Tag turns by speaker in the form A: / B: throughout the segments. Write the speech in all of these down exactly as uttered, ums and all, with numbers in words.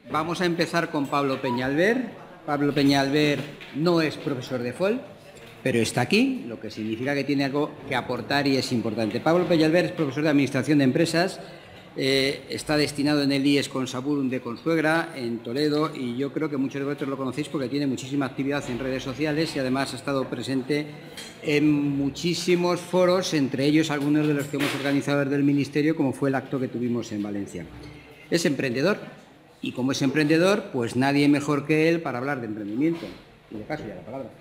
A: Vamos a empezar con Pablo Peñalver. Pablo Peñalver no es profesor de F O L, pero está aquí, lo que significa que tiene algo que aportar y es importante. Pablo Peñalver es profesor de Administración de Empresas, eh, está destinado en el I E S Consaburum de Consuegra, en Toledo, y yo creo que muchos de vosotros lo conocéis porque tiene muchísima actividad en redes sociales y además ha estado presente en muchísimos foros, entre ellos algunos de los que hemos organizado desde el Ministerio, como fue el acto que tuvimos en Valencia. Es emprendedor. Y como es emprendedor, pues nadie mejor que él para hablar de emprendimiento. Y le paso ya la palabra.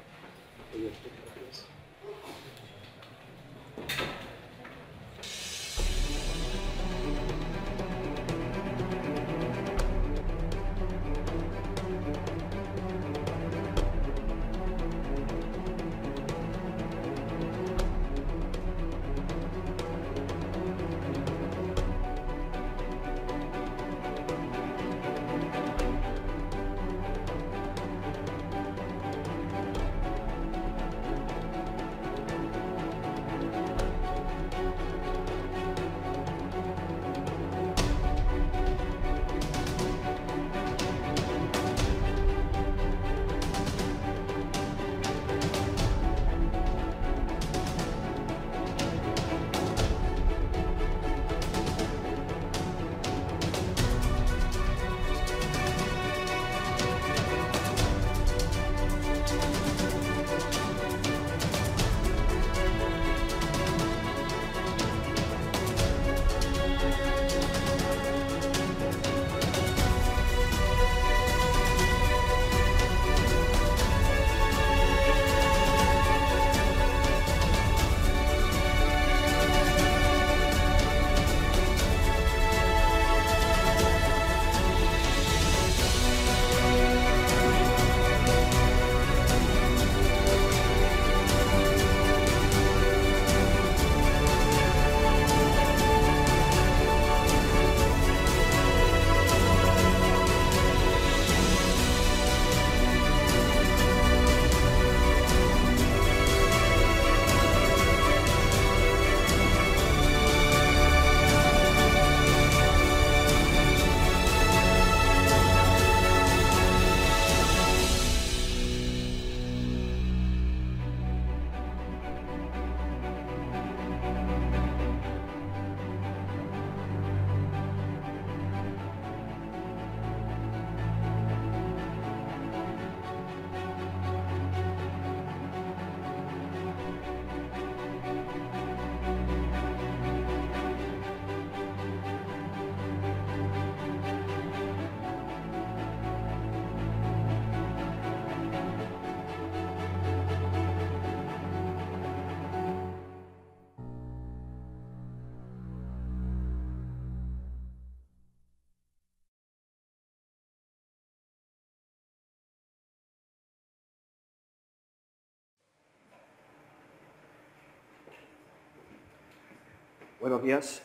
B: Buenos días,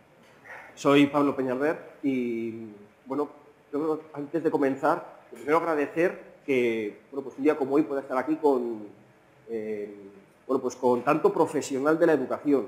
B: soy Pablo Peñalver y, bueno, yo creo que antes de comenzar, primero agradecer que, bueno, pues un día como hoy pueda estar aquí con, eh, bueno, pues con tanto profesional de la educación.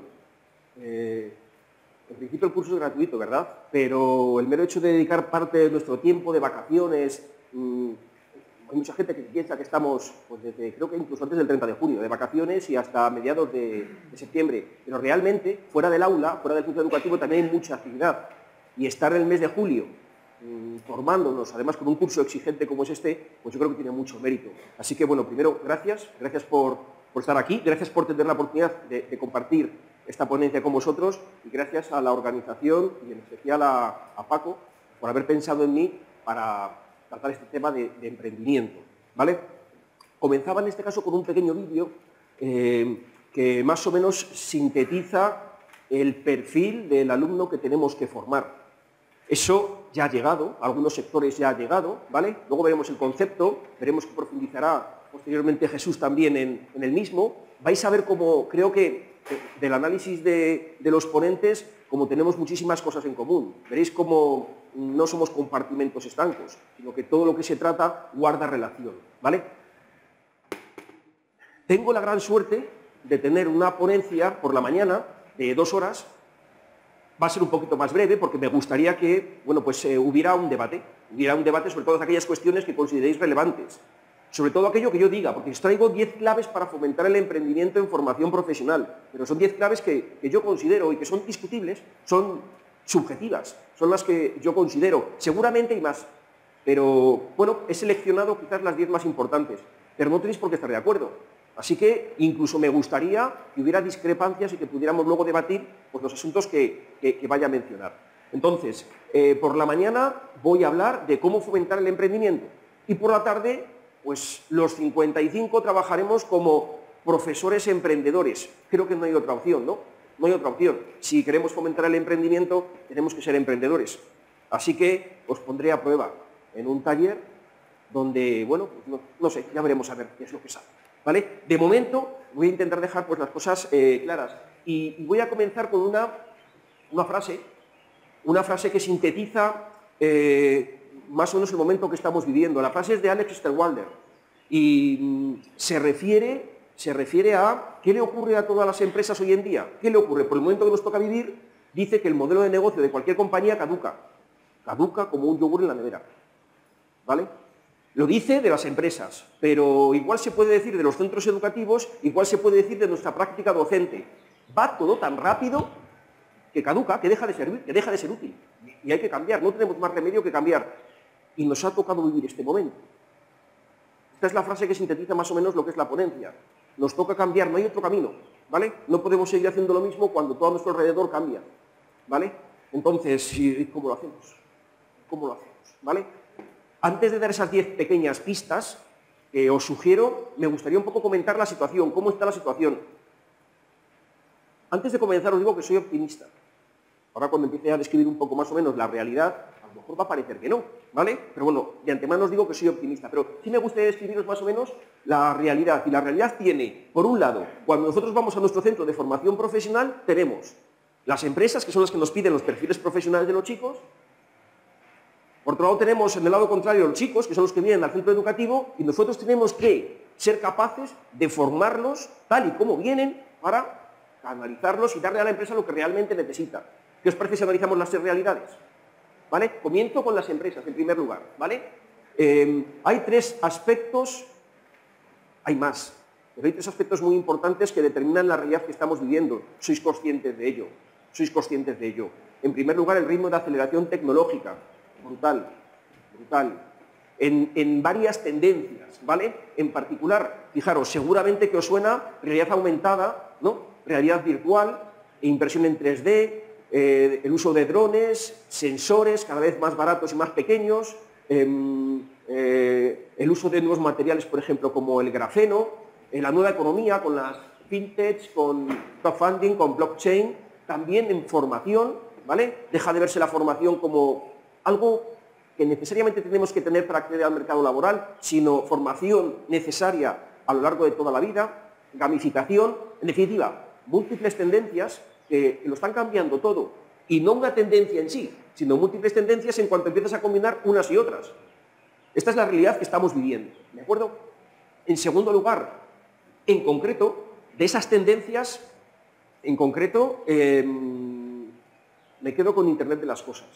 B: Eh, en principio el curso es gratuito, ¿verdad? Pero el mero hecho de dedicar parte de nuestro tiempo de vacaciones, mmm, hay mucha gente que piensa que estamos, pues desde, creo que incluso antes del treinta de junio, de vacaciones y hasta mediados de, de septiembre. Pero realmente, fuera del aula, fuera del centro educativo, también hay mucha actividad. Y estar en el mes de julio mmm, formándonos, además con un curso exigente como es este, pues yo creo que tiene mucho mérito. Así que, bueno, primero, gracias. Gracias por, por estar aquí. Gracias por tener la oportunidad de, de compartir esta ponencia con vosotros. Y gracias a la organización y en especial a, a Paco por haber pensado en mí para tratar este tema de, de emprendimiento, ¿vale? Comenzaba en este caso con un pequeño vídeo eh, que más o menos sintetiza el perfil del alumno que tenemos que formar. Eso ya ha llegado, a algunos sectores ya ha llegado, ¿vale? Luego veremos el concepto, veremos que profundizará posteriormente Jesús también en, en el mismo. Vais a ver cómo, creo que del análisis de, de los ponentes, como tenemos muchísimas cosas en común. Veréis cómo no somos compartimentos estancos, sino que todo lo que se trata guarda relación, ¿vale? Tengo la gran suerte de tener una ponencia por la mañana de dos horas. Va a ser un poquito más breve porque me gustaría que, bueno, pues eh, hubiera un debate. hubiera un debate sobre todas aquellas cuestiones que consideréis relevantes. Sobre todo aquello que yo diga, porque os traigo diez claves para fomentar el emprendimiento en formación profesional, pero son diez claves que, que yo considero y que son discutibles, son subjetivas, son las que yo considero. Seguramente hay más, pero bueno, he seleccionado quizás las diez más importantes, pero no tenéis por qué estar de acuerdo. Así que incluso me gustaría que hubiera discrepancias y que pudiéramos luego debatir pues, los asuntos que, que, que vaya a mencionar. Entonces, eh, por la mañana voy a hablar de cómo fomentar el emprendimiento y por la tarde, pues los cincuenta y cinco trabajaremos como profesores emprendedores. Creo que no hay otra opción, ¿no? No hay otra opción. Si queremos fomentar el emprendimiento, tenemos que ser emprendedores. Así que os pondré a prueba en un taller donde, bueno, pues no, no sé, ya veremos a ver qué es lo que sale. ¿Vale? De momento voy a intentar dejar pues, las cosas eh, claras y, y voy a comenzar con una, una frase, una frase que sintetiza eh, más o menos el momento que estamos viviendo. La frase es de Alex Osterwalder y mm, se, refiere, se refiere a qué le ocurre a todas las empresas hoy en día. ¿Qué le ocurre? Por el momento que nos toca vivir, dice que el modelo de negocio de cualquier compañía caduca. Caduca como un yogur en la nevera. ¿Vale? Lo dice de las empresas, pero igual se puede decir de los centros educativos, igual se puede decir de nuestra práctica docente. Va todo tan rápido que caduca, que deja de servir, que deja de ser útil. Y hay que cambiar, no tenemos más remedio que cambiar. Y nos ha tocado vivir este momento. Esta es la frase que sintetiza más o menos lo que es la ponencia. Nos toca cambiar, no hay otro camino, ¿vale? No podemos seguir haciendo lo mismo cuando todo a nuestro alrededor cambia, ¿vale? Entonces, ¿cómo lo hacemos? ¿Cómo lo hacemos? ¿Vale? Antes de dar esas diez pequeñas pistas, eh, os sugiero, me gustaría un poco comentar la situación, cómo está la situación. Antes de comenzar os digo que soy optimista. Ahora cuando empiece a describir un poco más o menos la realidad, a lo mejor va a parecer que no, ¿vale? Pero bueno, de antemano os digo que soy optimista, pero sí me gustaría describiros más o menos la realidad. Y la realidad tiene, por un lado, cuando nosotros vamos a nuestro centro de formación profesional, tenemos las empresas, que son las que nos piden los perfiles profesionales de los chicos. Por otro lado tenemos en el lado contrario los chicos, que son los que vienen al centro educativo, y nosotros tenemos que ser capaces de formarlos tal y como vienen para analizarlos y darle a la empresa lo que realmente necesita. ¿Qué os parece si analizamos las tres realidades? ¿Vale? Comienzo con las empresas, en primer lugar, ¿vale? Eh, hay tres aspectos, hay más, pero hay tres aspectos muy importantes que determinan la realidad que estamos viviendo. Sois conscientes de ello, sois conscientes de ello. En primer lugar, el ritmo de aceleración tecnológica. Brutal, brutal, en, en varias tendencias, ¿vale? En particular, fijaros, seguramente que os suena realidad aumentada, ¿no? Realidad virtual, impresión en tres D, eh, el uso de drones, sensores cada vez más baratos y más pequeños, eh, eh, el uso de nuevos materiales, por ejemplo, como el grafeno, eh, la nueva economía con las fintech, con crowdfunding, con blockchain, también en formación, ¿vale? Deja de verse la formación como algo que necesariamente tenemos que tener para acceder al mercado laboral, sino formación necesaria a lo largo de toda la vida, gamificación, en definitiva, múltiples tendencias que, que lo están cambiando todo. Y no una tendencia en sí, sino múltiples tendencias en cuanto empiezas a combinar unas y otras. Esta es la realidad que estamos viviendo, ¿de acuerdo? En segundo lugar, en concreto, de esas tendencias, en concreto, eh, me quedo con Internet de las cosas.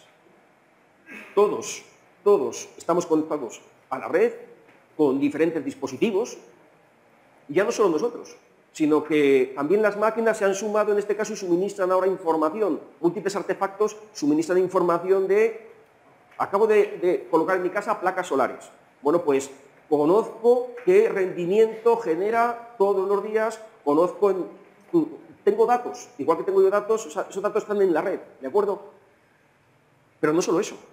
B: Todos, todos estamos conectados a la red con diferentes dispositivos, y ya no solo nosotros, sino que también las máquinas se han sumado en este caso y suministran ahora información. Múltiples artefactos suministran información de... Acabo de, de colocar en mi casa placas solares. Bueno, pues conozco qué rendimiento genera todos los días, conozco... En, tengo datos, igual que tengo yo datos, esos datos están en la red, ¿de acuerdo? Pero no solo eso.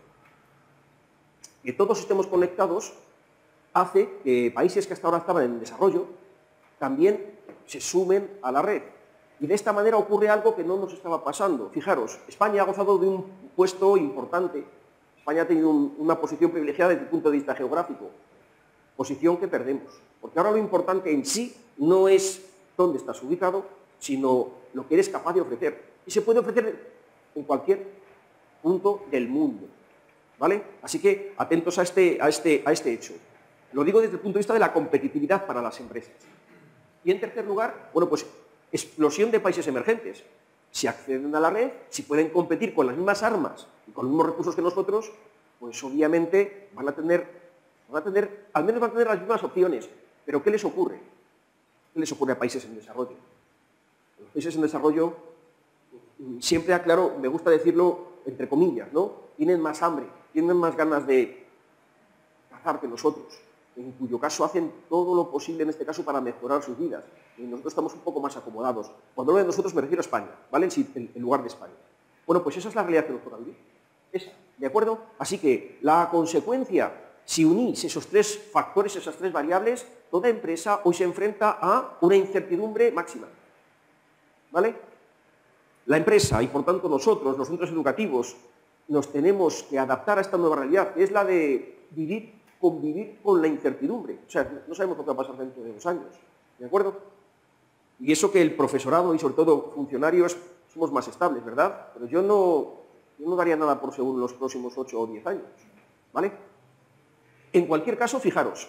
B: Que todos estemos conectados hace que países que hasta ahora estaban en desarrollo también se sumen a la red. Y de esta manera ocurre algo que no nos estaba pasando. Fijaros, España ha gozado de un puesto importante. España ha tenido un, una posición privilegiada desde el punto de vista geográfico. Posición que perdemos. Porque ahora lo importante en sí no es dónde estás ubicado, sino lo que eres capaz de ofrecer. Y se puede ofrecer en cualquier punto del mundo. ¿Vale? Así que atentos a este, a, este, a este hecho. Lo digo desde el punto de vista de la competitividad para las empresas. Y en tercer lugar, bueno, pues explosión de países emergentes. Si acceden a la red, si pueden competir con las mismas armas y con los mismos recursos que nosotros, pues obviamente van a tener, van a tener, al menos van a tener las mismas opciones. Pero ¿qué les ocurre? ¿Qué les ocurre a países en desarrollo? Los países en desarrollo, siempre aclaro, me gusta decirlo entre comillas, ¿no? Tienen más hambre, tienen más ganas de cazar que nosotros, en cuyo caso hacen todo lo posible en este caso para mejorar sus vidas. Y nosotros estamos un poco más acomodados. Cuando hablo de nosotros me refiero a España, ¿vale? En, en lugar de España. Bueno, pues esa es la realidad que nos toca vivir. Esa, ¿de acuerdo? Así que la consecuencia, si unís esos tres factores, esas tres variables, toda empresa hoy se enfrenta a una incertidumbre máxima. ¿Vale? La empresa y por tanto nosotros, los centros educativos, nos tenemos que adaptar a esta nueva realidad, que es la de vivir, convivir con la incertidumbre. O sea, no sabemos lo que va a pasar dentro de dos años. ¿De acuerdo? Y eso que el profesorado y sobre todo funcionarios somos más estables, ¿verdad? Pero yo no, yo no daría nada por seguro en los próximos ocho o diez años. ¿Vale? En cualquier caso, fijaros,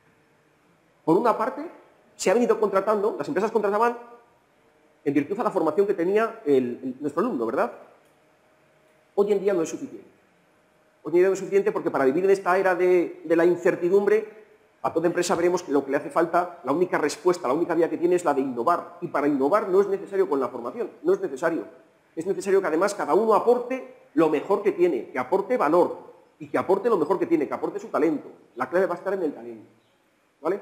B: por una parte, se ha venido contratando, las empresas contrataban en virtud a la formación que tenía el, el, nuestro alumno, ¿verdad? Hoy en día no es suficiente. Hoy en día no es suficiente porque para vivir en esta era de, de la incertidumbre, a toda empresa veremos que lo que le hace falta, la única respuesta, la única vía que tiene es la de innovar. Y para innovar no es necesario con la formación, no es necesario. Es necesario que además cada uno aporte lo mejor que tiene, que aporte valor y que aporte lo mejor que tiene, que aporte su talento. La clave va a estar en el talento. ¿Vale?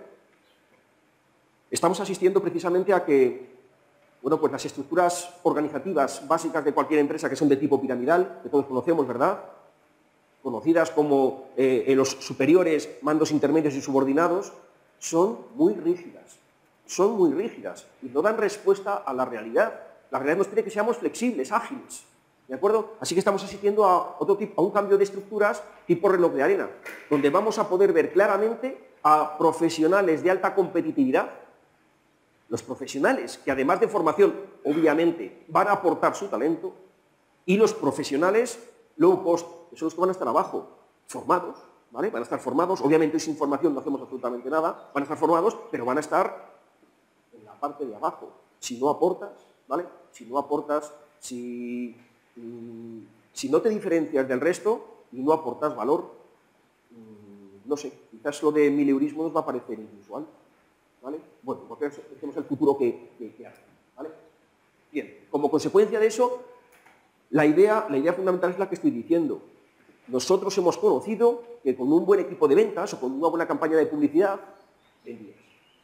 B: Estamos asistiendo precisamente a que, bueno, pues las estructuras organizativas básicas de cualquier empresa que son de tipo piramidal, que todos conocemos, ¿verdad?, conocidas como eh, en los superiores, mandos intermedios y subordinados, son muy rígidas. Son muy rígidas y no dan respuesta a la realidad. La realidad nos pide que seamos flexibles, ágiles. ¿De acuerdo? Así que estamos asistiendo a, otro tipo, a un cambio de estructuras tipo reloj de arena, donde vamos a poder ver claramente a profesionales de alta competitividad, los profesionales que además de formación, obviamente, van a aportar su talento, y los profesionales low cost, que son los que van a estar abajo, formados, ¿vale? Van a estar formados, obviamente sin formación no hacemos absolutamente nada, van a estar formados, pero van a estar en la parte de abajo. Si no aportas, ¿vale? Si no aportas, si, mmm, si no te diferencias del resto y no aportas valor, mmm, no sé, quizás lo de mileurismo nos va a parecer inusual, ¿vale? Bueno, porque tenemos el futuro que, que, que hace, ¿vale? Bien, como consecuencia de eso, La idea, la idea fundamental es la que estoy diciendo. Nosotros hemos conocido que con un buen equipo de ventas o con una buena campaña de publicidad, vendías.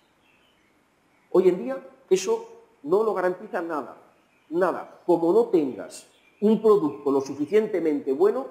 B: Hoy en día eso no lo garantiza nada. Nada. Como no tengas un producto lo suficientemente bueno,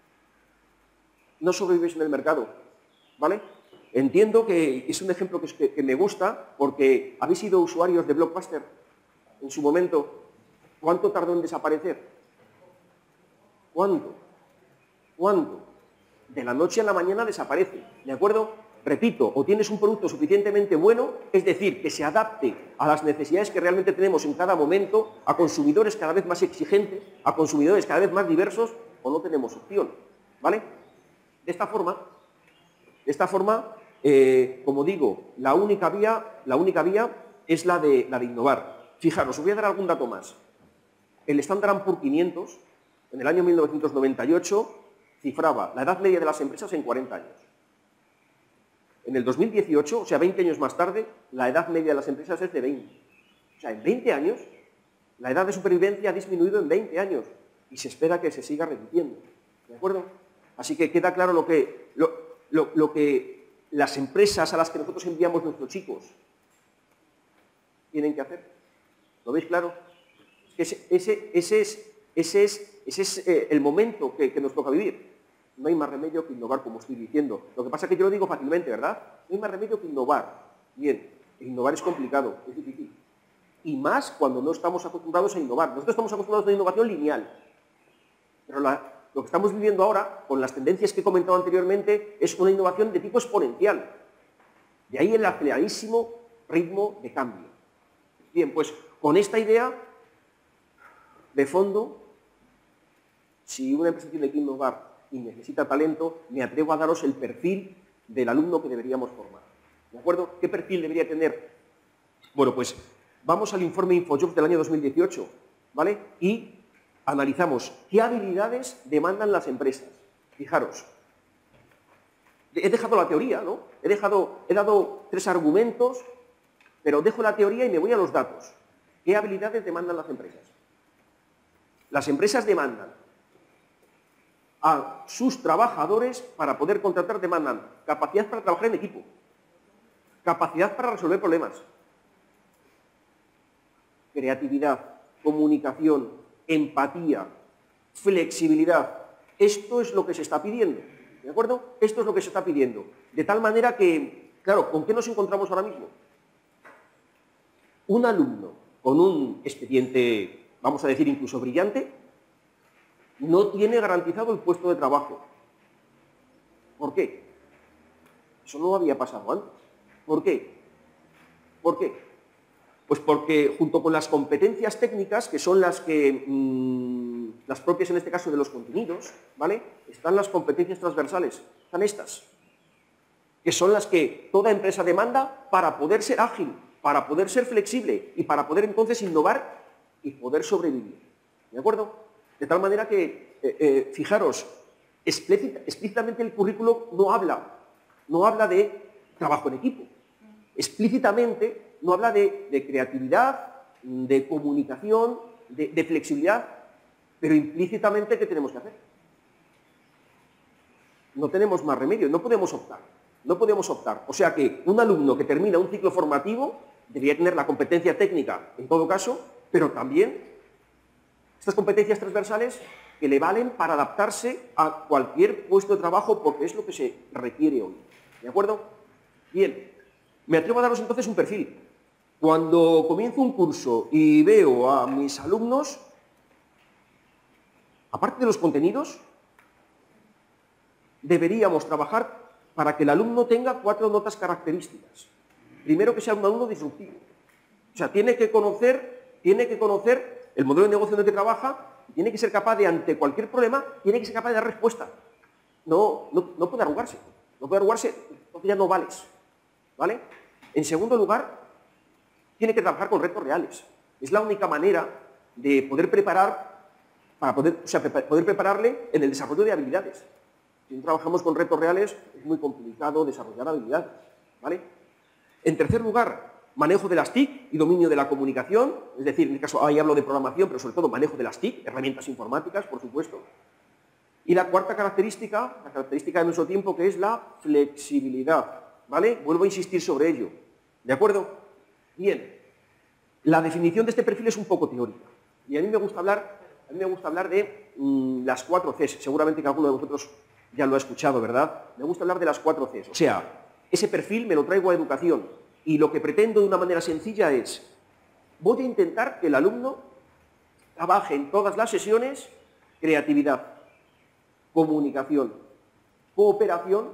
B: no sobrevives en el mercado. ¿Vale? Entiendo que es un ejemplo que, que, que me gusta porque habéis sido usuarios de Blockbuster en su momento. ¿Cuánto tardó en desaparecer? ¿Cuándo? ¿Cuándo? De la noche a la mañana desaparece, ¿de acuerdo? Repito, o tienes un producto suficientemente bueno, es decir, que se adapte a las necesidades que realmente tenemos en cada momento, a consumidores cada vez más exigentes, a consumidores cada vez más diversos, o no tenemos opción, ¿vale? De esta forma, de esta forma, eh, como digo, la única vía, la única vía es la de, la de innovar. Fijaros, os voy a dar algún dato más. El Standard and Poor's quinientos, en el año mil novecientos noventa y ocho, cifraba la edad media de las empresas en cuarenta años. En el dos mil dieciocho, o sea, veinte años más tarde, la edad media de las empresas es de veinte. O sea, en veinte años, la edad de supervivencia ha disminuido en veinte años y se espera que se siga reduciendo. ¿De acuerdo? Así que queda claro lo que, lo, lo, lo que las empresas a las que nosotros enviamos nuestros chicos tienen que hacer. ¿Lo veis claro? Ese, ese, ese es... Ese es, ese es eh, el momento que, que nos toca vivir. No hay más remedio que innovar, como estoy diciendo. Lo que pasa es que yo lo digo fácilmente, ¿verdad? No hay más remedio que innovar. Bien, innovar es complicado, es difícil. Y más cuando no estamos acostumbrados a innovar. Nosotros estamos acostumbrados a una innovación lineal. Pero la, lo que estamos viviendo ahora, con las tendencias que he comentado anteriormente, es una innovación de tipo exponencial. De ahí el aceleradísimo ritmo de cambio. Bien, pues con esta idea de fondo, si una empresa tiene que innovar y necesita talento, me atrevo a daros el perfil del alumno que deberíamos formar. ¿De acuerdo? ¿Qué perfil debería tener? Bueno, pues vamos al informe InfoJobs del año dos mil dieciocho, ¿vale? Y analizamos qué habilidades demandan las empresas. Fijaros, He dejado la teoría, ¿no? He, dejado, he dado tres argumentos, pero dejo la teoría y me voy a los datos. ¿Qué habilidades demandan las empresas? Las empresas demandan a sus trabajadores para poder contratar, demandan capacidad para trabajar en equipo, capacidad para resolver problemas, creatividad, comunicación, empatía, flexibilidad. Esto es lo que se está pidiendo, ¿de acuerdo? Esto es lo que se está pidiendo. De tal manera que, claro, ¿con qué nos encontramos ahora mismo? Un alumno con un expediente, vamos a decir, incluso brillante, no tiene garantizado el puesto de trabajo. ¿Por qué? Eso no había pasado antes. ¿Por qué? ¿Por qué? Pues porque junto con las competencias técnicas, que son las que, mmm, las propias en este caso de los contenidos, ¿vale? Están las competencias transversales, están estas, que son las que toda empresa demanda para poder ser ágil, para poder ser flexible y para poder entonces innovar y poder sobrevivir. ¿De acuerdo? De tal manera que, eh, eh, fijaros, explícitamente el currículo no habla, no habla de trabajo en equipo. Explícitamente no habla de, de creatividad, de comunicación, de, de flexibilidad, pero implícitamente, ¿qué tenemos que hacer? No tenemos más remedio, no podemos optar, no podemos optar. O sea que un alumno que termina un ciclo formativo debería tener la competencia técnica, en todo caso, pero también estas competencias transversales que le valen para adaptarse a cualquier puesto de trabajo porque es lo que se requiere hoy. ¿De acuerdo? Bien, me atrevo a daros entonces un perfil. Cuando comienzo un curso y veo a mis alumnos, aparte de los contenidos, deberíamos trabajar para que el alumno tenga cuatro notas características. Primero, que sea un alumno disruptivo. O sea, tiene que conocer, tiene que conocer el modelo de negocio en el que trabaja, tiene que ser capaz de, ante cualquier problema, tiene que ser capaz de dar respuesta. No, no, no puede arrugarse. No puede arrugarse, entonces ya no vales. ¿Vale? En segundo lugar, tiene que trabajar con retos reales. Es la única manera de poder preparar, para poder, o sea, poder prepararle en el desarrollo de habilidades. Si no trabajamos con retos reales, es muy complicado desarrollar habilidades. ¿Vale? En tercer lugar, manejo de las T I C y dominio de la comunicación, es decir, en este caso ahí hablo de programación, pero sobre todo manejo de las T I C, herramientas informáticas, por supuesto. Y la cuarta característica, la característica de nuestro tiempo, que es la flexibilidad, ¿vale? Vuelvo a insistir sobre ello, ¿de acuerdo? Bien, la definición de este perfil es un poco teórica, y a mí me gusta hablar, a mí me gusta hablar de mmm, las cuatro Cs, seguramente que alguno de vosotros ya lo ha escuchado, ¿verdad? Me gusta hablar de las cuatro Cs, o sea, ese perfil me lo traigo a educación. Y lo que pretendo de una manera sencilla es, voy a intentar que el alumno trabaje en todas las sesiones creatividad, comunicación, cooperación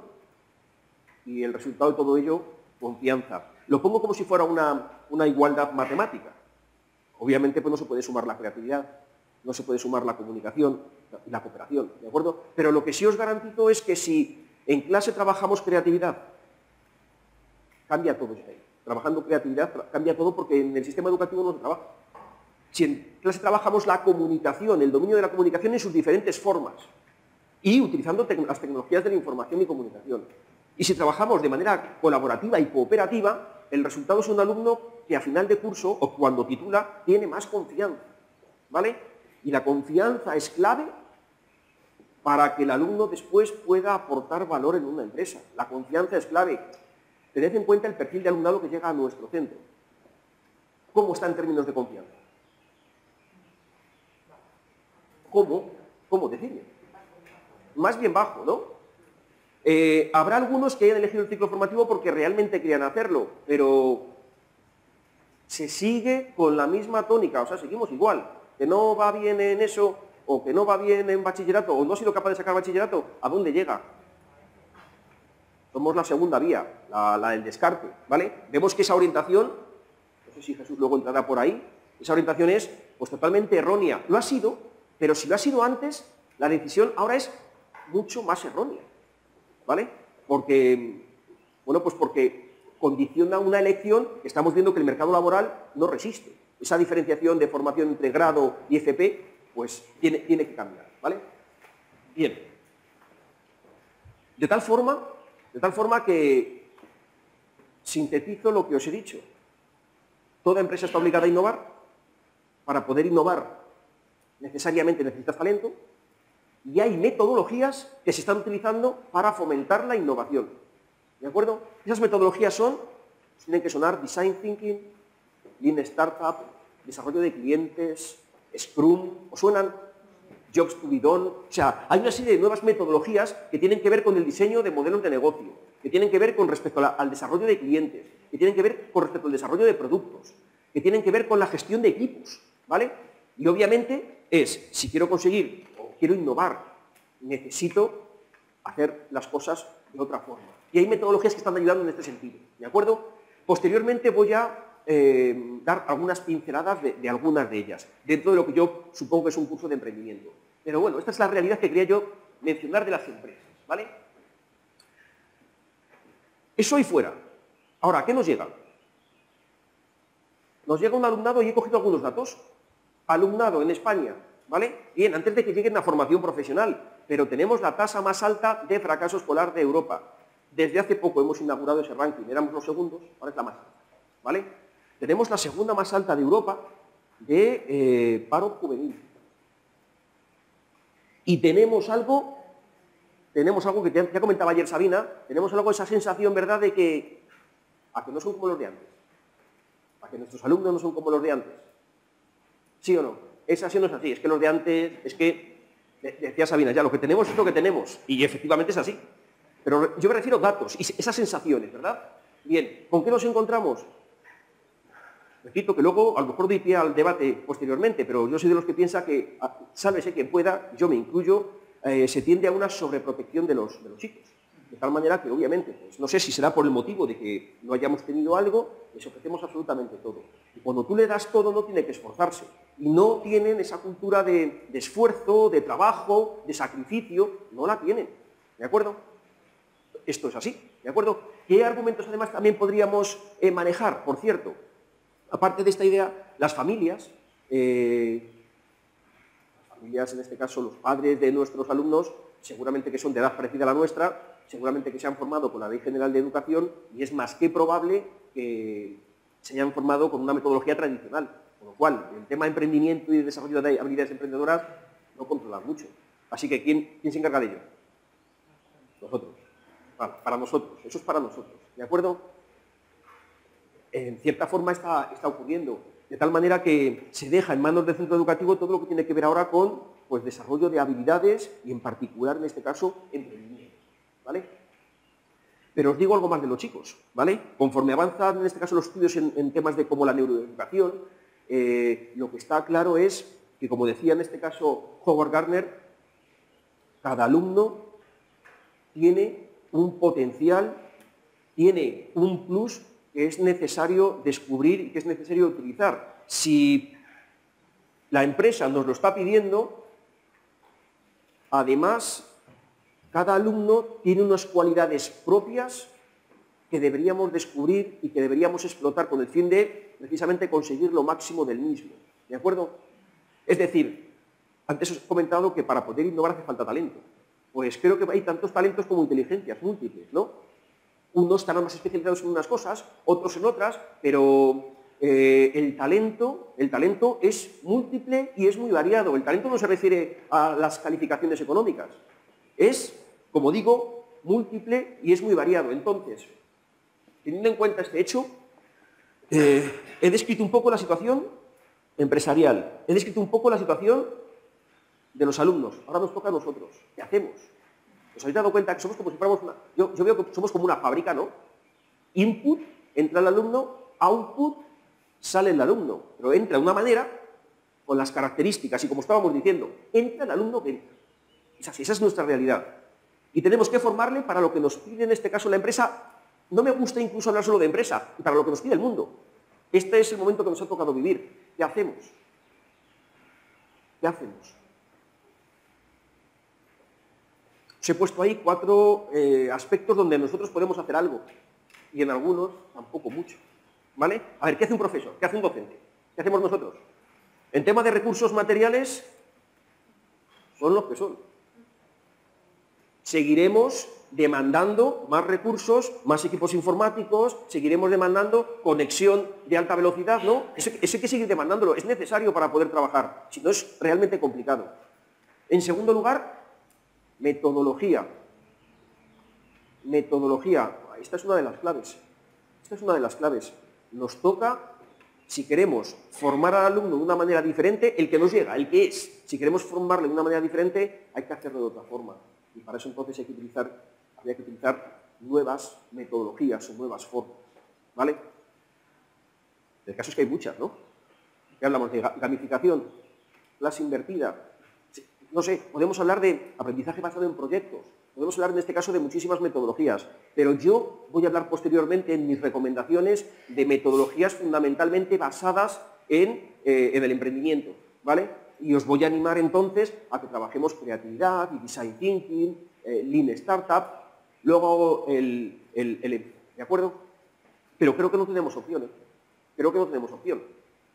B: y el resultado de todo ello, confianza. Lo pongo como si fuera una, una igualdad matemática. Obviamente pues no se puede sumar la creatividad, no se puede sumar la comunicación y la cooperación, ¿de acuerdo? Pero lo que sí os garantizo es que si en clase trabajamos creatividad, cambia todo esto ahí. Trabajando creatividad cambia todo porque en el sistema educativo no se trabaja. Si en clase trabajamos la comunicación, el dominio de la comunicación en sus diferentes formas y utilizando te las tecnologías de la información y comunicación. Y si trabajamos de manera colaborativa y cooperativa, el resultado es un alumno que a final de curso o cuando titula tiene más confianza, ¿vale? Y la confianza es clave para que el alumno después pueda aportar valor en una empresa. La confianza es clave. Tened en cuenta el perfil de alumnado que llega a nuestro centro. ¿Cómo está en términos de confianza? ¿Cómo? ¿Cómo decirme? Más bien bajo, ¿no? Eh, habrá algunos que hayan elegido el ciclo formativo porque realmente querían hacerlo, pero se sigue con la misma tónica, o sea, seguimos igual. Que no va bien en eso, o que no va bien en bachillerato, o no ha sido capaz de sacar bachillerato, ¿a dónde llega? Somos la segunda vía, la, la del descarte, ¿vale? Vemos que esa orientación, no sé si Jesús luego entrará por ahí, esa orientación es pues totalmente errónea. Lo ha sido, pero si lo ha sido antes, la decisión ahora es mucho más errónea, ¿vale? Porque, bueno, pues porque condiciona una elección que estamos viendo que el mercado laboral no resiste. Esa diferenciación de formación entre grado y F P, pues tiene, tiene que cambiar, ¿vale? Bien. De tal forma De tal forma que sintetizo lo que os he dicho. Toda empresa está obligada a innovar. Para poder innovar, necesariamente necesitas talento. Y hay metodologías que se están utilizando para fomentar la innovación. ¿De acuerdo? Esas metodologías son, tienen que sonar Design Thinking, Lean Startup, desarrollo de clientes, Scrum, ¿os suenan? Jobs to be done. O sea, hay una serie de nuevas metodologías que tienen que ver con el diseño de modelos de negocio, que tienen que ver con respecto a la, al desarrollo de clientes, que tienen que ver con respecto al desarrollo de productos, que tienen que ver con la gestión de equipos, ¿vale? Y obviamente es, si quiero conseguir o quiero innovar, necesito hacer las cosas de otra forma. Y hay metodologías que están ayudando en este sentido, ¿de acuerdo? Posteriormente voy a eh, dar algunas pinceladas de, de algunas de ellas, dentro de lo que yo supongo que es un curso de emprendimiento. Pero bueno, esta es la realidad que quería yo mencionar de las empresas, ¿vale? Eso ahí fuera. Ahora, ¿a qué nos llega? Nos llega un alumnado y he cogido algunos datos. Alumnado en España, ¿vale? Bien, antes de que lleguen a formación profesional, pero tenemos la tasa más alta de fracaso escolar de Europa. Desde hace poco hemos inaugurado ese ranking, éramos los segundos, ahora es la más alta, ¿vale? Tenemos la segunda más alta de Europa de eh, paro juvenil. Y tenemos algo, tenemos algo que ya, ya comentaba ayer Sabina, tenemos algo, esa sensación, ¿verdad?, de que, a que no son como los de antes, a que nuestros alumnos no son como los de antes. ¿Sí o no? Es así o no es así. Es que los de antes, es que, decía Sabina, ya lo que tenemos es lo que tenemos. Y efectivamente es así. Pero yo me refiero a datos y esas sensaciones, ¿verdad? Bien, ¿con qué nos encontramos? Repito que luego, a lo mejor doy pie al debate posteriormente, pero yo soy de los que piensa que, sálvese quien pueda, yo me incluyo, eh, se tiende a una sobreprotección de los, de los chicos. De tal manera que, obviamente, pues, no sé si será por el motivo de que no hayamos tenido algo, les ofrecemos absolutamente todo. Y cuando tú le das todo, no tiene que esforzarse. Y no tienen esa cultura de, de esfuerzo, de trabajo, de sacrificio, no la tienen. ¿De acuerdo? Esto es así. ¿De acuerdo? ¿Qué argumentos, además, también podríamos eh, manejar? Por cierto, aparte de esta idea, las familias, eh, las familias, en este caso, los padres de nuestros alumnos, seguramente que son de edad parecida a la nuestra, seguramente que se han formado con la Ley General de Educación y es más que probable que se hayan formado con una metodología tradicional. Con lo cual, el tema de emprendimiento y de desarrollo de habilidades emprendedoras no controlan mucho. Así que, ¿quién, quién se encarga de ello? Nosotros. Para, para nosotros. Eso es para nosotros. ¿De acuerdo? En cierta forma está, está ocurriendo. De tal manera que se deja en manos del centro educativo todo lo que tiene que ver ahora con pues, desarrollo de habilidades y, en particular, en este caso, emprendimiento. ¿Vale? Pero os digo algo más de los chicos, ¿vale? Conforme avanzan, en este caso, los estudios en, en temas de como la neuroeducación, eh, lo que está claro es que, como decía en este caso Howard Gardner, cada alumno tiene un potencial, tiene un plus que es necesario descubrir y que es necesario utilizar. Si la empresa nos lo está pidiendo, además, cada alumno tiene unas cualidades propias que deberíamos descubrir y que deberíamos explotar con el fin de, precisamente, conseguir lo máximo del mismo. ¿De acuerdo? Es decir, antes os he comentado que para poder innovar hace falta talento. Pues creo que hay tantos talentos como inteligencias múltiples, ¿no? Unos estarán más especializados en unas cosas, otros en otras, pero eh, el talento, el talento es múltiple y es muy variado. El talento no se refiere a las calificaciones económicas. Es, como digo, múltiple y es muy variado. Entonces, teniendo en cuenta este hecho, eh, he descrito un poco la situación empresarial, he descrito un poco la situación de los alumnos. Ahora nos toca a nosotros. ¿Qué hacemos? ¿Os habéis dado cuenta que somos como si fuéramos una... Yo, yo veo que somos como una fábrica, ¿no? Input, entra el alumno, output, sale el alumno. Pero entra de una manera, con las características, y como estábamos diciendo, entra el alumno que entra. Es así, esa es nuestra realidad. Y tenemos que formarle para lo que nos pide, en este caso, la empresa. No me gusta incluso hablar solo de empresa, para lo que nos pide el mundo. Este es el momento que nos ha tocado vivir. ¿Qué hacemos? ¿Qué hacemos? Os he puesto ahí cuatro eh, aspectos donde nosotros podemos hacer algo. Y en algunos, tampoco mucho. ¿Vale? A ver, ¿qué hace un profesor? ¿Qué hace un docente? ¿Qué hacemos nosotros? En tema de recursos materiales, son los que son. Seguiremos demandando más recursos, más equipos informáticos, seguiremos demandando conexión de alta velocidad, ¿no? Eso, eso hay que seguir demandándolo, es necesario para poder trabajar, si no es realmente complicado. En segundo lugar, metodología. Metodología, esta es una de las claves. Esta es una de las claves. Nos toca, si queremos formar al alumno de una manera diferente, el que nos llega, el que es. Si queremos formarle de una manera diferente, hay que hacerlo de otra forma. Y para eso entonces hay que utilizar, habría que utilizar nuevas metodologías o nuevas formas. ¿Vale? El caso es que hay muchas, ¿no? ¿Qué hablamos de gamificación? Clase invertida. No sé, podemos hablar de aprendizaje basado en proyectos. Podemos hablar en este caso de muchísimas metodologías, pero yo voy a hablar posteriormente en mis recomendaciones de metodologías fundamentalmente basadas en, eh, en el emprendimiento, ¿vale? Y os voy a animar entonces a que trabajemos creatividad y design thinking, eh, lean startup, luego el, el, el... ¿De acuerdo? Pero creo que no tenemos opciones. Creo que no tenemos opción.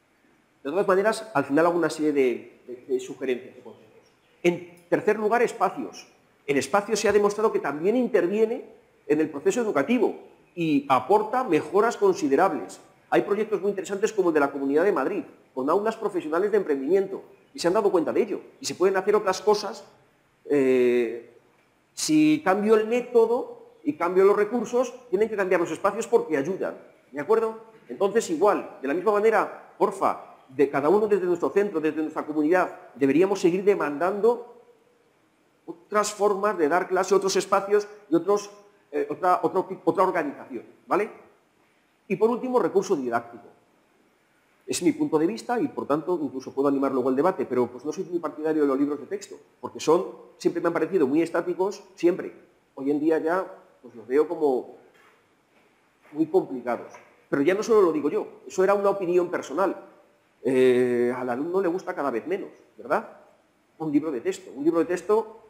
B: De todas maneras, al final hago una serie de, de, de sugerencias, de consejos. En tercer lugar, espacios. El espacio se ha demostrado que también interviene en el proceso educativo y aporta mejoras considerables. Hay proyectos muy interesantes como el de la Comunidad de Madrid, con aulas profesionales de emprendimiento, y se han dado cuenta de ello. Y se pueden hacer otras cosas eh, si cambio el método y cambio los recursos, tienen que cambiar los espacios porque ayudan. ¿De acuerdo? Entonces, igual, de la misma manera, porfa, de cada uno desde nuestro centro, desde nuestra comunidad, deberíamos seguir demandando otras formas de dar clase, otros espacios y otros, eh, otra, otro, otra organización, ¿vale? Y por último, recurso didáctico. Es mi punto de vista y, por tanto, incluso puedo animar luego el debate, pero pues no soy muy partidario de los libros de texto, porque son, siempre me han parecido muy estáticos, siempre. Hoy en día ya pues los veo como muy complicados. Pero ya no solo lo digo yo, eso era una opinión personal. Eh, al alumno le gusta cada vez menos, ¿verdad? Un libro de texto. Un libro de texto,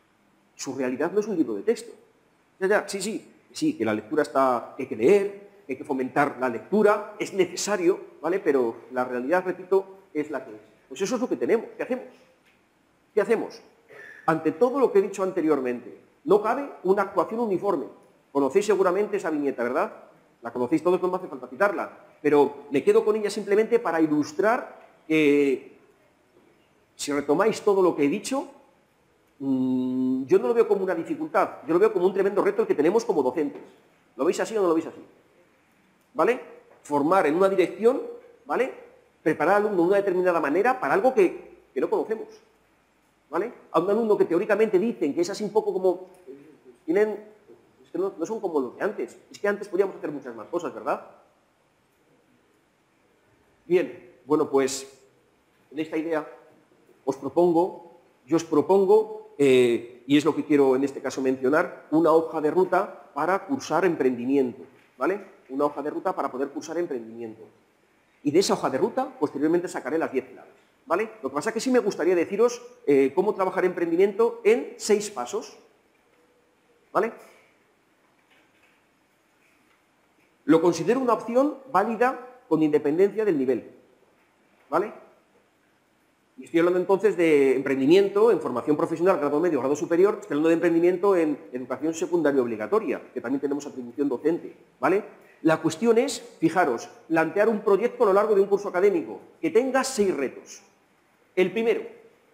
B: su realidad no es un libro de texto. Ya, ya, sí, sí, sí, que la lectura está, que hay que leer, que hay que fomentar la lectura, es necesario, ¿vale? Pero la realidad, repito, es la que es. Pues eso es lo que tenemos. ¿Qué hacemos? ¿Qué hacemos? Ante todo lo que he dicho anteriormente, no cabe una actuación uniforme. Conocéis seguramente esa viñeta, ¿verdad? La conocéis todos, no me hace falta citarla, pero me quedo con ella simplemente para ilustrar que, si retomáis todo lo que he dicho, mmm, yo no lo veo como una dificultad, yo lo veo como un tremendo reto el que tenemos como docentes. ¿Lo veis así o no lo veis así? ¿Vale? Formar en una dirección, ¿vale? Preparar al alumno de una determinada manera para algo que, que no conocemos, ¿vale? A un alumno que teóricamente dicen que es así un poco como... tienen... que no, no son como los de antes. Es que antes podíamos hacer muchas más cosas, ¿verdad? Bien, bueno, pues en esta idea os propongo, yo os propongo, eh, y es lo que quiero en este caso mencionar, una hoja de ruta para cursar emprendimiento, ¿vale? Una hoja de ruta para poder cursar emprendimiento. Y de esa hoja de ruta, posteriormente sacaré las diez claves, ¿vale? Lo que pasa es que sí me gustaría deciros eh, cómo trabajar emprendimiento en seis pasos, ¿vale? Lo considero una opción válida con independencia del nivel, ¿vale? Y estoy hablando entonces de emprendimiento en formación profesional, grado medio, grado superior, estoy hablando de emprendimiento en educación secundaria obligatoria, que también tenemos atribución docente, ¿vale? La cuestión es, fijaros, plantear un proyecto a lo largo de un curso académico que tenga seis retos. El primero,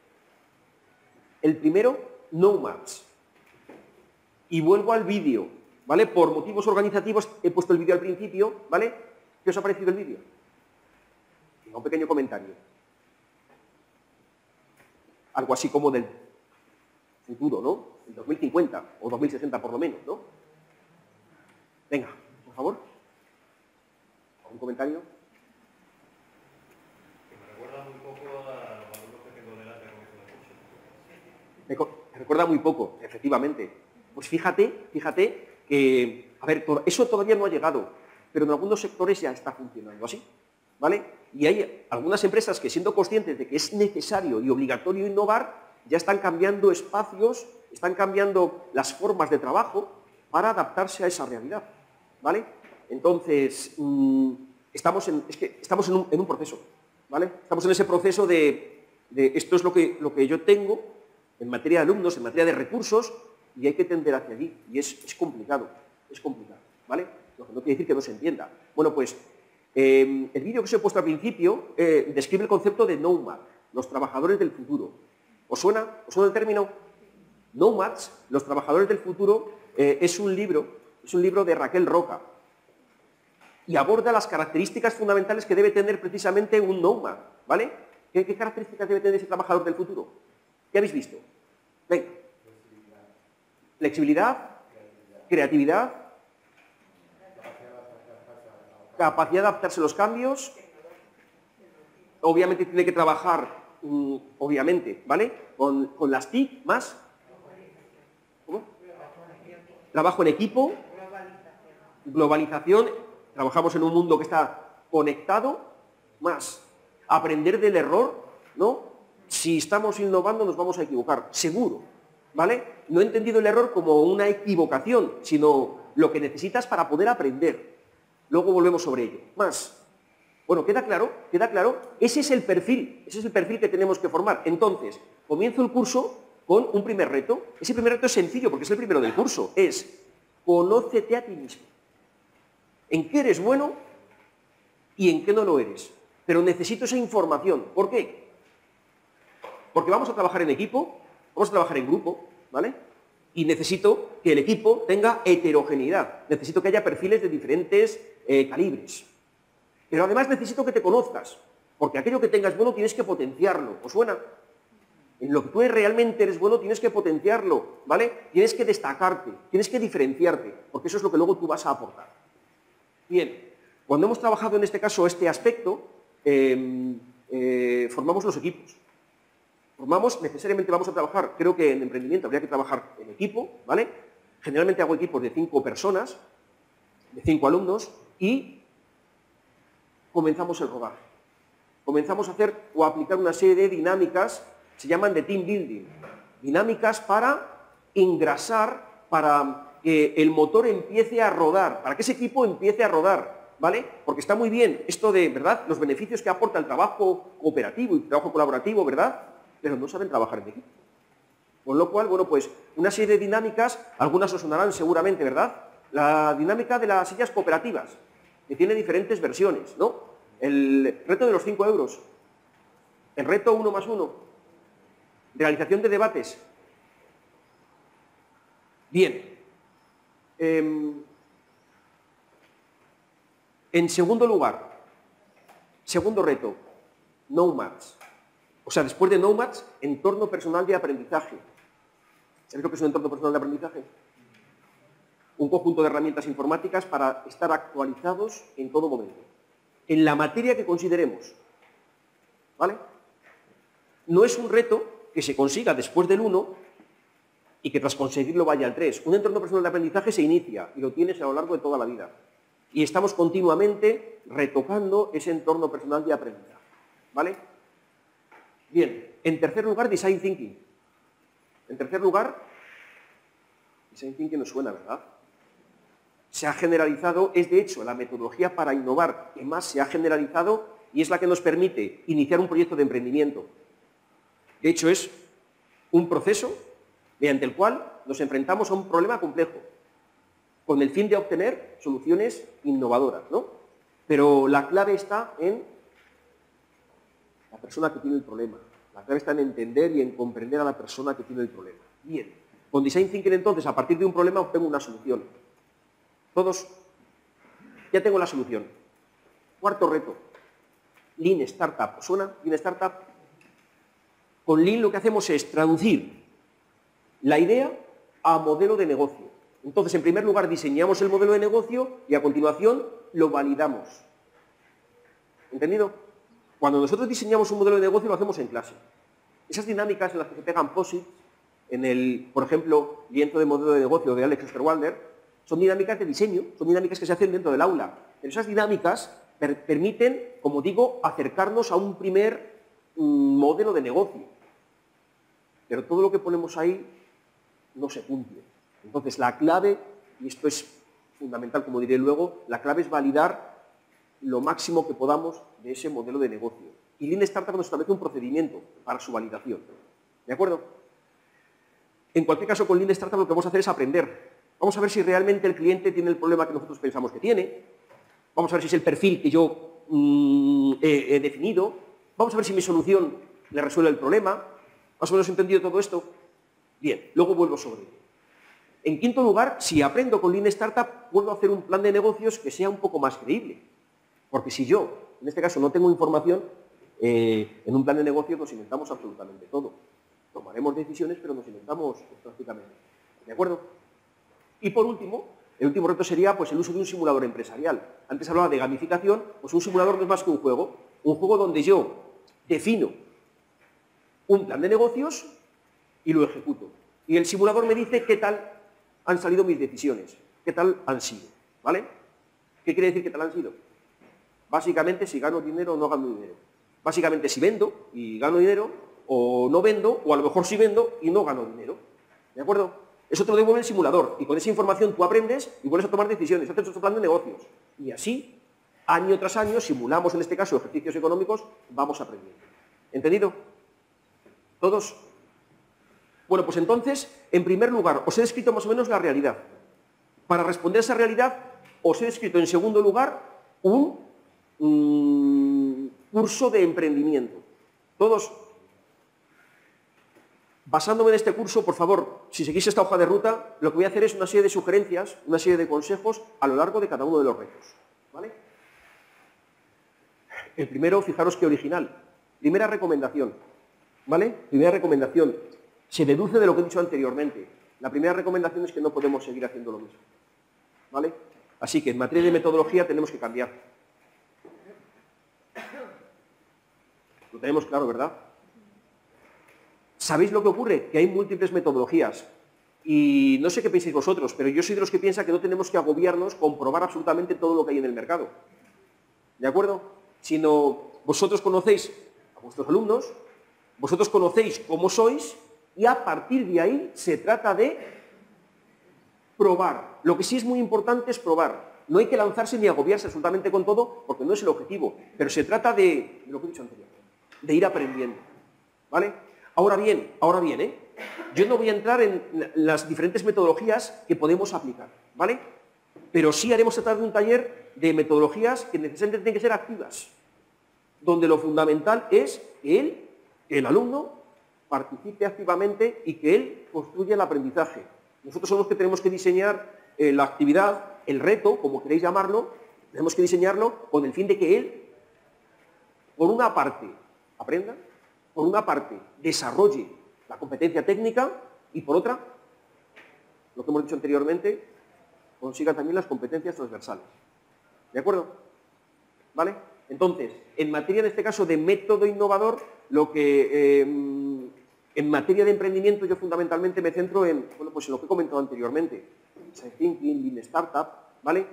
B: el primero, no marks. Y vuelvo al vídeo, ¿vale? Por motivos organizativos he puesto el vídeo al principio, ¿vale? ¿Qué os ha parecido el vídeo? Un pequeño comentario. Algo así como del futuro, ¿no? El dos mil cincuenta o dos mil sesenta por lo menos, ¿no? Venga, por favor. ¿Algún comentario?
C: Que me recuerda muy poco a los alumnos que tengo delante con esto de
B: curso. Me recuerda muy poco, efectivamente. Pues fíjate, fíjate que, a ver, eso todavía no ha llegado, pero en algunos sectores ya está funcionando así, ¿vale? Y hay algunas empresas que, siendo conscientes de que es necesario y obligatorio innovar, ya están cambiando espacios, están cambiando las formas de trabajo para adaptarse a esa realidad, ¿vale? Entonces, mmm, estamos, en, es que estamos en, un, en un proceso, ¿vale? Estamos en ese proceso de, de esto es lo que, lo que yo tengo en materia de alumnos, en materia de recursos, y hay que tender hacia allí, y es, es complicado, es complicado, ¿vale? Lo que no quiere decir que no se entienda. Bueno, pues, eh, el vídeo que os he puesto al principio eh, describe el concepto de Nomad, los trabajadores del futuro. ¿Os suena? ¿Os suena el término? Nomads, los trabajadores del futuro, eh, es un libro, es un libro de Raquel Roca, y aborda las características fundamentales que debe tener precisamente un nomad, ¿vale? ¿Qué, qué características debe tener ese trabajador del futuro? ¿Qué habéis visto? Venga. Flexibilidad, creatividad, capacidad de adaptarse a los cambios, obviamente tiene que trabajar, mm, obviamente, ¿vale? Con, con las T I C, más. ¿Cómo? Trabajo en equipo, globalización, trabajamos en un mundo que está conectado, más aprender del error, ¿no? Si estamos innovando nos vamos a equivocar, seguro, ¿vale? No he entendido el error como una equivocación, sino lo que necesitas para poder aprender. Luego volvemos sobre ello. Más. Bueno, ¿queda claro? ¿Queda claro? Ese es el perfil, ese es el perfil que tenemos que formar. Entonces, comienzo el curso con un primer reto. Ese primer reto es sencillo porque es el primero del curso. Es, conócete a ti mismo. ¿En qué eres bueno y en qué no lo eres? Pero necesito esa información. ¿Por qué? Porque vamos a trabajar en equipo, vamos a trabajar en grupo, ¿vale? Y necesito que el equipo tenga heterogeneidad. Necesito que haya perfiles de diferentes eh, calibres. Pero además necesito que te conozcas, porque aquello que tengas bueno tienes que potenciarlo. ¿Os suena? En lo que tú realmente eres bueno tienes que potenciarlo, ¿vale? Tienes que destacarte, tienes que diferenciarte, porque eso es lo que luego tú vas a aportar. Bien, cuando hemos trabajado en este caso este aspecto, eh, eh, formamos los equipos. Formamos, necesariamente vamos a trabajar, creo que en emprendimiento habría que trabajar en equipo, ¿vale? Generalmente hago equipos de cinco personas, de cinco alumnos, y comenzamos el rodaje. Comenzamos a hacer o a aplicar una serie de dinámicas, se llaman de team building, dinámicas para engrasar, para que el motor empiece a rodar, para que ese equipo empiece a rodar, ¿vale? Porque está muy bien esto de, ¿verdad?, los beneficios que aporta el trabajo cooperativo y el trabajo colaborativo, ¿verdad?, pero no saben trabajar en equipo. Con lo cual, bueno, pues una serie de dinámicas, algunas os sonarán seguramente, ¿verdad? La dinámica de las sillas cooperativas, que tiene diferentes versiones, ¿no? El reto de los cinco euros, el reto uno más uno, realización de debates. Bien. Eh, en segundo lugar, segundo reto, Nomads. O sea, después de Nomads, entorno personal de aprendizaje. ¿Sabéis lo que es un entorno personal de aprendizaje? Un conjunto de herramientas informáticas para estar actualizados en todo momento. En la materia que consideremos. ¿Vale? No es un reto que se consiga después del uno y que tras conseguirlo vaya al tres. Un entorno personal de aprendizaje se inicia y lo tienes a lo largo de toda la vida. Y estamos continuamente retocando ese entorno personal de aprendizaje. ¿Vale? Bien, en tercer lugar, Design Thinking. En tercer lugar, Design Thinking nos suena, ¿verdad? Se ha generalizado, es de hecho la metodología para innovar que más se ha generalizado y es la que nos permite iniciar un proyecto de emprendimiento. De hecho, es un proceso mediante el cual nos enfrentamos a un problema complejo, con el fin de obtener soluciones innovadoras, ¿no? Pero la clave está en la persona que tiene el problema. La clave está en entender y en comprender a la persona que tiene el problema. Bien, con Design Thinking entonces, a partir de un problema obtengo una solución. Todos, ya tengo la solución. Cuarto reto, Lean Startup. ¿Os suena? Lean Startup. Con Lean lo que hacemos es traducir la idea a modelo de negocio. Entonces, en primer lugar, diseñamos el modelo de negocio y a continuación lo validamos. ¿Entendido? Cuando nosotros diseñamos un modelo de negocio lo hacemos en clase. Esas dinámicas en las que se pegan posits, en el, por ejemplo, lienzo de modelo de negocio de Alex Osterwalder, son dinámicas de diseño, son dinámicas que se hacen dentro del aula. Pero esas dinámicas per permiten, como digo, acercarnos a un primer mm, modelo de negocio. Pero todo lo que ponemos ahí no se cumple. Entonces, la clave, y esto es fundamental, como diré luego, la clave es validar lo máximo que podamos de ese modelo de negocio. Y Lean Startup nos establece un procedimiento para su validación. ¿De acuerdo? En cualquier caso, con Lean Startup lo que vamos a hacer es aprender. Vamos a ver si realmente el cliente tiene el problema que nosotros pensamos que tiene. Vamos a ver si es el perfil que yo mmm, he, he definido. Vamos a ver si mi solución le resuelve el problema. ¿Más o menos entendido todo esto? Bien, luego vuelvo sobre ello. En quinto lugar, si aprendo con Lean Startup, puedo hacer un plan de negocios que sea un poco más creíble. Porque si yo, en este caso, no tengo información, eh, en un plan de negocios nos inventamos absolutamente todo. Tomaremos decisiones, pero nos inventamos pues, prácticamente. ¿De acuerdo? Y por último, el último reto sería pues, el uso de un simulador empresarial. Antes hablaba de gamificación, pues un simulador no es más que un juego. Un juego donde yo defino un plan de negocios y lo ejecuto. Y el simulador me dice qué tal han salido mis decisiones, qué tal han sido. ¿Vale? ¿Qué quiere decir qué tal han sido? Básicamente si gano dinero o no gano dinero. Básicamente si vendo y gano dinero, o no vendo, o a lo mejor sí vendo y no gano dinero. ¿De acuerdo? Eso te lo devuelve el simulador y con esa información tú aprendes y vuelves a tomar decisiones, haces tu plan de negocios. Y así, año tras año, simulamos en este caso ejercicios económicos, vamos aprendiendo. ¿Entendido? ¿Todos? Bueno, pues entonces, en primer lugar, os he descrito más o menos la realidad. Para responder a esa realidad, os he descrito en segundo lugar un mmm, curso de emprendimiento. ¿Todos? Basándome en este curso, por favor, si seguís esta hoja de ruta, lo que voy a hacer es una serie de sugerencias, una serie de consejos a lo largo de cada uno de los retos. ¿Vale? El primero, fijaros qué original. Primera recomendación. ¿Vale? Primera recomendación. Se deduce de lo que he dicho anteriormente. La primera recomendación es que no podemos seguir haciendo lo mismo. ¿Vale? Así que en materia de metodología tenemos que cambiar. Lo tenemos claro, ¿verdad? ¿Sabéis lo que ocurre? Que hay múltiples metodologías. Y no sé qué pensáis vosotros, pero yo soy de los que piensa que no tenemos que agobiarnos con probar absolutamente todo lo que hay en el mercado. ¿De acuerdo? Sino vosotros conocéis a vuestros alumnos, vosotros conocéis cómo sois y a partir de ahí se trata de probar. Lo que sí es muy importante es probar. No hay que lanzarse ni agobiarse absolutamente con todo porque no es el objetivo. Pero se trata de, de lo que he dicho anteriormente, de ir aprendiendo. ¿Vale? Ahora bien, ahora bien, ¿eh? Yo no voy a entrar en las diferentes metodologías que podemos aplicar, ¿vale? Pero sí haremos tratar de un taller de metodologías que necesariamente tienen que ser activas, donde lo fundamental es que él, el alumno, participe activamente y que él construya el aprendizaje. Nosotros somos los que tenemos que diseñar eh, la actividad, el reto, como queréis llamarlo, tenemos que diseñarlo con el fin de que él, por una parte, aprenda, por una parte, desarrolle la competencia técnica y por otra, lo que hemos dicho anteriormente, consiga también las competencias transversales. ¿De acuerdo? ¿Vale? Entonces, en materia, en este caso, de método innovador, lo que, eh, en materia de emprendimiento, yo fundamentalmente me centro en, bueno, pues en lo que he comentado anteriormente. Design Thinking, Lean Startup, ¿vale?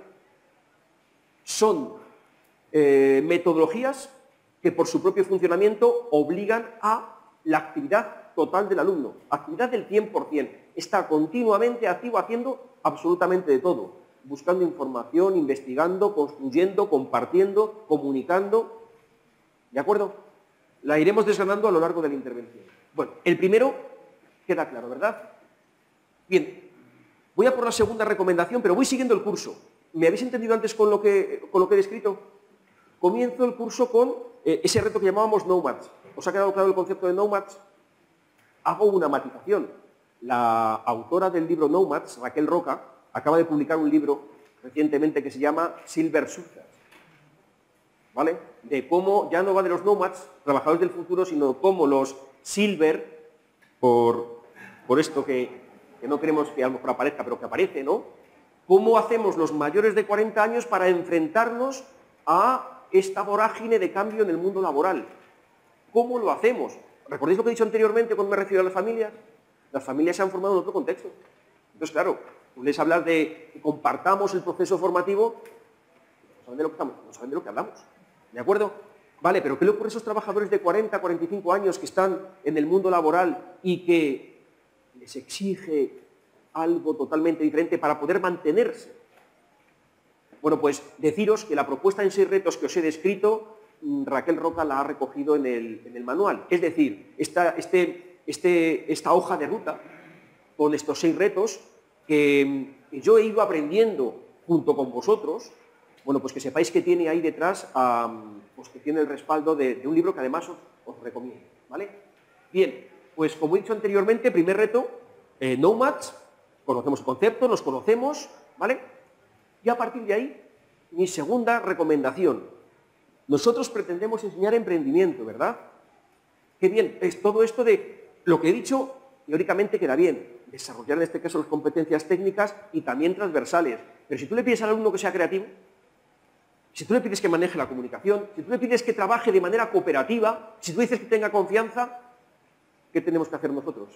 B: Son eh, metodologías que por su propio funcionamiento obligan a la actividad total del alumno, actividad del cien por cien. Está continuamente activo haciendo absolutamente de todo, buscando información, investigando, construyendo, compartiendo, comunicando. ¿De acuerdo? La iremos desgranando a lo largo de la intervención. Bueno, el primero queda claro, ¿verdad? Bien, voy a por la segunda recomendación, pero voy siguiendo el curso. ¿Me habéis entendido antes con lo que, con lo que he descrito? Comienzo el curso con eh, ese reto que llamábamos Nomads. ¿Os ha quedado claro el concepto de Nomads? Hago una matización. La autora del libro Nomads, Raquel Roca, acaba de publicar un libro recientemente que se llama Silver Surfers, ¿vale? De cómo ya no va de los Nomads, trabajadores del futuro, sino cómo los Silver, por, por esto que, que no queremos que a lo mejor aparezca, pero que aparece, ¿no? ¿Cómo hacemos los mayores de cuarenta años para enfrentarnos a esta vorágine de cambio en el mundo laboral? ¿Cómo lo hacemos? ¿Recordáis lo que he dicho anteriormente cuando me refiero a las familias? Las familias se han formado en otro contexto. Entonces, claro, les hablar de que compartamos el proceso formativo, no saben de lo que estamos, no saben de lo que hablamos. ¿De acuerdo? Vale, pero ¿qué le ocurre a esos trabajadores de cuarenta, cuarenta y cinco años que están en el mundo laboral y que les exige algo totalmente diferente para poder mantenerse? Bueno, pues deciros que la propuesta en seis retos que os he descrito, Raquel Roca la ha recogido en el, en el manual. Es decir, esta, este, este, esta hoja de ruta con estos seis retos que yo he ido aprendiendo junto con vosotros. Bueno, pues que sepáis que tiene ahí detrás, um, pues que tiene el respaldo de, de un libro que además os, os recomiendo, ¿vale? Bien, pues como he dicho anteriormente, primer reto, eh, Nomads, conocemos el concepto, nos conocemos, ¿vale? Y a partir de ahí, mi segunda recomendación. Nosotros pretendemos enseñar emprendimiento, ¿verdad? Qué bien, es todo esto de lo que he dicho, teóricamente queda bien, desarrollar en este caso las competencias técnicas y también transversales. Pero si tú le pides al alumno que sea creativo, si tú le pides que maneje la comunicación, si tú le pides que trabaje de manera cooperativa, si tú dices que tenga confianza, ¿qué tenemos que hacer nosotros?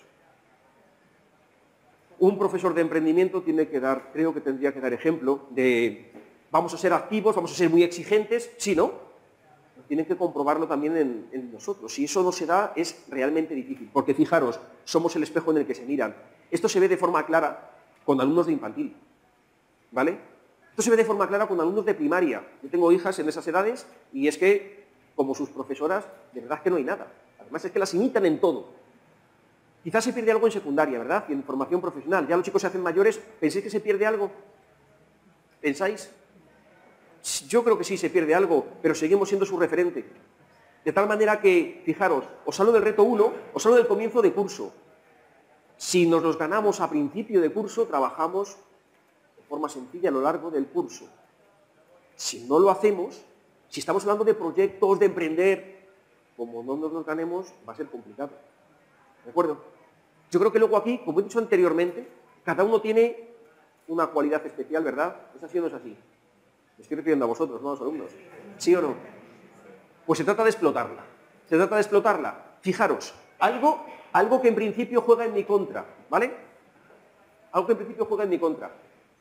B: Un profesor de emprendimiento tiene que dar, creo que tendría que dar ejemplo de vamos a ser activos, vamos a ser muy exigentes, sí, ¿no? Tienen que comprobarlo también en, en nosotros. Si eso no se da, es realmente difícil, porque fijaros, somos el espejo en el que se miran. Esto se ve de forma clara con alumnos de infantil, ¿vale? Esto se ve de forma clara con alumnos de primaria. Yo tengo hijas en esas edades y es que, como sus profesoras, de verdad que no hay nada. Además es que las imitan en todo. Quizás se pierde algo en secundaria, ¿verdad? Y en formación profesional. Ya los chicos se hacen mayores. ¿Pensáis que se pierde algo? ¿Pensáis? Yo creo que sí se pierde algo, pero seguimos siendo su referente. De tal manera que, fijaros, os hablo del reto uno, os hablo del comienzo de curso. Si nos los ganamos a principio de curso, trabajamos de forma sencilla a lo largo del curso. Si no lo hacemos, si estamos hablando de proyectos, de emprender, como no nos los ganemos, va a ser complicado. ¿De acuerdo? Yo creo que luego aquí, como he dicho anteriormente, cada uno tiene una cualidad especial, ¿verdad? ¿Es así o no es así? Me estoy refiriendo a vosotros, no a los alumnos. ¿Sí o no? Pues se trata de explotarla. Se trata de explotarla. Fijaros, algo, algo que en principio juega en mi contra, ¿vale? Algo que en principio juega en mi contra.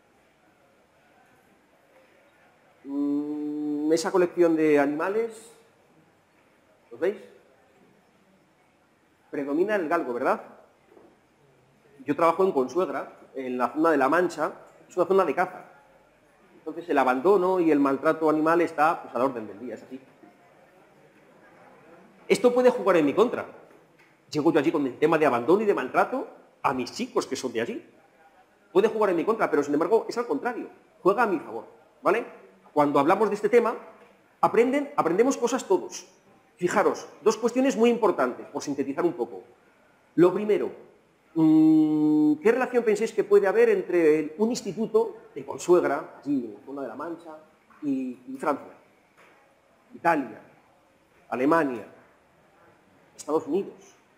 B: Mm, esa colección de animales, ¿los veis? Predomina el galgo, ¿verdad? Yo trabajo en Consuegra, en la zona de La Mancha, es una zona de caza. Entonces el abandono y el maltrato animal está pues, a la orden del día, es así. Esto puede jugar en mi contra. Llego yo allí con el tema de abandono y de maltrato a mis chicos que son de allí. Puede jugar en mi contra, pero sin embargo es al contrario, juega a mi favor, ¿vale? Cuando hablamos de este tema, aprenden, aprendemos cosas todos. Fijaros, dos cuestiones muy importantes, por sintetizar un poco. Lo primero, ¿qué relación pensáis que puede haber entre un instituto de Consuegra, allí en la zona de La Mancha, y, y Francia, Italia, Alemania, Estados Unidos?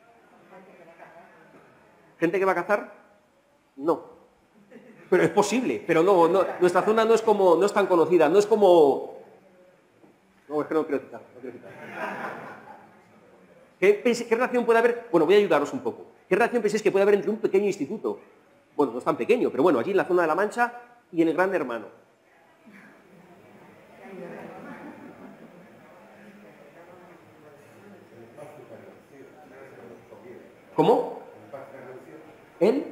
B: ¿Gente que va a cazar? No. Pero es posible, pero no, no nuestra zona no es, como, no es tan conocida, no es como... No, es que no quiero citar, no quiero citar. ¿Qué, ¿Qué relación puede haber? Bueno, voy a ayudaros un poco. ¿Qué relación pensáis que puede haber entre un pequeño instituto? Bueno, no es tan pequeño, pero bueno, allí en la zona de La Mancha y en el Gran Hermano. ¿Cómo? ¿El?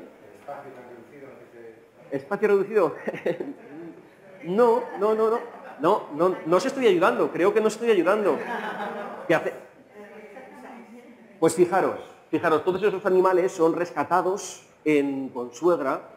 B: ¿Espacio reducido? No, no, no, no. No, no, no os estoy ayudando. Creo que no os estoy ayudando. ¿Qué hace? Pues fijaros, fijaros, todos esos animales son rescatados en Consuegra,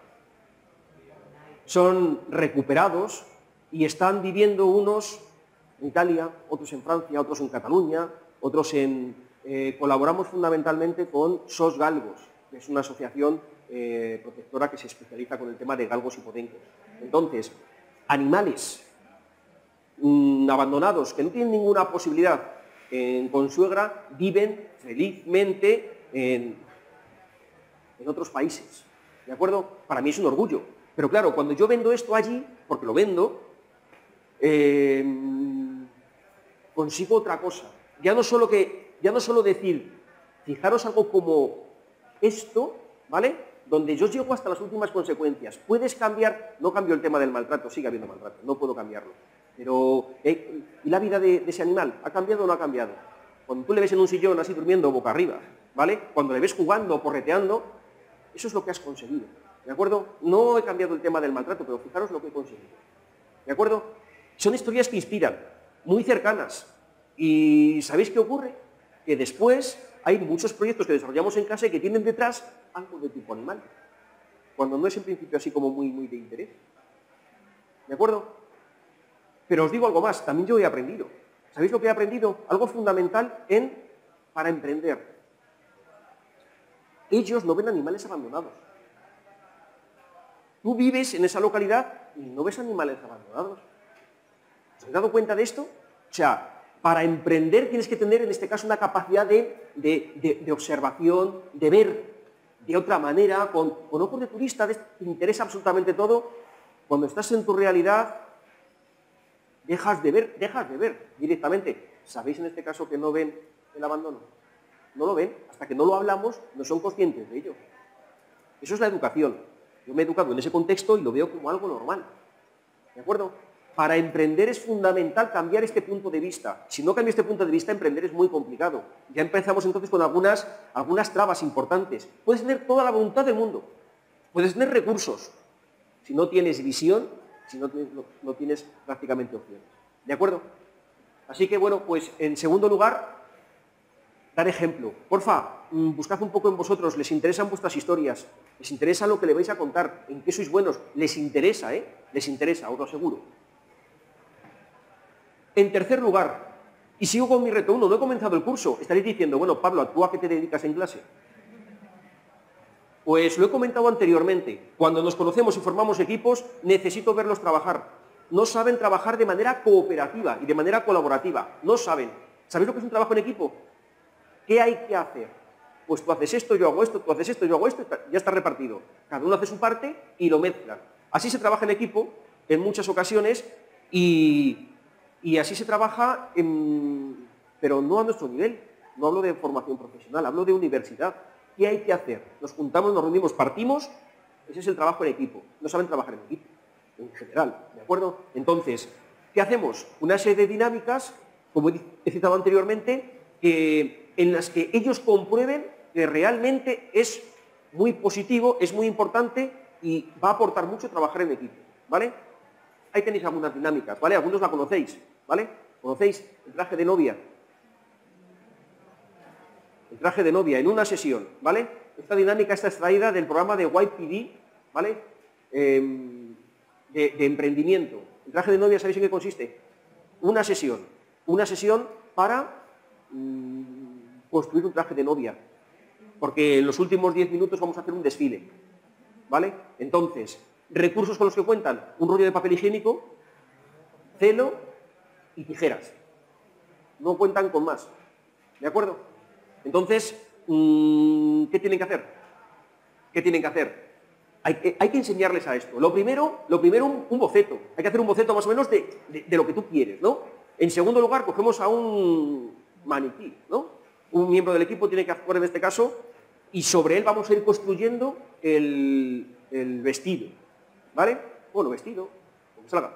B: son recuperados y están viviendo unos en Italia, otros en Francia, otros en Cataluña, otros en... Eh, colaboramos fundamentalmente con S O S Galgos, que es una asociación eh, protectora que se especializa con el tema de galgos y podencos. Entonces, animales mmm, abandonados que no tienen ninguna posibilidad en Consuegra viven felizmente en, en otros países. ¿De acuerdo? Para mí es un orgullo. Pero claro, cuando yo vendo esto allí, porque lo vendo, eh, consigo otra cosa. Ya no solo que, ya no solo decir, fijaros algo como esto, ¿vale? Donde yo llego hasta las últimas consecuencias. Puedes cambiar, no cambio el tema del maltrato, sigue habiendo maltrato, no puedo cambiarlo. Pero, eh, ¿y la vida de, de ese animal? ¿Ha cambiado o no ha cambiado? Cuando tú le ves en un sillón así durmiendo boca arriba, ¿vale? Cuando le ves jugando, porreteando, eso es lo que has conseguido, ¿de acuerdo? No he cambiado el tema del maltrato, pero fijaros lo que he conseguido, ¿de acuerdo? Son historias que inspiran, muy cercanas. ¿Y sabéis qué ocurre? Que después hay muchos proyectos que desarrollamos en clase que tienen detrás algo de tipo animal. cuando no es en principio así como muy, muy de interés. ¿De acuerdo? Pero os digo algo más, también yo he aprendido. ¿Sabéis lo que he aprendido? Algo fundamental en, para emprender. Ellos no ven animales abandonados. Tú vives en esa localidad y no ves animales abandonados. ¿Os habéis dado cuenta de esto? O sea, para emprender tienes que tener, en este caso, una capacidad de, de, de, de observación, de ver de otra manera, con, con ojos de turista, te interesa absolutamente todo. Cuando estás en tu realidad, dejas de ver, dejas de ver directamente. ¿Sabéis en este caso que no ven el abandono? No lo ven, hasta que no lo hablamos, no son conscientes de ello. Eso es la educación. Yo me he educado en ese contexto y lo veo como algo normal. ¿De acuerdo? Para emprender es fundamental cambiar este punto de vista. Si no cambia este punto de vista, emprender es muy complicado. Ya empezamos entonces con algunas, algunas trabas importantes. Puedes tener toda la voluntad del mundo, puedes tener recursos. Si no tienes visión, si no, no, no tienes prácticamente opciones. ¿De acuerdo? Así que, bueno, pues en segundo lugar, dar ejemplo. Porfa, buscad un poco en vosotros, les interesan vuestras historias, les interesa lo que le vais a contar, en qué sois buenos, les interesa, ¿eh? Les interesa, os lo aseguro. En tercer lugar, y sigo con mi reto uno, no he comenzado el curso, estaréis diciendo, bueno, Pablo, ¿tú a qué te dedicas en clase? Pues lo he comentado anteriormente, cuando nos conocemos y formamos equipos, necesito verlos trabajar. No saben trabajar de manera cooperativa y de manera colaborativa, no saben. ¿Sabéis lo que es un trabajo en equipo? ¿Qué hay que hacer? Pues tú haces esto, yo hago esto, tú haces esto, yo hago esto, ya está repartido. Cada uno hace su parte y lo mezclan. Así se trabaja en equipo en muchas ocasiones y... Y así se trabaja, en, pero no a nuestro nivel. No hablo de formación profesional, hablo de universidad. ¿Qué hay que hacer? Nos juntamos, nos reunimos, partimos. Ese es el trabajo en equipo. No saben trabajar en equipo, en general. ¿De acuerdo? Entonces, ¿qué hacemos? Una serie de dinámicas, como he citado anteriormente, que, en las que ellos comprueben que realmente es muy positivo, es muy importante y va a aportar mucho trabajar en equipo. ¿Vale? Ahí tenéis algunas dinámicas, ¿vale? Algunos la conocéis, ¿vale? ¿Conocéis el traje de novia? El traje de novia en una sesión, ¿vale? Esta dinámica está extraída del programa de Y P D, ¿vale? Eh, de, de emprendimiento. El traje de novia, ¿sabéis en qué consiste? Una sesión. Una sesión para mmm, construir un traje de novia. Porque en los últimos diez minutos vamos a hacer un desfile, ¿vale? Entonces... recursos con los que cuentan, un rollo de papel higiénico, celo y tijeras. No cuentan con más. ¿De acuerdo? Entonces, ¿qué tienen que hacer? ¿Qué tienen que hacer? Hay que, hay que enseñarles a esto. Lo primero, lo primero un, un boceto. Hay que hacer un boceto más o menos de, de, de lo que tú quieres, ¿no? En segundo lugar, cogemos a un maniquí, ¿no? Un miembro del equipo tiene que actuar en este caso y sobre él vamos a ir construyendo el, el vestido. ¿Vale? Bueno, vestido, como salga.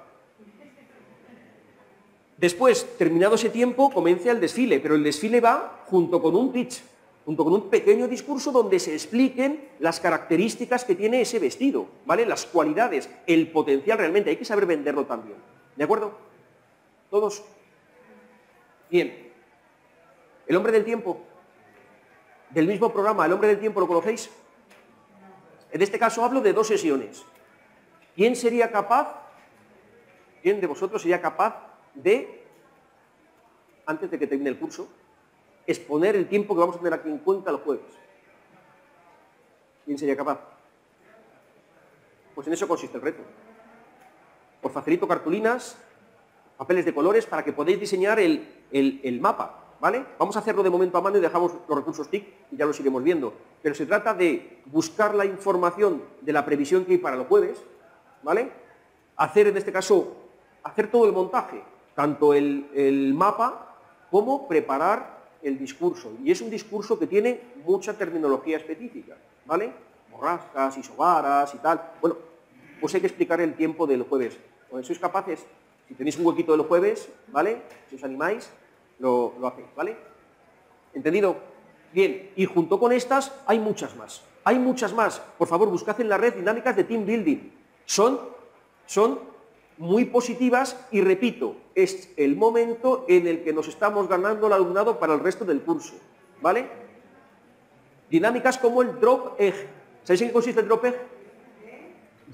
B: Después, terminado ese tiempo, comienza el desfile, pero el desfile va junto con un pitch, junto con un pequeño discurso donde se expliquen las características que tiene ese vestido, ¿vale? Las cualidades, el potencial realmente, hay que saber venderlo también. ¿De acuerdo? ¿Todos? Bien. El hombre del tiempo, del mismo programa, el hombre del tiempo, ¿lo conocéis? En este caso hablo de dos sesiones. ¿Quién sería capaz, quién de vosotros sería capaz de, antes de que termine el curso, exponer el tiempo que vamos a tener aquí en cuenta los jueves? ¿Quién sería capaz? Pues en eso consiste el reto. Os facilito cartulinas, papeles de colores para que podáis diseñar el, el, el mapa, ¿vale? Vamos a hacerlo de momento a mano y dejamos los recursos T I C y ya los iremos viendo. Pero se trata de buscar la información de la previsión que hay para los jueves, ¿vale? Hacer, en este caso, hacer todo el montaje, tanto el, el mapa como preparar el discurso. Y es un discurso que tiene mucha terminología específica, ¿vale? Borrascas, isobaras y tal. Bueno, pues hay que explicar el tiempo del jueves. O sois capaces, si tenéis un huequito de los jueves, ¿vale? Si os animáis, lo, lo hacéis, ¿vale? ¿Entendido? Bien, y junto con estas hay muchas más. Hay muchas más. Por favor, buscad en la red dinámicas de team building. Son, son muy positivas y, repito, es el momento en el que nos estamos ganando el alumnado para el resto del curso, ¿vale? Dinámicas como el drop egg. ¿Sabéis en qué consiste el drop egg?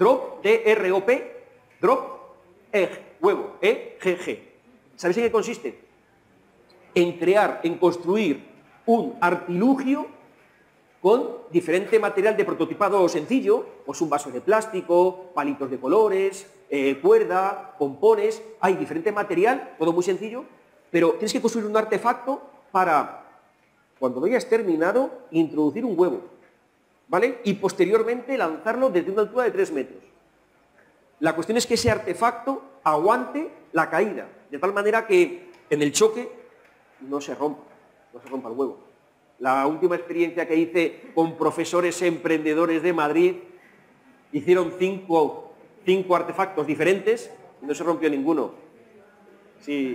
B: Drop, D R O P, drop, egg, huevo, E G G. ¿Sabéis en qué consiste? En crear, en construir un artilugio con diferente material de prototipado sencillo, pues un vaso de plástico, palitos de colores, eh, cuerda, pompones, hay diferente material, todo muy sencillo, pero tienes que construir un artefacto para, cuando lo hayas terminado, introducir un huevo, ¿vale? Y posteriormente lanzarlo desde una altura de tres metros. La cuestión es que ese artefacto aguante la caída, de tal manera que en el choque no se rompa, no se rompa el huevo. La última experiencia que hice con profesores emprendedores de Madrid, hicieron cinco, cinco artefactos diferentes y no se rompió ninguno. Sí.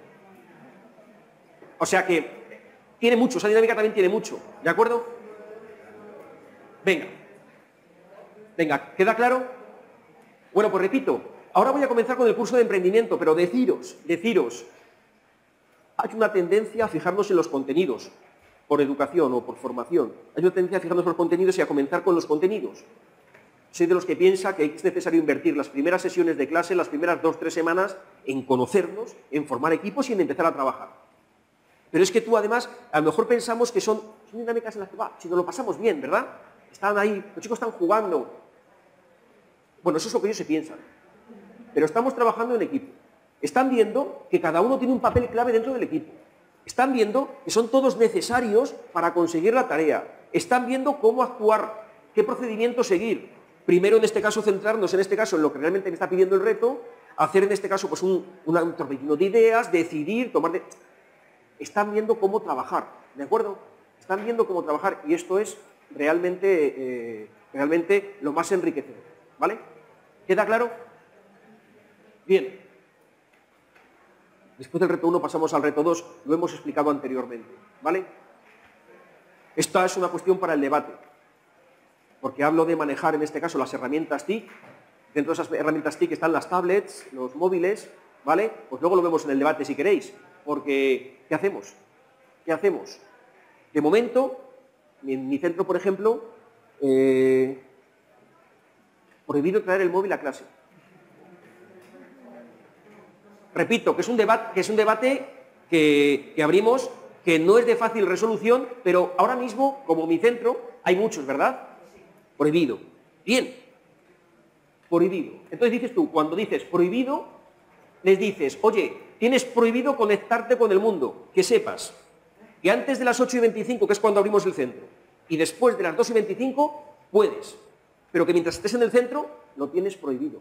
B: O sea que tiene mucho, esa dinámica también tiene mucho, ¿de acuerdo? Venga. Venga, ¿queda claro? Bueno, pues repito, ahora voy a comenzar con el curso de emprendimiento, pero deciros, deciros, hay una tendencia a fijarnos en los contenidos, por educación o por formación. Hay una tendencia a fijarnos en los contenidos y a comenzar con los contenidos. Soy de los que piensa que es necesario invertir las primeras sesiones de clase, las primeras dos, tres semanas, en conocernos, en formar equipos y en empezar a trabajar. Pero es que tú, además, a lo mejor pensamos que son, son dinámicas en las que, va, si nos lo pasamos bien, ¿verdad? Están ahí, los chicos están jugando. Bueno, eso es lo que ellos se piensan. Pero estamos trabajando en equipo. Están viendo que cada uno tiene un papel clave dentro del equipo. Están viendo que son todos necesarios para conseguir la tarea. Están viendo cómo actuar, qué procedimiento seguir. Primero, en este caso, centrarnos en este caso en lo que realmente me está pidiendo el reto, hacer en este caso pues un, un torbellino de ideas, decidir, tomar... De... Están viendo cómo trabajar, ¿de acuerdo? Están viendo cómo trabajar y esto es realmente, eh, realmente lo más enriquecedor, ¿vale? ¿Queda claro? Bien. Después del reto uno pasamos al reto dos, lo hemos explicado anteriormente, ¿vale? Esta es una cuestión para el debate, porque hablo de manejar en este caso las herramientas T I C, dentro de esas herramientas T I C están las tablets, los móviles, ¿vale? Pues luego lo vemos en el debate si queréis, porque ¿qué hacemos? ¿Qué hacemos? De momento, en mi centro, por ejemplo, eh, prohibido traer el móvil a clase. Repito, que es un debate, que, es un debate que, que abrimos, que no es de fácil resolución, pero ahora mismo, como mi centro, hay muchos, ¿verdad? Prohibido. Bien. Prohibido. Entonces dices tú, cuando dices prohibido, les dices, oye, tienes prohibido conectarte con el mundo. Que sepas que antes de las ocho y veinticinco, que es cuando abrimos el centro, y después de las dos y veinticinco, puedes. Pero que mientras estés en el centro, lo tienes prohibido.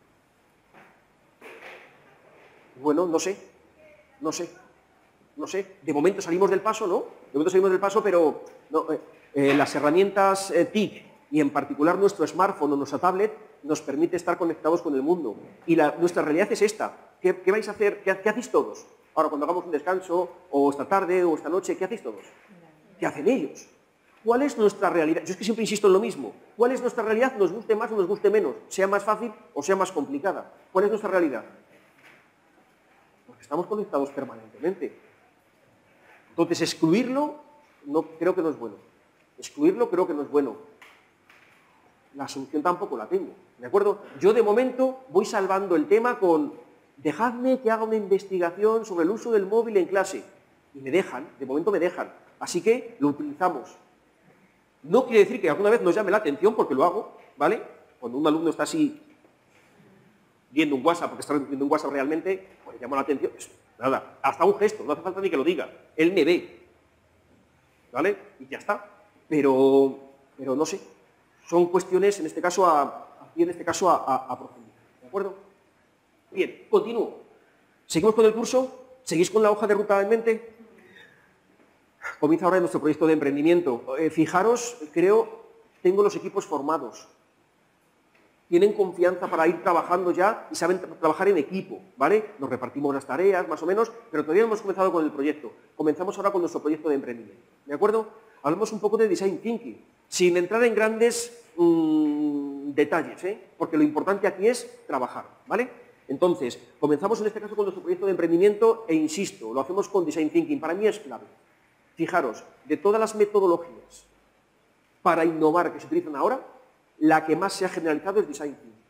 B: Bueno, no sé, no sé, no sé. De momento salimos del paso, ¿no? De momento salimos del paso, pero no, eh, eh, las herramientas eh, T I C y en particular nuestro smartphone o nuestra tablet nos permite estar conectados con el mundo. Y la, nuestra realidad es esta. ¿Qué, qué vais a hacer? ¿Qué, ¿Qué hacéis todos? Ahora, cuando hagamos un descanso, o esta tarde, o esta noche, ¿qué hacéis todos? ¿Qué hacen ellos? ¿Cuál es nuestra realidad? Yo es que siempre insisto en lo mismo. ¿Cuál es nuestra realidad? Nos guste más o nos guste menos. Sea más fácil o sea más complicada. ¿Cuál es nuestra realidad? Estamos conectados permanentemente. Entonces, excluirlo no, creo que no es bueno. Excluirlo creo que no es bueno. La solución tampoco la tengo, ¿de acuerdo? Yo, de momento, voy salvando el tema con dejadme que haga una investigación sobre el uso del móvil en clase. Y me dejan, de momento me dejan. Así que lo utilizamos. No quiere decir que alguna vez nos llame la atención, porque lo hago, ¿vale? Cuando un alumno está así viendo un WhatsApp, porque está viendo un WhatsApp realmente, pues le llama la atención. Pues, nada, hasta un gesto, no hace falta ni que lo diga. Él me ve, ¿vale? Y ya está. Pero, pero no sé, son cuestiones, en este caso, a, en este caso a, a, a profundizar, ¿de acuerdo? Bien, continúo. ¿Seguimos con el curso? ¿Seguís con la hoja de ruta en mente? Comienza ahora nuestro proyecto de emprendimiento. Eh, fijaros, creo, tengo los equipos formados. Tienen confianza para ir trabajando ya y saben tra trabajar en equipo, ¿vale? Nos repartimos las tareas, más o menos, pero todavía no hemos comenzado con el proyecto. Comenzamos ahora con nuestro proyecto de emprendimiento, ¿de acuerdo? Hablamos un poco de Design Thinking, sin entrar en grandes mmm, detalles, ¿eh? Porque lo importante aquí es trabajar, ¿vale? Entonces, comenzamos en este caso con nuestro proyecto de emprendimiento e insisto, lo hacemos con Design Thinking, para mí es clave. Fijaros, de todas las metodologías para innovar que se utilizan ahora, la que más se ha generalizado es Design Thinking.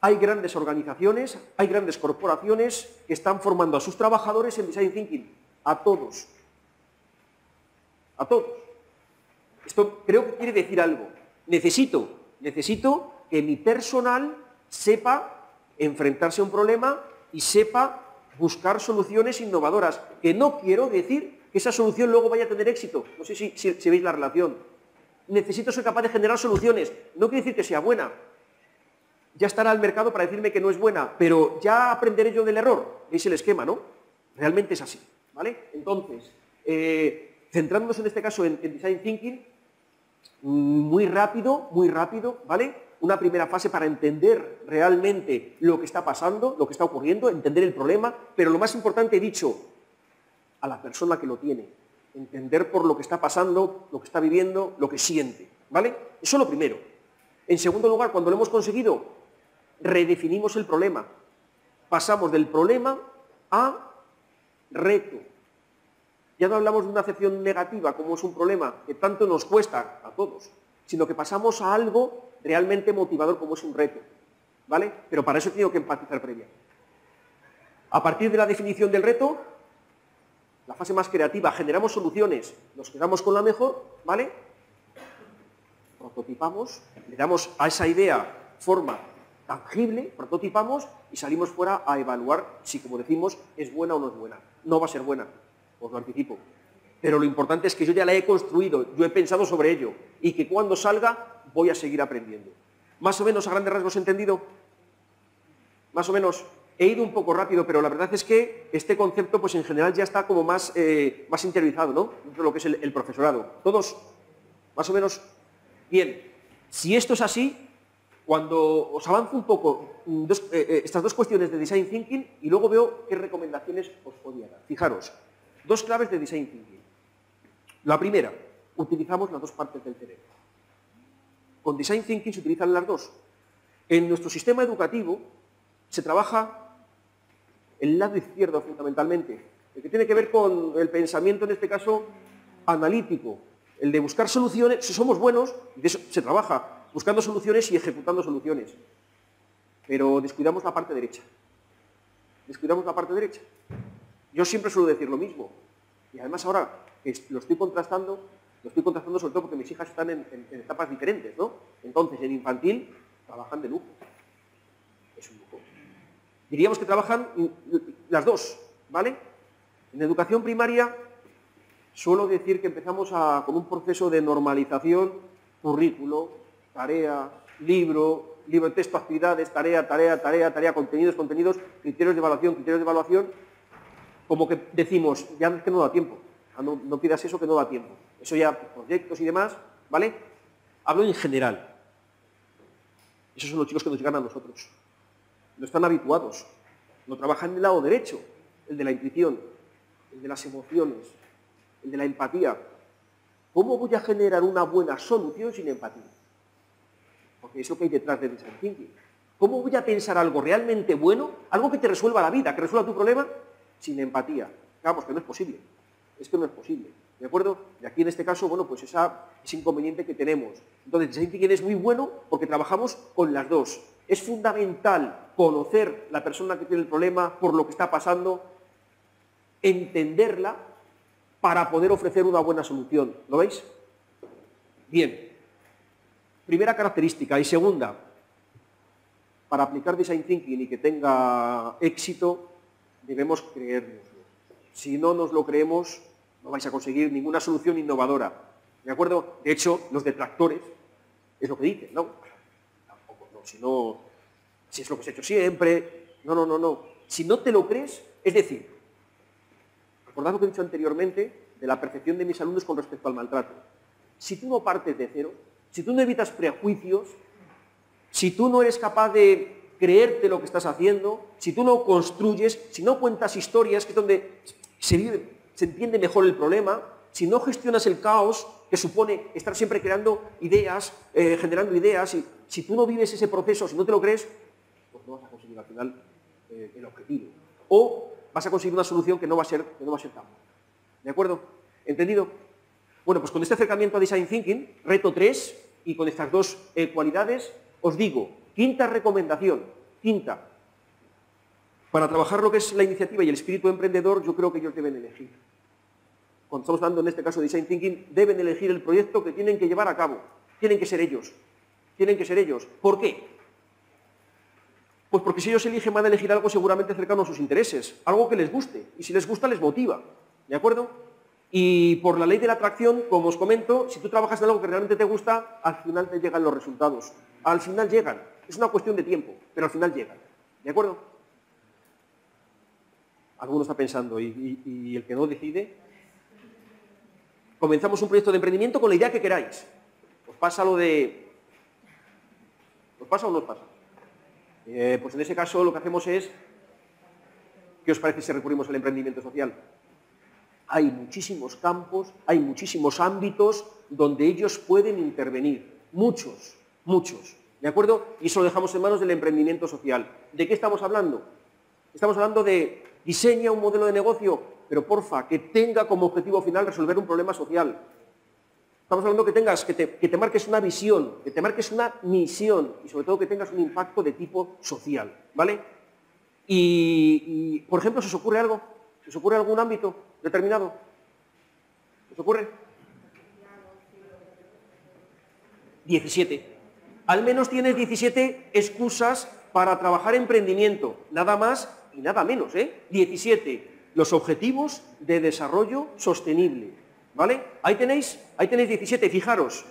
B: Hay grandes organizaciones, hay grandes corporaciones que están formando a sus trabajadores en Design Thinking. A todos. A todos. Esto creo que quiere decir algo. Necesito, necesito que mi personal sepa enfrentarse a un problema y sepa buscar soluciones innovadoras. Que no quiero decir que esa solución luego vaya a tener éxito. No sé si, si, si veis la relación. Necesito ser capaz de generar soluciones. No quiere decir que sea buena. Ya estará el mercado para decirme que no es buena, pero ya aprenderé yo del error. ¿Veis el esquema, no? Realmente es así, ¿vale? Entonces, eh, centrándonos en este caso en, en Design Thinking, muy rápido, muy rápido, ¿vale? Una primera fase para entender realmente lo que está pasando, lo que está ocurriendo, entender el problema, pero lo más importante, he dicho, a la persona que lo tiene. Entender por lo que está pasando, lo que está viviendo, lo que siente, ¿vale? Eso es lo primero. En segundo lugar, cuando lo hemos conseguido, redefinimos el problema. Pasamos del problema a reto. Ya no hablamos de una acepción negativa, como es un problema que tanto nos cuesta a todos, sino que pasamos a algo realmente motivador, como es un reto, ¿vale? Pero para eso tengo que empatizar previa. A partir de la definición del reto, la fase más creativa, generamos soluciones, nos quedamos con la mejor, ¿vale? Prototipamos, le damos a esa idea forma tangible, prototipamos y salimos fuera a evaluar si, como decimos, es buena o no es buena. No va a ser buena, os lo anticipo. Pero lo importante es que yo ya la he construido, yo he pensado sobre ello y que cuando salga voy a seguir aprendiendo. Más o menos a grandes rasgos entendido. Más o menos. He ido un poco rápido, pero la verdad es que este concepto, pues en general ya está como más, eh, más interiorizado, ¿no? Dentro de lo que es el, el profesorado. ¿Todos? Más o menos. Bien. Si esto es así, cuando os avanzo un poco dos, eh, estas dos cuestiones de Design Thinking y luego veo qué recomendaciones os podría dar. Fijaros, dos claves de Design Thinking. La primera, utilizamos las dos partes del cerebro. Con Design Thinking se utilizan las dos. En nuestro sistema educativo se trabaja el lado izquierdo fundamentalmente, el que tiene que ver con el pensamiento, en este caso, analítico, el de buscar soluciones. Si somos buenos, de eso se trabaja, buscando soluciones y ejecutando soluciones. Pero descuidamos la parte derecha. Descuidamos la parte derecha. Yo siempre suelo decir lo mismo. Y además ahora que lo estoy contrastando, lo estoy contrastando sobre todo porque mis hijas están en, en, en etapas diferentes, ¿no? Entonces, en infantil, trabajan de lujo. Es un lujo. Diríamos que trabajan las dos, ¿vale? En educación primaria, suelo decir que empezamos a, con un proceso de normalización, currículo, tarea, libro, libro de texto, actividades, tarea, tarea, tarea, tarea, contenidos, contenidos, criterios de evaluación, criterios de evaluación, como que decimos, ya es que no da tiempo, no, no pidas eso que no da tiempo. Eso ya, proyectos y demás, ¿vale? Hablo en general. Esos son los chicos que nos llegan a nosotros. No están habituados. No trabajan en el lado derecho, el de la intuición, el de las emociones, el de la empatía. ¿Cómo voy a generar una buena solución sin empatía? Porque es lo que hay detrás del Design Thinking. ¿Cómo voy a pensar algo realmente bueno, algo que te resuelva la vida, que resuelva tu problema, sin empatía? Vamos, que no es posible. Es que no es posible. ¿De acuerdo? Y aquí en este caso, bueno, pues esa, ese inconveniente que tenemos. Entonces, Design Thinking es muy bueno porque trabajamos con las dos. Es fundamental conocer la persona que tiene el problema, por lo que está pasando, entenderla para poder ofrecer una buena solución. ¿Lo veis? Bien. Primera característica. Y segunda, para aplicar Design Thinking y que tenga éxito, debemos creérnoslo. Si no nos lo creemos, no vais a conseguir ninguna solución innovadora. ¿De acuerdo? De hecho, los detractores es lo que dicen, ¿no? Tampoco, no, si no, si es lo que se ha hecho siempre, no, no, no, no. Si no te lo crees, es decir, recordad lo que he dicho anteriormente de la percepción de mis alumnos con respecto al maltrato. Si tú no partes de cero, si tú no evitas prejuicios, si tú no eres capaz de creerte lo que estás haciendo, si tú no construyes, si no cuentas historias, que es donde se vive, se entiende mejor el problema, si no gestionas el caos que supone estar siempre creando ideas, eh, generando ideas, y si tú no vives ese proceso, si no te lo crees, pues no vas a conseguir al final eh, el objetivo. O vas a conseguir una solución que no va a ser, que no va a ser tan buena. ¿De acuerdo? ¿Entendido? Bueno, pues con este acercamiento a Design Thinking, reto tres, y con estas dos eh, cualidades, os digo, quinta recomendación, Quinta, para trabajar lo que es la iniciativa y el espíritu emprendedor, yo creo que ellos deben elegir. Cuando estamos hablando en este caso de Design Thinking, deben elegir el proyecto que tienen que llevar a cabo. Tienen que ser ellos. Tienen que ser ellos. ¿Por qué? Pues porque si ellos eligen, van a elegir algo seguramente cercano a sus intereses, algo que les guste. Y si les gusta, les motiva. ¿De acuerdo? Y por la ley de la atracción, como os comento, si tú trabajas en algo que realmente te gusta, al final te llegan los resultados. Al final llegan. Es una cuestión de tiempo, pero al final llegan. ¿De acuerdo? Alguno está pensando, ¿y, y, y el que no decide? Comenzamos un proyecto de emprendimiento con la idea que queráis. ¿Os pasa lo de...? ¿Os pasa o no os pasa? Eh, pues en ese caso lo que hacemos es... ¿Qué os parece si recurrimos al emprendimiento social? Hay muchísimos campos, hay muchísimos ámbitos donde ellos pueden intervenir. Muchos, muchos. ¿De acuerdo? Y eso lo dejamos en manos del emprendimiento social. ¿De qué estamos hablando? Estamos hablando de diseña un modelo de negocio, pero porfa, que tenga como objetivo final resolver un problema social. Estamos hablando que tengas, que te, que te marques una visión, que te marques una misión y sobre todo que tengas un impacto de tipo social, ¿vale? Y, y por ejemplo, ¿se os ocurre algo? ¿Se os ocurre algún ámbito determinado? ¿Se os ocurre? diecisiete. Al menos tienes diecisiete excusas para trabajar emprendimiento, nada más y nada menos, ¿eh? diecisiete. Los objetivos de desarrollo sostenible, ¿vale? Ahí tenéis, ahí tenéis diecisiete, fijaros.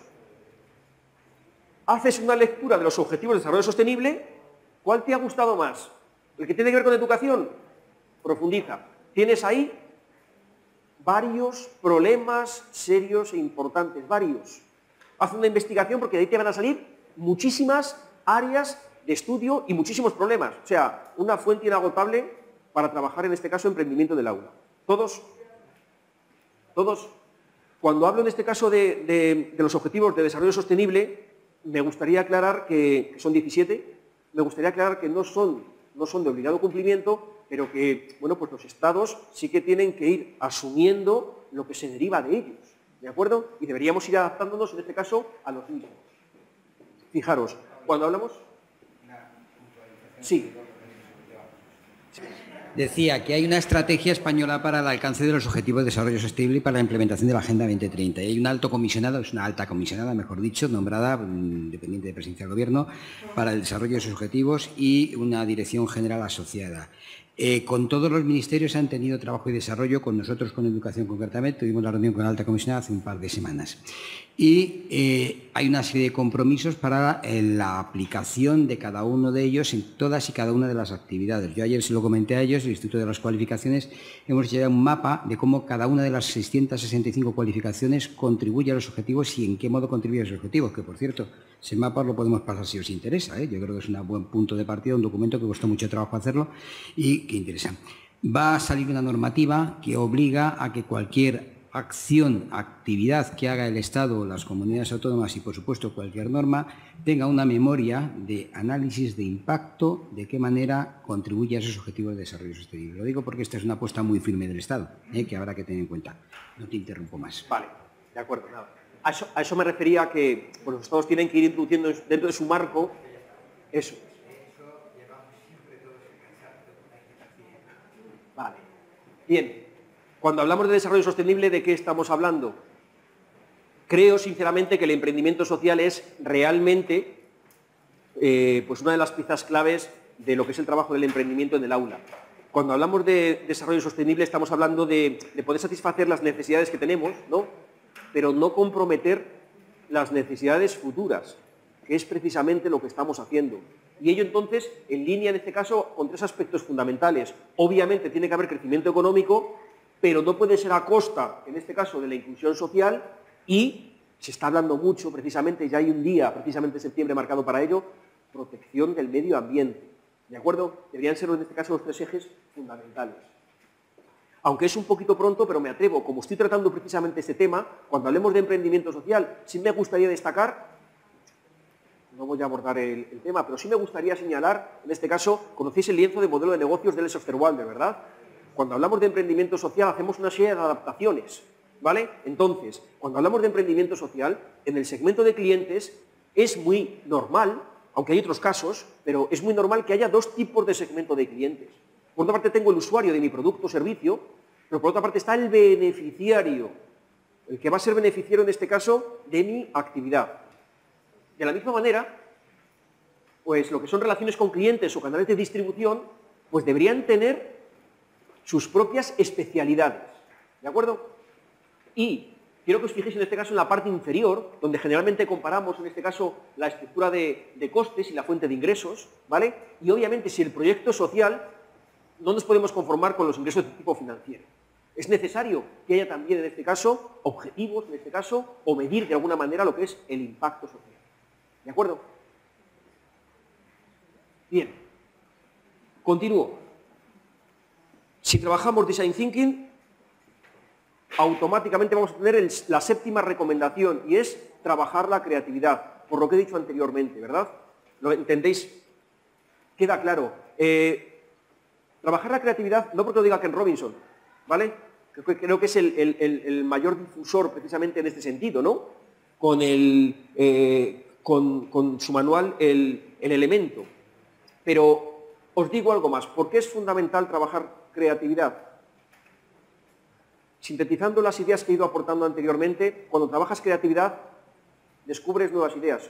B: Haces una lectura de los objetivos de desarrollo sostenible, ¿cuál te ha gustado más? ¿El que tiene que ver con educación? Profundiza. Tienes ahí varios problemas serios e importantes, varios. Haz una investigación porque de ahí te van a salir muchísimas áreas de estudio y muchísimos problemas. O sea, una fuente inagotable para trabajar en este caso emprendimiento del aula. ¿Todos? ¿Todos? Cuando hablo en este caso de, de, de los objetivos de desarrollo sostenible, me gustaría aclarar que, que son diecisiete, me gustaría aclarar que no son, no son de obligado cumplimiento, pero que, bueno, pues los estados sí que tienen que ir asumiendo lo que se deriva de ellos, ¿de acuerdo? Y deberíamos ir adaptándonos, en este caso, a los mismos. Fijaros, cuando hablamos... Sí.
A: Decía que hay una estrategia española para el alcance de los objetivos de desarrollo sostenible y para la implementación de la Agenda veinte treinta. Y hay un alto comisionado, es una alta comisionada, mejor dicho, nombrada, dependiente de presidencia del Gobierno, para el desarrollo de sus objetivos y una dirección general asociada. Eh, con todos los ministerios han tenido trabajo y desarrollo, con nosotros con Educación concretamente, tuvimos la reunión con la alta comisionada hace un par de semanas. Y eh, hay una serie de compromisos para eh, la aplicación de cada uno de ellos en todas y cada una de las actividades. Yo ayer se lo comenté a ellos, el Instituto de las Cualificaciones, hemos hecho un mapa de cómo cada una de las seiscientas sesenta y cinco cualificaciones contribuye a los objetivos y en qué modo contribuye a los objetivos, que por cierto, ese mapa lo podemos pasar si os interesa, ¿eh? Yo creo que es un buen punto de partida, un documento que costó mucho trabajo hacerlo y que interesa. Va a salir una normativa que obliga a que cualquier acción, actividad que haga el Estado o las comunidades autónomas y, por supuesto, cualquier norma, tenga una memoria de análisis de impacto, de qué manera contribuye a esos objetivos de desarrollo sostenible. Lo digo porque esta es una apuesta muy firme del Estado, ¿eh? Que habrá que tener en cuenta. No te interrumpo más.
B: Vale, de acuerdo. Nada. A, eso, a eso me refería que pues, los Estados tienen que ir introduciendo dentro de su marco eso. Vale. Bien. Cuando hablamos de desarrollo sostenible, ¿de qué estamos hablando? Creo, sinceramente, que el emprendimiento social es realmente eh, pues una de las piezas claves de lo que es el trabajo del emprendimiento en el aula. Cuando hablamos de desarrollo sostenible, estamos hablando de, de poder satisfacer las necesidades que tenemos, ¿no? Pero no comprometer las necesidades futuras, que es precisamente lo que estamos haciendo. Y ello, entonces, en línea, en este caso, con tres aspectos fundamentales. Obviamente, tiene que haber crecimiento económico, pero no puede ser a costa, en este caso, de la inclusión social y se está hablando mucho, precisamente, ya hay un día, precisamente en septiembre, marcado para ello, protección del medio ambiente. ¿De acuerdo? Deberían ser, en este caso, los tres ejes fundamentales. Aunque es un poquito pronto, pero me atrevo, como estoy tratando precisamente este tema, cuando hablemos de emprendimiento social, sí me gustaría destacar, no voy a abordar el, el tema, pero sí me gustaría señalar, en este caso, conocéis el lienzo de modelo de negocios del Osterwalder, ¿verdad? Cuando hablamos de emprendimiento social hacemos una serie de adaptaciones, ¿vale? Entonces, cuando hablamos de emprendimiento social, en el segmento de clientes es muy normal aunque hay otros casos, pero es muy normal que haya dos tipos de segmento de clientes. Por una parte tengo el usuario de mi producto o servicio, pero por otra parte está el beneficiario, el que va a ser beneficiario en este caso de mi actividad. De la misma manera, pues lo que son relaciones con clientes o canales de distribución, pues deberían tener sus propias especialidades, ¿de acuerdo? Y quiero que os fijéis en este caso en la parte inferior, donde generalmente comparamos en este caso la estructura de, de costes y la fuente de ingresos, ¿vale? Y obviamente si el proyecto es social, no nos podemos conformar con los ingresos de tipo financiero. Es necesario que haya también en este caso objetivos, en este caso, o medir de alguna manera lo que es el impacto social. ¿De acuerdo? Bien. Continúo. Si trabajamos Design Thinking, automáticamente vamos a tener el, la séptima recomendación y es trabajar la creatividad, por lo que he dicho anteriormente, ¿verdad? ¿Lo entendéis? Queda claro. Eh, trabajar la creatividad, no porque lo diga Ken Robinson, ¿vale? Creo, creo que es el, el, el mayor difusor precisamente en este sentido, ¿no? Con, el, eh, con, con su manual el, el elemento. Pero os digo algo más. ¿Por qué es fundamental trabajar creatividad? Sintetizando las ideas que he ido aportando anteriormente, cuando trabajas creatividad, descubres nuevas ideas,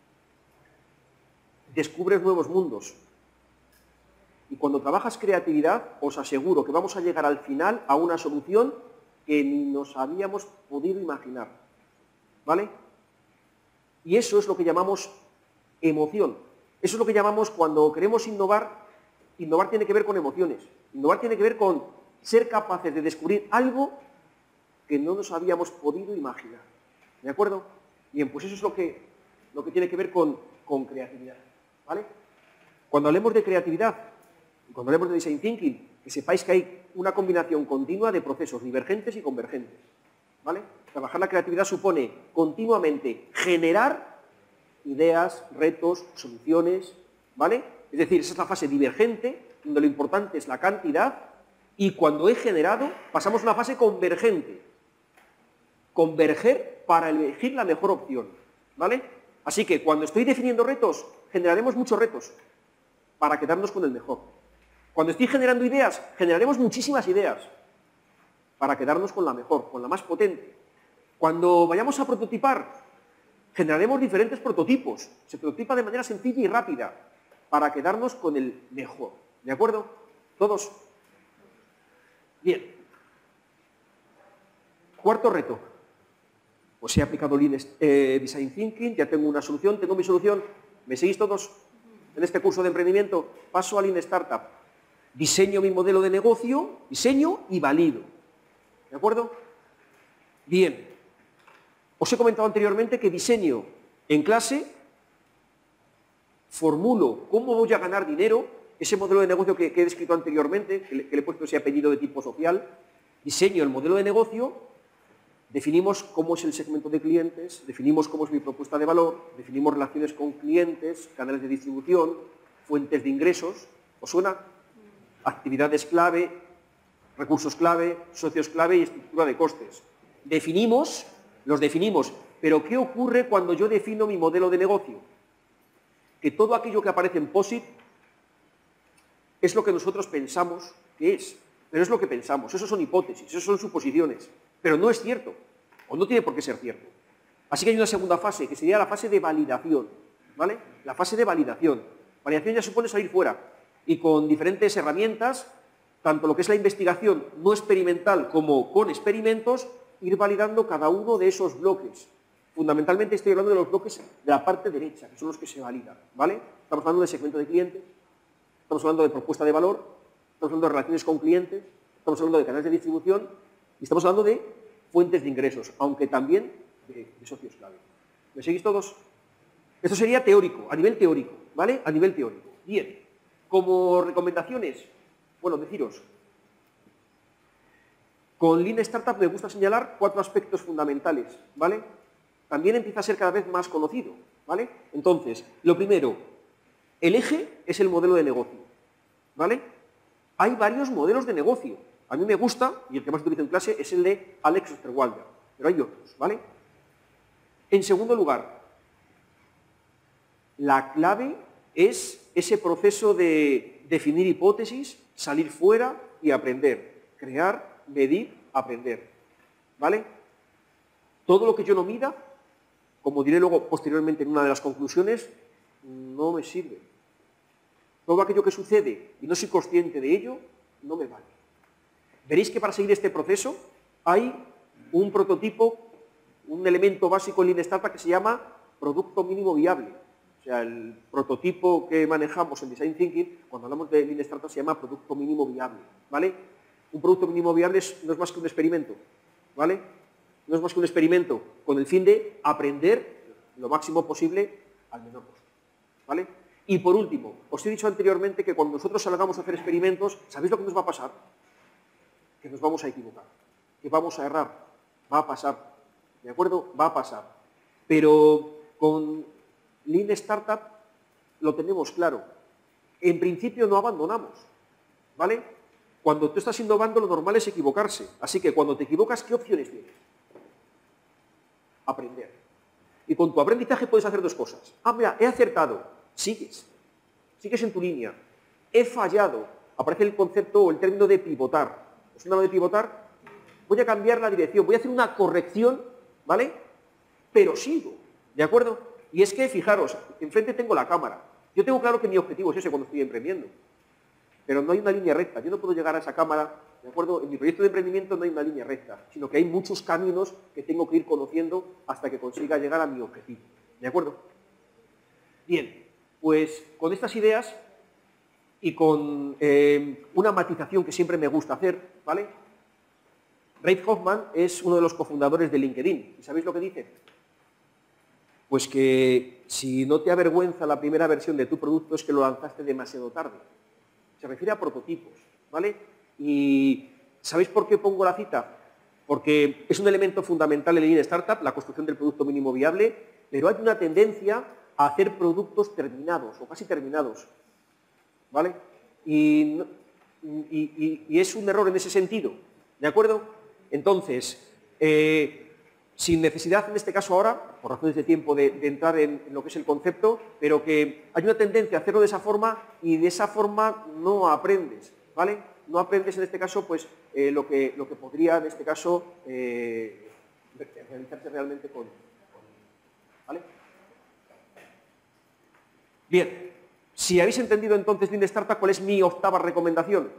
B: descubres nuevos mundos. Y cuando trabajas creatividad, os aseguro que vamos a llegar al final a una solución que ni nos habíamos podido imaginar. ¿Vale? Y eso es lo que llamamos emoción. Eso es lo que llamamos cuando queremos innovar. Innovar tiene que ver con emociones. Innovar tiene que ver con ser capaces de descubrir algo que no nos habíamos podido imaginar. ¿De acuerdo? Bien, pues eso es lo que, lo que tiene que ver con, con creatividad. ¿Vale? Cuando hablemos de creatividad, y cuando hablemos de Design Thinking, que sepáis que hay una combinación continua de procesos divergentes y convergentes. ¿Vale? Trabajar la creatividad supone continuamente generar ideas, retos, soluciones, ¿vale? Es decir, esa es la fase divergente, donde lo importante es la cantidad, y cuando he generado, pasamos a una fase convergente. Converger para elegir la mejor opción, ¿vale? Así que cuando estoy definiendo retos, generaremos muchos retos para quedarnos con el mejor. Cuando estoy generando ideas, generaremos muchísimas ideas para quedarnos con la mejor, con la más potente. Cuando vayamos a prototipar, generaremos diferentes prototipos. Se prototipa de manera sencilla y rápida para quedarnos con el mejor. ¿De acuerdo? ¿Todos? Bien. Cuarto reto. Pues he aplicado Lean eh, Design Thinking, ya tengo una solución, tengo mi solución. ¿Me seguís todos en este curso de emprendimiento? Paso a Lean Startup. Diseño mi modelo de negocio, diseño y valido. ¿De acuerdo? Bien. Os he comentado anteriormente que diseño en clase, formulo cómo voy a ganar dinero, ese modelo de negocio que, que he descrito anteriormente, que le, que le he puesto ese apellido de tipo social, diseño el modelo de negocio, definimos cómo es el segmento de clientes, definimos cómo es mi propuesta de valor, definimos relaciones con clientes, canales de distribución, fuentes de ingresos. ¿Os suena? Actividades clave, recursos clave, socios clave y estructura de costes. Definimos, los definimos, pero ¿qué ocurre cuando yo defino mi modelo de negocio? Que todo aquello que aparece en POSIT es lo que nosotros pensamos que es, pero es lo que pensamos, eso son hipótesis, eso son suposiciones, pero no es cierto, o no tiene por qué ser cierto. Así que hay una segunda fase, que sería la fase de validación, ¿vale? La fase de validación. Validación ya supone salir fuera, y con diferentes herramientas, tanto lo que es la investigación no experimental como con experimentos, ir validando cada uno de esos bloques. Fundamentalmente estoy hablando de los bloques de la parte derecha, que son los que se validan, ¿vale? Estamos hablando de segmento de clientes, estamos hablando de propuesta de valor, estamos hablando de relaciones con clientes, estamos hablando de canales de distribución y estamos hablando de fuentes de ingresos, aunque también de, de socios clave. ¿Me seguís todos? Esto sería teórico, a nivel teórico, ¿vale? A nivel teórico. Bien, como recomendaciones, bueno, deciros, con Lean Startup me gusta señalar cuatro aspectos fundamentales, ¿vale? También empieza a ser cada vez más conocido, ¿vale? Entonces, lo primero, el eje es el modelo de negocio, ¿vale? Hay varios modelos de negocio. A mí me gusta, y el que más utilizo en clase, es el de Alex Osterwalder, pero hay otros, ¿vale? En segundo lugar, La clave es ese proceso de definir hipótesis, salir fuera y aprender. Crear, medir, aprender. ¿Vale? Todo lo que yo no mida, como diré luego posteriormente en una de las conclusiones, no me sirve. Todo aquello que sucede y no soy consciente de ello, no me vale. Veréis que para seguir este proceso hay un prototipo, un elemento básico en Lean Startup que se llama producto mínimo viable. O sea, el prototipo que manejamos en Design Thinking, cuando hablamos de Lean Startup, se llama producto mínimo viable. ¿Vale? Un producto mínimo viable es, no es más que un experimento. ¿Vale? No es más que un experimento con el fin de aprender lo máximo posible al menor costo. ¿Vale? Y por último, os he dicho anteriormente que cuando nosotros salgamos a hacer experimentos, ¿sabéis lo que nos va a pasar? Que nos vamos a equivocar, que vamos a errar, va a pasar, ¿de acuerdo? Va a pasar. Pero con Lean Startup lo tenemos claro. En principio no abandonamos, ¿vale? Cuando tú estás innovando, lo normal es equivocarse. Así que cuando te equivocas, ¿qué opciones tienes? Aprender. Y con tu aprendizaje puedes hacer dos cosas. Ah, mira, he acertado. Sigues. Sigues en tu línea. He fallado. Aparece el concepto o el término de pivotar. ¿Os suena lo de pivotar? Voy a cambiar la dirección. Voy a hacer una corrección, ¿vale? Pero sigo. ¿De acuerdo? Y es que, fijaros, enfrente tengo la cámara. Yo tengo claro que mi objetivo es ese cuando estoy emprendiendo. Pero no hay una línea recta. Yo no puedo llegar a esa cámara, ¿de acuerdo? En mi proyecto de emprendimiento no hay una línea recta, sino que hay muchos caminos que tengo que ir conociendo hasta que consiga llegar a mi objetivo. ¿De acuerdo? Bien, pues con estas ideas y con eh, una matización que siempre me gusta hacer, ¿vale? Reid Hoffman es uno de los cofundadores de LinkedIn. ¿Y sabéis lo que dice? Pues que si no te avergüenza la primera versión de tu producto es que lo lanzaste demasiado tarde. Se refiere a prototipos, ¿vale? Y ¿sabéis por qué pongo la cita? Porque es un elemento fundamental en Lean Startup, la construcción del producto mínimo viable, pero hay una tendencia a hacer productos terminados o casi terminados, ¿vale? Y, y, y, y es un error en ese sentido, ¿de acuerdo? Entonces, eh, sin necesidad en este caso ahora, por razones de tiempo, de, de entrar en, en lo que es el concepto, pero que hay una tendencia a hacerlo de esa forma y de esa forma no aprendes, ¿vale? No aprendes en este caso pues eh, lo, que, lo que podría en este caso eh, realizarse realmente con, con... ¿Vale? Bien, si habéis entendido entonces Lean Startup, ¿cuál es mi octava recomendación?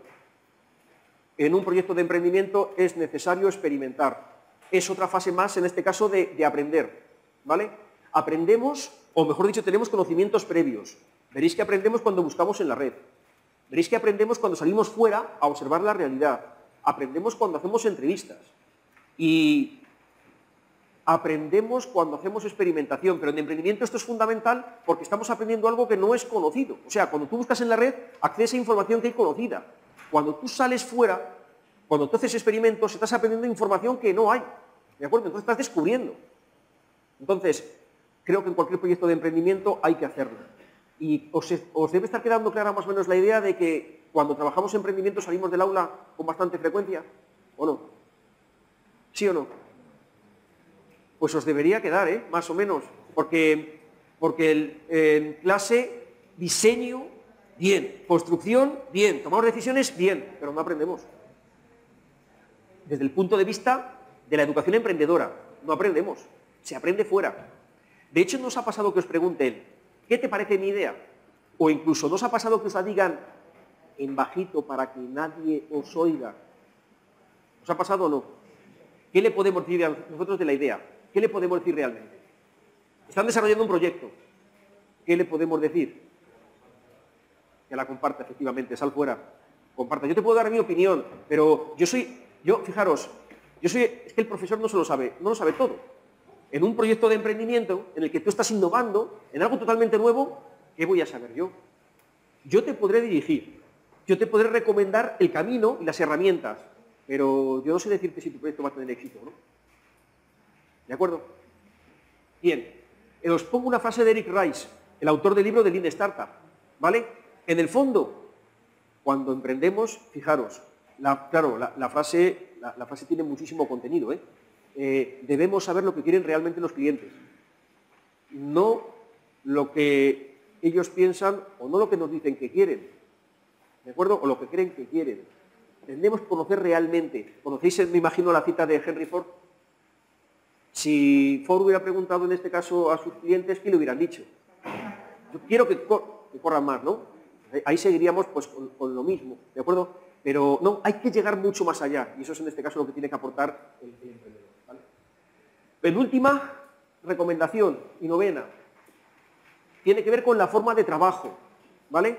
B: En un proyecto de emprendimiento es necesario experimentar. Es otra fase más, en este caso, de, de aprender, ¿vale? Aprendemos, o mejor dicho, tenemos conocimientos previos. Veréis que aprendemos cuando buscamos en la red. Veréis que aprendemos cuando salimos fuera a observar la realidad. Aprendemos cuando hacemos entrevistas. Y aprendemos cuando hacemos experimentación. Pero en emprendimiento esto es fundamental porque estamos aprendiendo algo que no es conocido. O sea, cuando tú buscas en la red, accedes a información que hay conocida. Cuando tú sales fuera, cuando tú haces experimentos, estás aprendiendo información que no hay, ¿de acuerdo? Entonces estás descubriendo. Entonces, creo que en cualquier proyecto de emprendimiento hay que hacerlo. Y os, os debe estar quedando clara más o menos la idea de que cuando trabajamos en emprendimiento salimos del aula con bastante frecuencia, ¿o no? ¿Sí o no? Pues os debería quedar, ¿eh? Más o menos, porque, porque el, en clase, diseño, bien, construcción, bien, tomamos decisiones, bien, pero no aprendemos. Desde el punto de vista de la educación emprendedora, no aprendemos, se aprende fuera. De hecho, ¿no os ha pasado que os pregunten, ¿qué te parece mi idea? O incluso, ¿no os ha pasado que os la digan en bajito para que nadie os oiga? ¿Os ha pasado o no? ¿Qué le podemos decir a nosotros de la idea? ¿Qué le podemos decir realmente? Están desarrollando un proyecto. ¿Qué le podemos decir? Que la comparta, efectivamente, sal fuera. Comparta. Yo te puedo dar mi opinión, pero yo soy... Yo, fijaros, yo soy, es que el profesor no se lo sabe, no lo sabe todo. En un proyecto de emprendimiento en el que tú estás innovando en algo totalmente nuevo, ¿qué voy a saber yo? Yo te podré dirigir, yo te podré recomendar el camino y las herramientas, pero yo no sé decirte si tu proyecto va a tener éxito o no. ¿De acuerdo? Bien, os pongo una frase de Eric Rice, el autor del libro de Lean Startup, ¿vale? En el fondo, cuando emprendemos, fijaros, La, claro, la, la, frase, la, la frase tiene muchísimo contenido, ¿eh? Eh, debemos saber lo que quieren realmente los clientes, no lo que ellos piensan o no lo que nos dicen que quieren, ¿de acuerdo? O lo que creen que quieren. Tendemos que conocer realmente. ¿Conocéis, me imagino, la cita de Henry Ford? Si Ford hubiera preguntado en este caso a sus clientes, ¿qué le hubieran dicho? Yo quiero que, cor que corran más, ¿no? Ahí seguiríamos pues con, con lo mismo, ¿de acuerdo? Pero no, hay que llegar mucho más allá, y eso es en este caso lo que tiene que aportar el, el emprendedor, ¿vale? Penúltima recomendación y novena, tiene que ver con la forma de trabajo, ¿vale?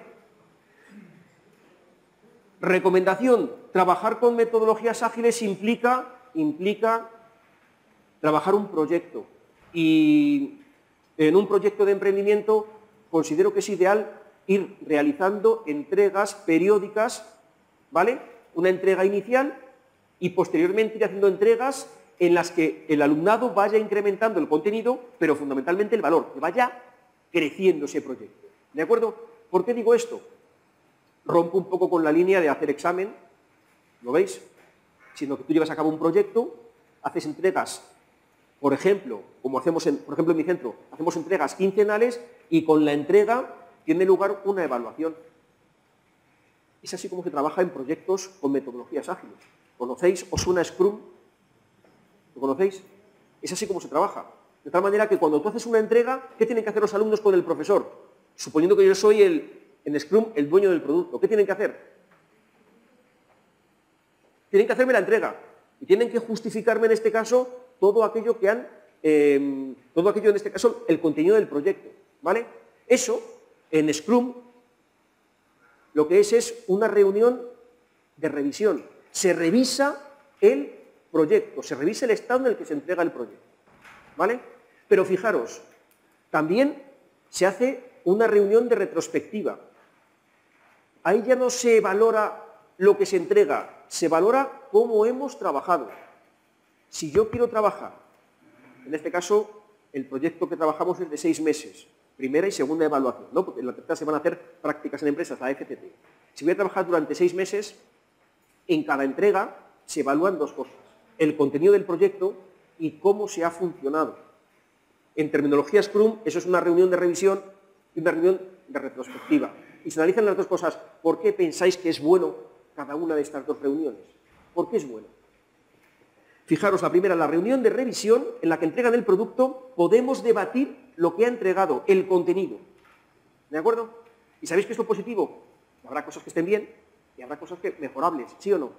B: Recomendación, trabajar con metodologías ágiles implica, implica trabajar un proyecto, y en un proyecto de emprendimiento considero que es ideal ir realizando entregas periódicas, ¿vale? Una entrega inicial y posteriormente ir haciendo entregas en las que el alumnado vaya incrementando el contenido, pero fundamentalmente el valor, que vaya creciendo ese proyecto. ¿De acuerdo? ¿Por qué digo esto? Rompo un poco con la línea de hacer examen, ¿lo veis? Sino que tú llevas a cabo un proyecto, haces entregas, por ejemplo, como hacemos en, por ejemplo en mi centro, hacemos entregas quincenales y con la entrega tiene lugar una evaluación. Es así como se trabaja en proyectos con metodologías ágiles. ¿Conocéis? ¿Os suena Scrum? ¿Lo conocéis? Es así como se trabaja. De tal manera que cuando tú haces una entrega, ¿qué tienen que hacer los alumnos con el profesor? Suponiendo que yo soy el, en Scrum el dueño del producto, ¿qué tienen que hacer? Tienen que hacerme la entrega y tienen que justificarme en este caso todo aquello que han, eh, todo aquello en este caso, el contenido del proyecto, ¿vale? Eso, en Scrum, lo que es es una reunión de revisión. Se revisa el proyecto, se revisa el estado en el que se entrega el proyecto, ¿vale? Pero fijaros, también se hace una reunión de retrospectiva. Ahí ya no se valora lo que se entrega, se valora cómo hemos trabajado. Si yo quiero trabajar, en este caso, el proyecto que trabajamos es de seis meses, primera y segunda evaluación, ¿no? Porque en la tercera se van a hacer prácticas en empresas, la F T T. Si voy a trabajar durante seis meses, en cada entrega se evalúan dos cosas: el contenido del proyecto y cómo se ha funcionado. En terminología Scrum, eso es una reunión de revisión y una reunión de retrospectiva. Y se analizan las dos cosas. ¿Por qué pensáis que es bueno cada una de estas dos reuniones? ¿Por qué es bueno? Fijaros, la primera, la reunión de revisión, en la que entregan el producto, podemos debatir lo que ha entregado, el contenido. ¿De acuerdo? ¿Y sabéis qué es lo positivo? Habrá cosas que estén bien y habrá cosas que mejorables, ¿sí o no?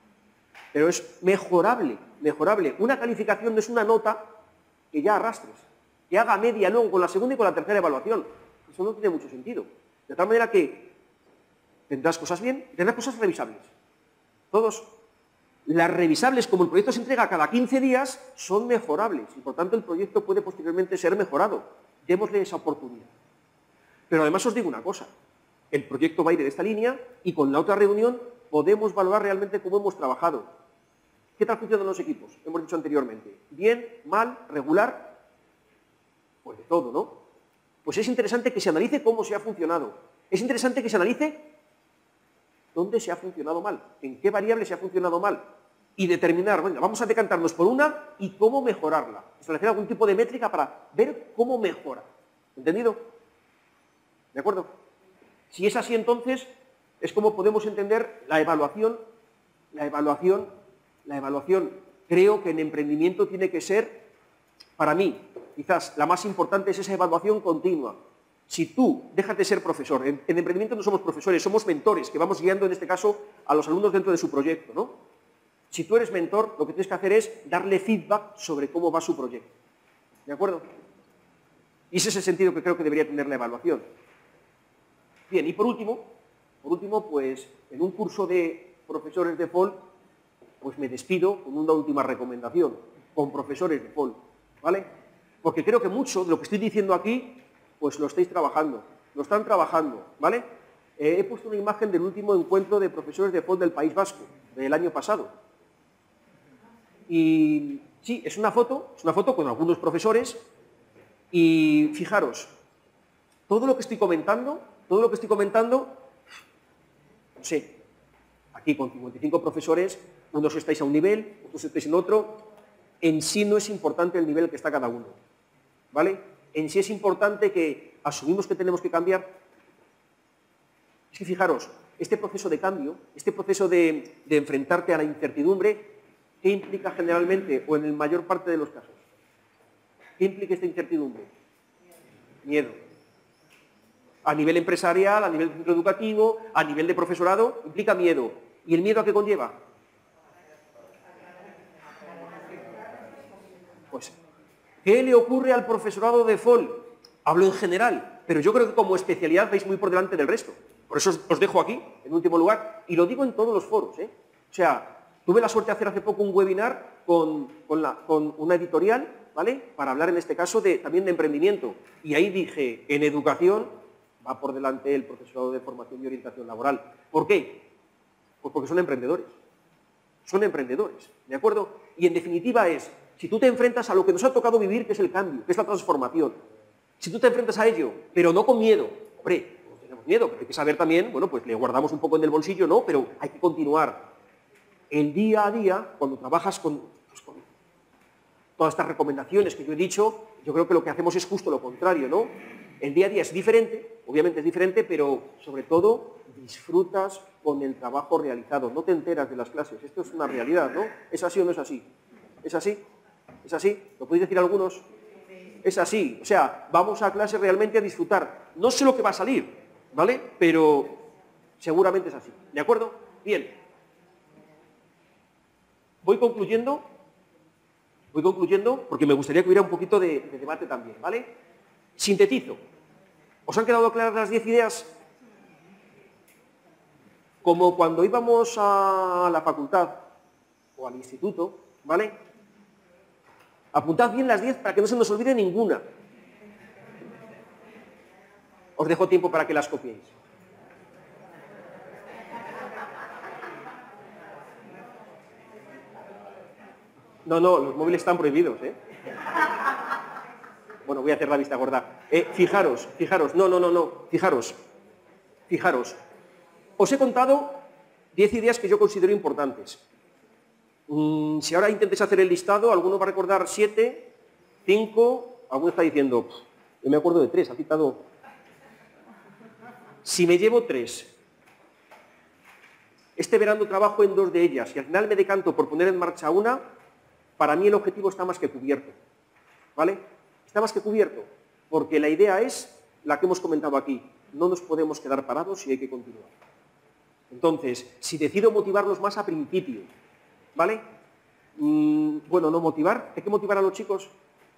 B: Pero es mejorable, mejorable. Una calificación no es una nota que ya arrastres, que haga media luego con la segunda y con la tercera evaluación. Eso no tiene mucho sentido. De tal manera que tendrás cosas bien y tendrás cosas revisables. Todos. Las revisables, como el proyecto se entrega cada quince días, son mejorables y por tanto el proyecto puede posteriormente ser mejorado. Démosle esa oportunidad. Pero además os digo una cosa, el proyecto va a ir en esta línea y con la otra reunión podemos valorar realmente cómo hemos trabajado. ¿Qué tal funcionan los equipos? Hemos dicho anteriormente. ¿Bien? ¿Mal? ¿Regular? Pues de todo, ¿no? Pues es interesante que se analice cómo se ha funcionado. Es interesante que se analice dónde se ha funcionado mal, en qué variable se ha funcionado mal. Y determinar, venga, vamos a decantarnos por una y cómo mejorarla. Establecer algún tipo de métrica para ver cómo mejora. ¿Entendido? ¿De acuerdo? Si es así, entonces, es como podemos entender la evaluación. La evaluación, la evaluación, creo que en emprendimiento tiene que ser, para mí, quizás la más importante es esa evaluación continua. Si tú dejas de ser profesor, en, en emprendimiento no somos profesores, somos mentores, que vamos guiando en este caso a los alumnos dentro de su proyecto, ¿no? Si tú eres mentor, lo que tienes que hacer es darle feedback sobre cómo va su proyecto. ¿De acuerdo? Y ese es el sentido que creo que debería tener la evaluación. Bien, y por último, por último, pues en un curso de profesores de F O L, pues me despido con una última recomendación, con profesores de F O L, ¿vale? Porque creo que mucho de lo que estoy diciendo aquí, pues lo estáis trabajando, lo están trabajando, ¿vale? Eh, he puesto una imagen del último encuentro de profesores de F O L del País Vasco, del año pasado. Y sí, es una foto, es una foto con algunos profesores, y fijaros, todo lo que estoy comentando, todo lo que estoy comentando, no sé, aquí con cincuenta y cinco profesores, unos estáis a un nivel, otros estáis en otro, en sí no es importante el nivel que está cada uno, ¿vale? en sí es importante que asumimos que tenemos que cambiar. Es que fijaros, este proceso de cambio, este proceso de, de enfrentarte a la incertidumbre, ¿qué implica generalmente o en la mayor parte de los casos? ¿Qué implica esta incertidumbre? Miedo. A nivel empresarial, a nivel centro educativo, a nivel de profesorado, implica miedo. ¿Y el miedo a qué conlleva? Pues, ¿qué le ocurre al profesorado de F O L? Hablo en general, pero yo creo que como especialidad vais muy por delante del resto. Por eso os dejo aquí, en último lugar, y lo digo en todos los foros, ¿eh? O sea, tuve la suerte de hacer hace poco un webinar con, con, la, con una editorial, ¿vale? Para hablar en este caso de, también de emprendimiento. Y ahí dije, en educación va por delante el profesorado de formación y orientación laboral. ¿Por qué? Pues porque son emprendedores. Son emprendedores, ¿de acuerdo? Y en definitiva es, si tú te enfrentas a lo que nos ha tocado vivir, que es el cambio, que es la transformación, si tú te enfrentas a ello, pero no con miedo, hombre, no tenemos miedo, pero hay que saber también, bueno, pues le guardamos un poco en el bolsillo, ¿no? Pero hay que continuar. El día a día, cuando trabajas con, pues, con todas estas recomendaciones que yo he dicho, yo creo que lo que hacemos es justo lo contrario, ¿no? El día a día es diferente, obviamente es diferente, pero sobre todo disfrutas con el trabajo realizado, no te enteras de las clases, esto es una realidad, ¿no? ¿Es así o no es así? ¿Es así? ¿Es así? ¿Lo podéis decir algunos? Es así, o sea, vamos a clase realmente a disfrutar. No sé lo que va a salir, ¿vale? Pero seguramente es así, ¿de acuerdo? Bien. Voy concluyendo, voy concluyendo porque me gustaría que hubiera un poquito de, de debate también, ¿vale? Sintetizo. ¿Os han quedado claras las diez ideas? Como cuando íbamos a la facultad o al instituto, ¿vale? Apuntad bien las diez para que no se nos olvide ninguna. Os dejo tiempo para que las copiéis. No, no, los móviles están prohibidos, ¿eh? Bueno, voy a hacer la vista gorda. Eh, fijaros, fijaros, no, no, no, no, fijaros, fijaros. Os he contado diez ideas que yo considero importantes. Mm, si ahora intentéis hacer el listado, alguno va a recordar siete, cinco, alguno está diciendo, yo me acuerdo de tres, ha citado. Si me llevo tres, este verano trabajo en dos de ellas y al final me decanto por poner en marcha una, para mí el objetivo está más que cubierto, ¿vale? Está más que cubierto, porque la idea es la que hemos comentado aquí, no nos podemos quedar parados y hay que continuar. Entonces, si decido motivarlos más a principio, ¿vale? Mm, bueno, no motivar, ¿hay que motivar a los chicos?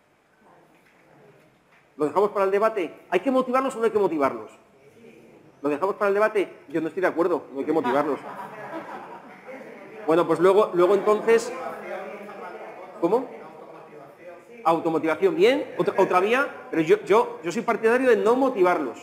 B: ¿Lo dejamos para el debate? ¿Hay que motivarlos o no hay que motivarlos? ¿Lo dejamos para el debate? Yo no estoy de acuerdo, no hay que motivarlos. Bueno, pues luego, luego entonces... ¿Cómo? Automotivación, bien, otra, otra vía, pero yo, yo, yo soy partidario de no motivarlos.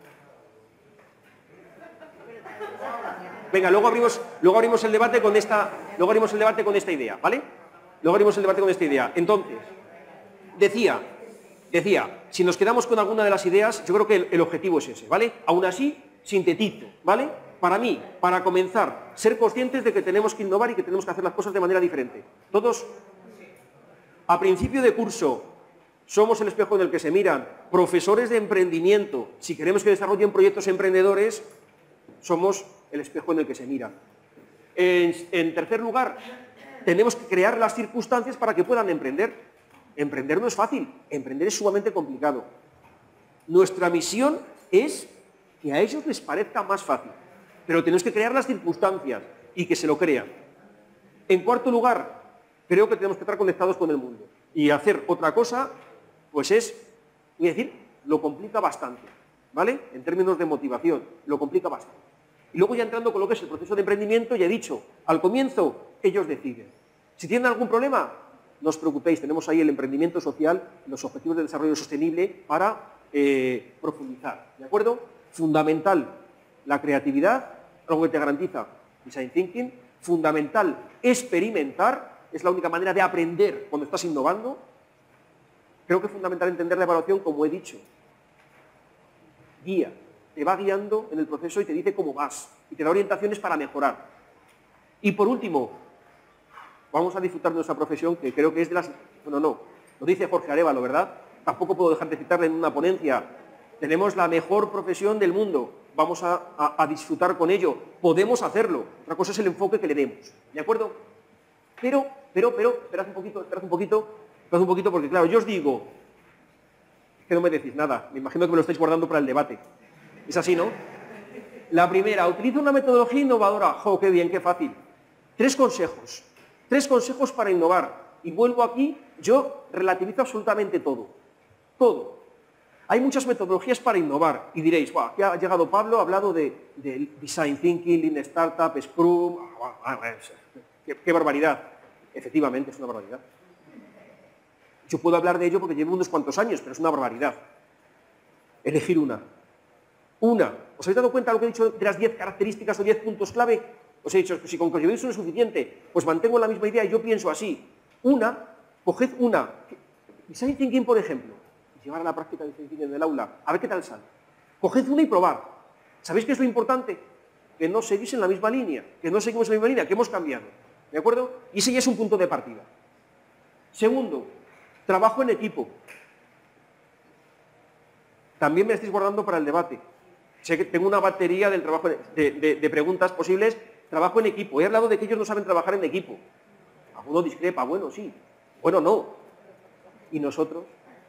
B: Venga, luego abrimos, luego abrimos el debate con esta, luego abrimos el debate con esta idea, ¿vale? Luego abrimos el debate con esta idea. Entonces, decía, decía, si nos quedamos con alguna de las ideas, yo creo que el, el objetivo es ese, ¿vale? Aún así, sintetizo, ¿vale? Para mí, para comenzar, ser conscientes de que tenemos que innovar y que tenemos que hacer las cosas de manera diferente. Todos, a principio de curso, somos el espejo en el que se miran, profesores de emprendimiento, si queremos que desarrollen proyectos emprendedores, somos el espejo en el que se miran. En, en tercer lugar, tenemos que crear las circunstancias para que puedan emprender. Emprender no es fácil, emprender es sumamente complicado. Nuestra misión es que a ellos les parezca más fácil, pero tenemos que crear las circunstancias y que se lo crean. En cuarto lugar, creo que tenemos que estar conectados con el mundo. Y hacer otra cosa, pues es, voy a decir, lo complica bastante, ¿vale? En términos de motivación, lo complica bastante. Y luego ya entrando con lo que es el proceso de emprendimiento, ya he dicho, al comienzo, ellos deciden. Si tienen algún problema, no os preocupéis, tenemos ahí el emprendimiento social, los objetivos de desarrollo sostenible para eh, profundizar, ¿de acuerdo? Fundamental la creatividad, algo que te garantiza Design Thinking, fundamental experimentar, es la única manera de aprender cuando estás innovando. Creo que es fundamental entender la evaluación, como he dicho. Guía, te va guiando en el proceso y te dice cómo vas, y te da orientaciones para mejorar. Y por último, vamos a disfrutar de nuestra profesión, que creo que es de las... Bueno, no, lo dice Jorge Arévalo, ¿verdad? tampoco puedo dejar de citarle en una ponencia. Tenemos la mejor profesión del mundo, vamos a, a, a disfrutar con ello, podemos hacerlo. Otra cosa es el enfoque que le demos, ¿de acuerdo? Pero, pero, pero, esperad un poquito, esperad un poquito, esperad un poquito, porque claro, yo os digo, es que no me decís nada, me imagino que me lo estáis guardando para el debate. Es así, ¿no? La primera, utiliza una metodología innovadora. ¡Jo, qué bien, qué fácil! Tres consejos, tres consejos para innovar. Y vuelvo aquí, yo relativizo absolutamente todo, todo. Hay muchas metodologías para innovar y diréis, wow, aquí ha llegado Pablo, ha hablado de, de Design Thinking, Lean Startup, Scrum, qué, qué barbaridad. Efectivamente, es una barbaridad. Yo puedo hablar de ello porque llevo unos cuantos años, pero es una barbaridad. Elegir una. Una. ¿Os habéis dado cuenta de lo que he dicho de las diez características o diez puntos clave? Os he dicho, si con que os llevéis uno es suficiente, pues mantengo la misma idea y yo pienso así. Una, coged una. Design Thinking, por ejemplo. Llevar a la práctica de Design Thinking en el aula. A ver qué tal sale. Coged una y probad. ¿Sabéis qué es lo importante? Que no seguís en la misma línea. Que no seguimos en la misma línea, que hemos cambiado. ¿De acuerdo? Y ese ya es un punto de partida. Segundo, trabajo en equipo. También me estáis guardando para el debate. Sé que tengo una batería del trabajo de, de, de preguntas posibles. Trabajo en equipo. He hablado de que ellos no saben trabajar en equipo. Alguno discrepa. Bueno, sí. Bueno, no. ¿Y nosotros?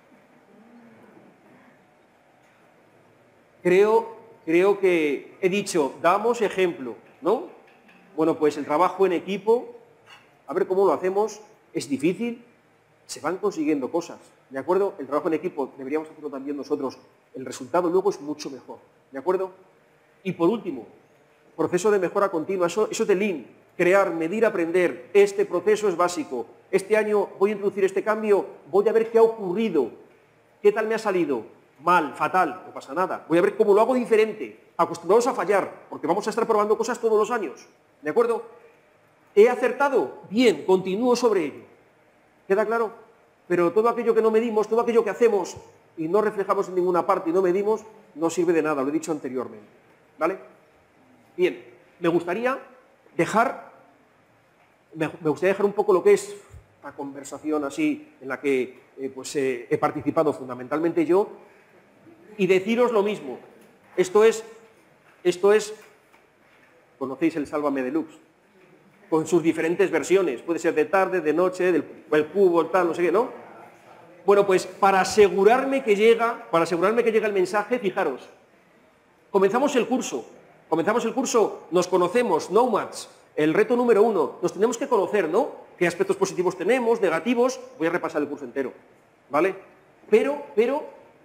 B: Creo, creo que he dicho, damos ejemplo, ¿no? Bueno, pues el trabajo en equipo, a ver cómo lo hacemos, es difícil, se van consiguiendo cosas, ¿de acuerdo? El trabajo en equipo deberíamos hacerlo también nosotros, el resultado luego es mucho mejor, ¿de acuerdo? Y por último, proceso de mejora continua, eso, eso de Lean, crear, medir, aprender, este proceso es básico, este año voy a introducir este cambio, voy a ver qué ha ocurrido, qué tal me ha salido, mal, fatal, no pasa nada, voy a ver cómo lo hago diferente, acostumbrados a fallar, porque vamos a estar probando cosas todos los años, ¿de acuerdo? ¿He acertado? Bien, continúo sobre ello. ¿Queda claro? Pero todo aquello que no medimos, todo aquello que hacemos y no reflejamos en ninguna parte y no medimos, no sirve de nada, lo he dicho anteriormente. ¿Vale? Bien, me gustaría dejar, me gustaría dejar un poco lo que es la conversación así en la que eh, pues, eh, he participado fundamentalmente yo y deciros lo mismo. Esto es, esto es, conocéis el Sálvame Deluxe, con sus diferentes versiones, puede ser de tarde, de noche, del el cubo, tal, no sé qué, ¿no? Bueno, pues para asegurarme que llega, para asegurarme que llega el mensaje, fijaros, comenzamos el curso, comenzamos el curso, nos conocemos, Nomads, el reto número uno, nos tenemos que conocer, ¿no? ¿Qué aspectos positivos tenemos, negativos? Voy a repasar el curso entero, ¿vale? Pero, pero,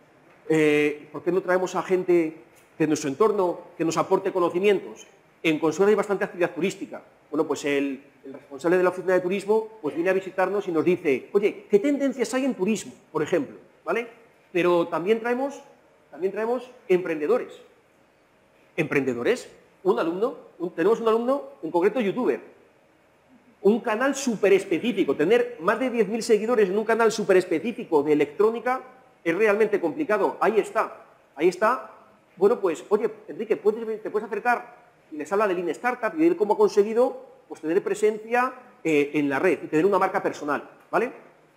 B: eh, ¿por qué no traemos a gente de nuestro entorno que nos aporte conocimientos? En Consuelo hay bastante actividad turística. Bueno, pues el, el responsable de la oficina de turismo pues viene a visitarnos y nos dice, oye, ¿qué tendencias hay en turismo, por ejemplo? ¿Vale? Pero también traemos, también traemos emprendedores. ¿Emprendedores? Un alumno, un, tenemos un alumno, en concreto youtuber. Un canal súper específico. Tener más de diez mil seguidores en un canal súper específico de electrónica es realmente complicado. Ahí está, ahí está. Bueno, pues, oye, Enrique, ¿puedes, ¿te puedes acercar? Y les habla de Lean Startup y de cómo ha conseguido pues, tener presencia eh, en la red y tener una marca personal, ¿vale?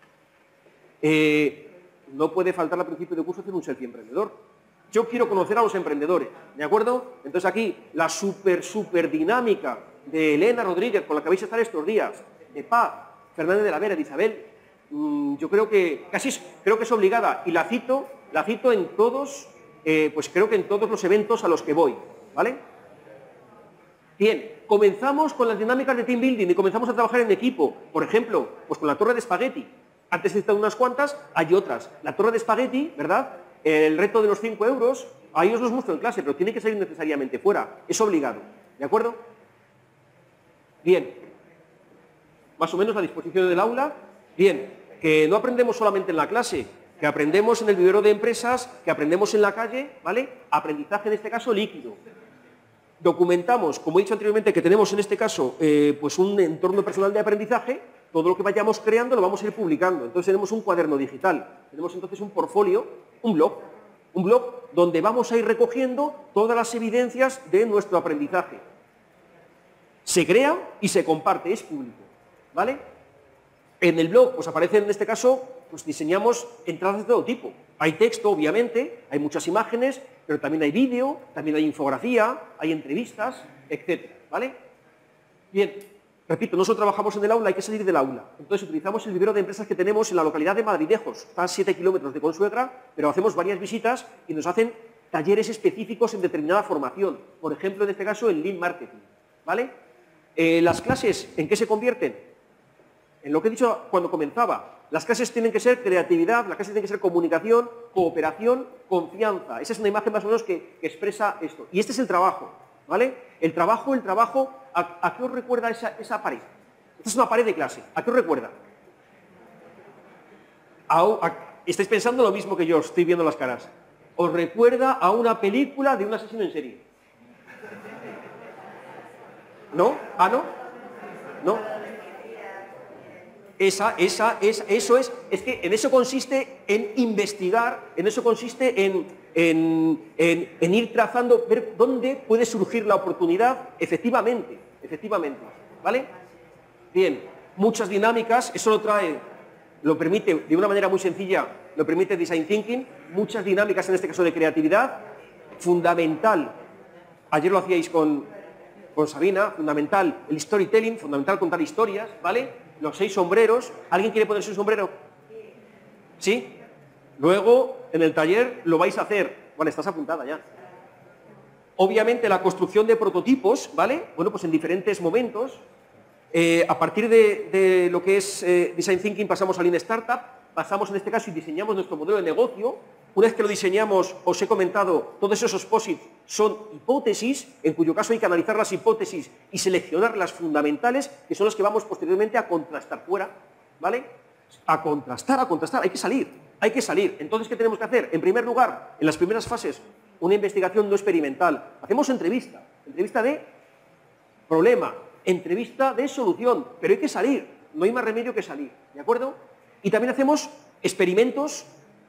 B: Eh, no puede faltar al principio del curso hacer un selfie emprendedor. Yo quiero conocer a los emprendedores, ¿de acuerdo? Entonces aquí la súper, súper dinámica de Elena Rodríguez, con la que vais a estar estos días, de Paz, Fernández de la Vera, de Isabel, mmm, yo creo que casi es, creo que es obligada y la cito, la cito en todos, eh, pues creo que en todos los eventos a los que voy, ¿vale? Bien, comenzamos con las dinámicas de team building y comenzamos a trabajar en equipo. Por ejemplo, pues con la torre de espagueti. Antes he citado unas cuantas, hay otras. La torre de espagueti, ¿verdad? El reto de los cinco euros, ahí os los muestro en clase, pero tiene que salir necesariamente fuera. Es obligado, ¿de acuerdo? Bien. Más o menos a disposición del aula. Bien, que no aprendemos solamente en la clase, que aprendemos en el vivero de empresas, que aprendemos en la calle, ¿vale? Aprendizaje en este caso líquido. Documentamos, como he dicho anteriormente, que tenemos en este caso eh, pues un entorno personal de aprendizaje, todo lo que vayamos creando lo vamos a ir publicando. Entonces tenemos un cuaderno digital, tenemos entonces un portfolio, un blog, un blog donde vamos a ir recogiendo todas las evidencias de nuestro aprendizaje. Se crea y se comparte, es público, ¿vale? En el blog pues aparecen en este caso pues diseñamos entradas de todo tipo. Hay texto, obviamente, hay muchas imágenes, pero también hay vídeo, también hay infografía, hay entrevistas, etcétera, ¿vale? Bien, repito, nosotros trabajamos en el aula, hay que salir del aula. Entonces utilizamos el vivero de empresas que tenemos en la localidad de Madridejos. Está a siete kilómetros de Consuegra, pero hacemos varias visitas y nos hacen talleres específicos en determinada formación. Por ejemplo, en este caso, en Lean Marketing, ¿vale? Eh, las clases, ¿en qué se convierten? En lo que he dicho cuando comenzaba. Las clases tienen que ser creatividad, las clases tienen que ser comunicación, cooperación, confianza. Esa es una imagen más o menos que, que expresa esto. Y este es el trabajo, ¿vale? El trabajo, el trabajo, ¿a, a qué os recuerda esa, esa pared? Esta es una pared de clase. ¿A qué os recuerda? A, a, estáis pensando lo mismo que yo, estoy viendo las caras. Os recuerda a una película de un asesino en serie. ¿No? ¿Ah, no? ¿No? Esa, esa, esa, eso es, es que en eso consiste en investigar, en eso consiste en, en, en, en ir trazando, ver dónde puede surgir la oportunidad, efectivamente, efectivamente, ¿vale? Bien, muchas dinámicas, eso lo trae, lo permite de una manera muy sencilla, lo permite Design Thinking, muchas dinámicas, en este caso de creatividad, fundamental, ayer lo hacíais con, con Sabina, fundamental el storytelling, fundamental contar historias, ¿vale? Los seis sombreros. ¿Alguien quiere ponerse un sombrero? ¿Sí? Luego, en el taller, lo vais a hacer. Vale, estás apuntada ya. Obviamente, la construcción de prototipos, ¿vale? Bueno, pues en diferentes momentos. Eh, a partir de, de lo que es eh, Design Thinking pasamos a Lean Startup, pasamos en este caso y diseñamos nuestro modelo de negocio. Una vez que lo diseñamos, os he comentado, todos esos posits son hipótesis, en cuyo caso hay que analizar las hipótesis y seleccionar las fundamentales, que son las que vamos posteriormente a contrastar fuera, ¿vale? A contrastar, a contrastar, hay que salir, hay que salir. Entonces, ¿qué tenemos que hacer? En primer lugar, en las primeras fases, una investigación no experimental. Hacemos entrevista, entrevista de problema, entrevista de solución, pero hay que salir, no hay más remedio que salir, ¿de acuerdo? Y también hacemos experimentos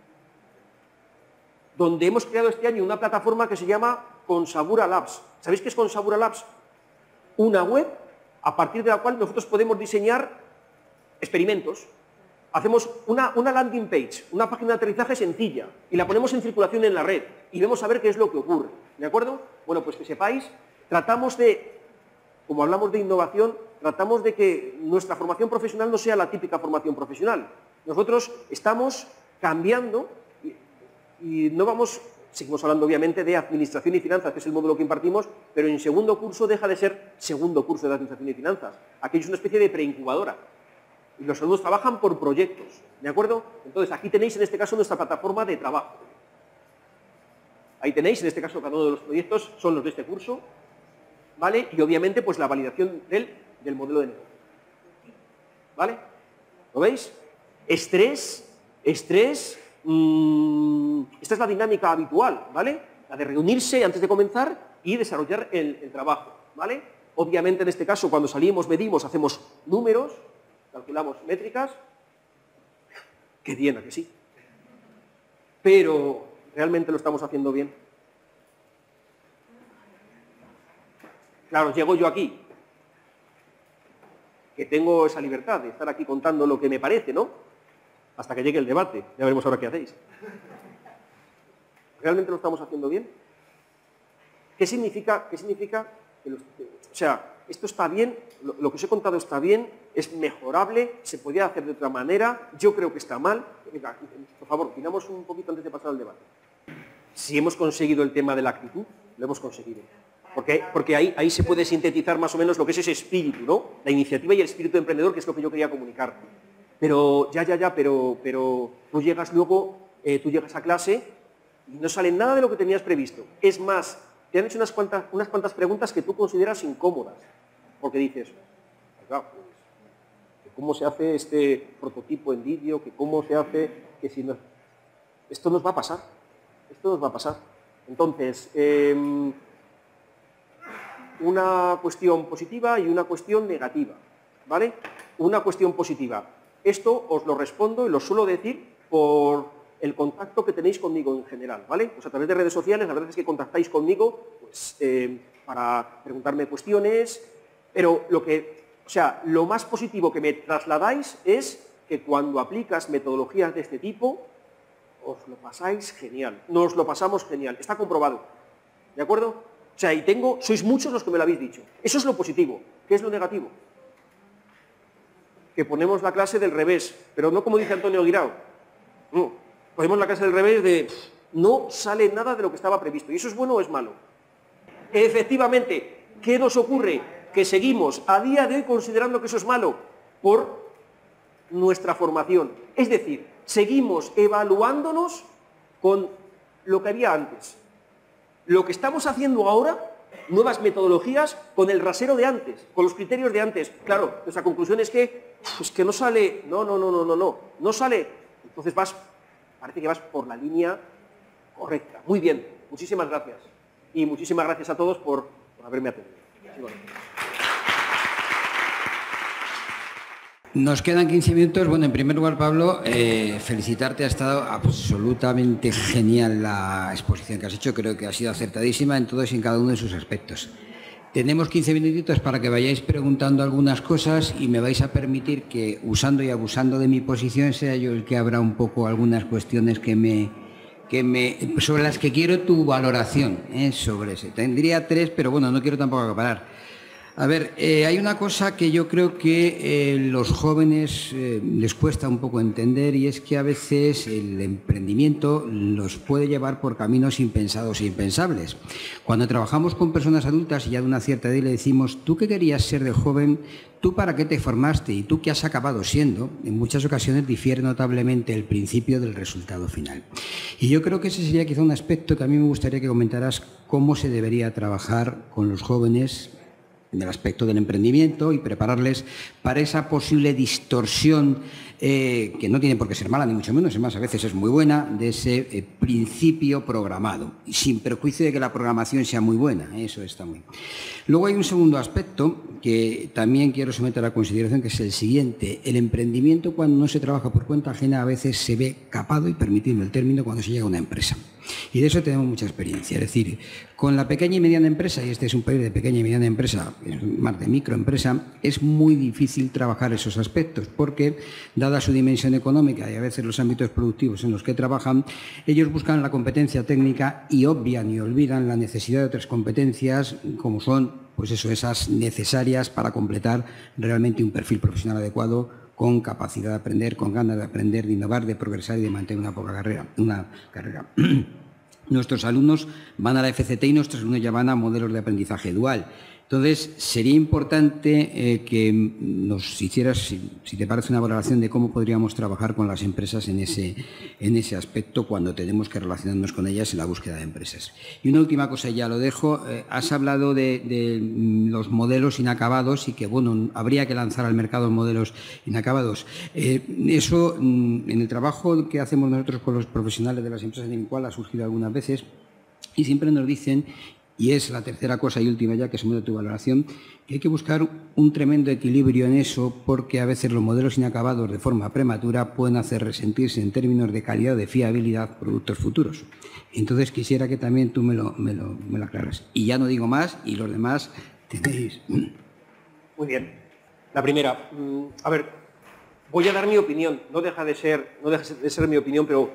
B: donde hemos creado este año una plataforma que se llama Consabura Labs. ¿Sabéis qué es Consabura Labs? Una web a partir de la cual nosotros podemos diseñar experimentos. Hacemos una, una landing page, una página de aterrizaje sencilla, y la ponemos en circulación en la red, y vamos a ver qué es lo que ocurre, ¿de acuerdo? Bueno, pues que sepáis, tratamos de, como hablamos de innovación, tratamos de que nuestra formación profesional no sea la típica formación profesional. Nosotros estamos cambiando y no vamos, seguimos hablando obviamente de administración y finanzas, que es el módulo que impartimos, pero en segundo curso deja de ser segundo curso de administración y finanzas. Aquí es una especie de preincubadora. Y los alumnos trabajan por proyectos, ¿de acuerdo? Entonces, aquí tenéis en este caso nuestra plataforma de trabajo. Ahí tenéis, en este caso, cada uno de los proyectos son los de este curso, ¿vale? Y obviamente, pues la validación del, del modelo de negocio. ¿Vale? ¿Lo veis? Estrés, estrés... Mmm, esta es la dinámica habitual, ¿vale? La de reunirse antes de comenzar y desarrollar el, el trabajo, ¿vale? Obviamente en este caso cuando salimos, medimos, hacemos números, calculamos métricas, qué bien, ¿a que sí? Pero ¿realmente lo estamos haciendo bien? Claro, llego yo aquí, que tengo esa libertad de estar aquí contando lo que me parece, ¿no? Hasta que llegue el debate, ya veremos ahora qué hacéis. ¿Realmente lo estamos haciendo bien? ¿Qué significa? ¿Qué significa que los, que, o sea, esto está bien, lo, lo que os he contado está bien, es mejorable, se podía hacer de otra manera, yo creo que está mal. Venga, por favor, opinamos un poquito antes de pasar al debate. Si hemos conseguido el tema de la actitud, lo hemos conseguido. Porque, porque ahí, ahí se puede sintetizar más o menos lo que es ese espíritu, ¿no? La iniciativa y el espíritu emprendedor, que es lo que yo quería comunicar. Pero, ya, ya, ya, pero, pero tú llegas luego, eh, tú llegas a clase y no sale nada de lo que tenías previsto. Es más, te han hecho unas cuantas, unas cuantas preguntas que tú consideras incómodas. Porque dices, oiga, pues, que ¿cómo se hace este prototipo en vídeo? Que ¿cómo se hace? Que si no... Esto nos va a pasar. Esto nos va a pasar. Entonces, eh, una cuestión positiva y una cuestión negativa, ¿vale? Una cuestión positiva. Esto os lo respondo y lo suelo decir por el contacto que tenéis conmigo en general, ¿vale? Pues a través de redes sociales, las veces que contactáis conmigo, pues eh, para preguntarme cuestiones, pero lo que, o sea, lo más positivo que me trasladáis es que que cuando aplicas metodologías de este tipo, os lo pasáis genial, nos lo pasamos genial, está comprobado, ¿de acuerdo? O sea, y tengo, sois muchos los que me lo habéis dicho. Eso es lo positivo. ¿Qué es lo negativo? Que ponemos la clase del revés, pero no como dice Antonio Guirao. No, ponemos la clase del revés de no sale nada de lo que estaba previsto. ¿Y eso es bueno o es malo? Efectivamente, ¿qué nos ocurre? Que seguimos a día de hoy considerando que eso es malo por nuestra formación. Es decir, seguimos evaluándonos con lo que había antes. Lo que estamos haciendo ahora, nuevas metodologías con el rasero de antes, con los criterios de antes. Claro, nuestra conclusión es que, pues que no sale, no, no, no, no, no, no, no sale. Entonces vas, parece que vas por la línea correcta. Muy bien, muchísimas gracias. Y muchísimas gracias a todos por, por haberme atendido.
A: Nos quedan quince minutos. Bueno, en primer lugar, Pablo, eh, felicitarte. Ha estado absolutamente genial la exposición que has hecho. Creo que ha sido acertadísima en todos y en cada uno de sus aspectos. Tenemos quince minutitos para que vayáis preguntando algunas cosas y me vais a permitir que, usando y abusando de mi posición, sea yo el que abra un poco algunas cuestiones que me, que me, sobre las que quiero tu valoración, ¿eh? Sobre ese. Tendría tres, pero bueno, no quiero tampoco acaparar. A ver, eh, hay una cosa que yo creo que eh, los jóvenes eh, les cuesta un poco entender, y es que a veces el emprendimiento los puede llevar por caminos impensados e impensables. Cuando trabajamos con personas adultas y ya de una cierta edad le decimos, ¿tú qué querías ser de joven? ¿Tú para qué te formaste? ¿Y tú qué has acabado siendo? En muchas ocasiones difiere notablemente el principio del resultado final. Y yo creo que ese sería quizá un aspecto que a mí me gustaría que comentaras, cómo se debería trabajar con los jóvenes en el aspecto del emprendimiento y prepararles para esa posible distorsión, eh, que no tiene por qué ser mala, ni mucho menos, es más, a veces es muy buena, de ese eh, principio programado, sin perjuicio de que la programación sea muy buena, eso está muy bien. Luego hay un segundo aspecto que también quiero someter a consideración, que es el siguiente. El emprendimiento, cuando no se trabaja por cuenta ajena, a veces se ve capado, y permitidme el término, cuando se llega a una empresa. Y de eso tenemos mucha experiencia. Es decir, con la pequeña y mediana empresa, y este es un país de pequeña y mediana empresa, más de microempresa, es muy difícil trabajar esos aspectos, porque, dada su dimensión económica y a veces los ámbitos productivos en los que trabajan, ellos buscan la competencia técnica y obvian y olvidan la necesidad de otras competencias, como son, pues eso, esas necesarias para completar realmente un perfil profesional adecuado, con capacidad de aprender, con ganas de aprender, de innovar, de progresar y de mantener una poca carrera, una carrera. Nuestros alumnos van a la F C T y nuestros alumnos ya van a modelos de aprendizaje dual. Entonces, sería importante eh, que nos hicieras, si, si te parece, una valoración de cómo podríamos trabajar con las empresas en ese, en ese aspecto cuando tenemos que relacionarnos con ellas en la búsqueda de empresas. Y una última cosa, ya lo dejo. Eh, has hablado de, de los modelos inacabados y que, bueno, habría que lanzar al mercado modelos inacabados. Eh, eso, en el trabajo que hacemos nosotros con los profesionales de las empresas, en el cual ha surgido algunas veces, y siempre nos dicen, y es la tercera cosa y última ya que someto a tu valoración, que hay que buscar un tremendo equilibrio en eso, porque a veces los modelos inacabados de forma prematura pueden hacer resentirse en términos de calidad, de fiabilidad, productos futuros. Entonces quisiera que también tú me lo, me lo, me lo aclaras. Y ya no digo más, y los demás tenéis.
B: Muy bien. La primera, a ver, voy a dar mi opinión, no deja de ser, no deja de ser mi opinión, pero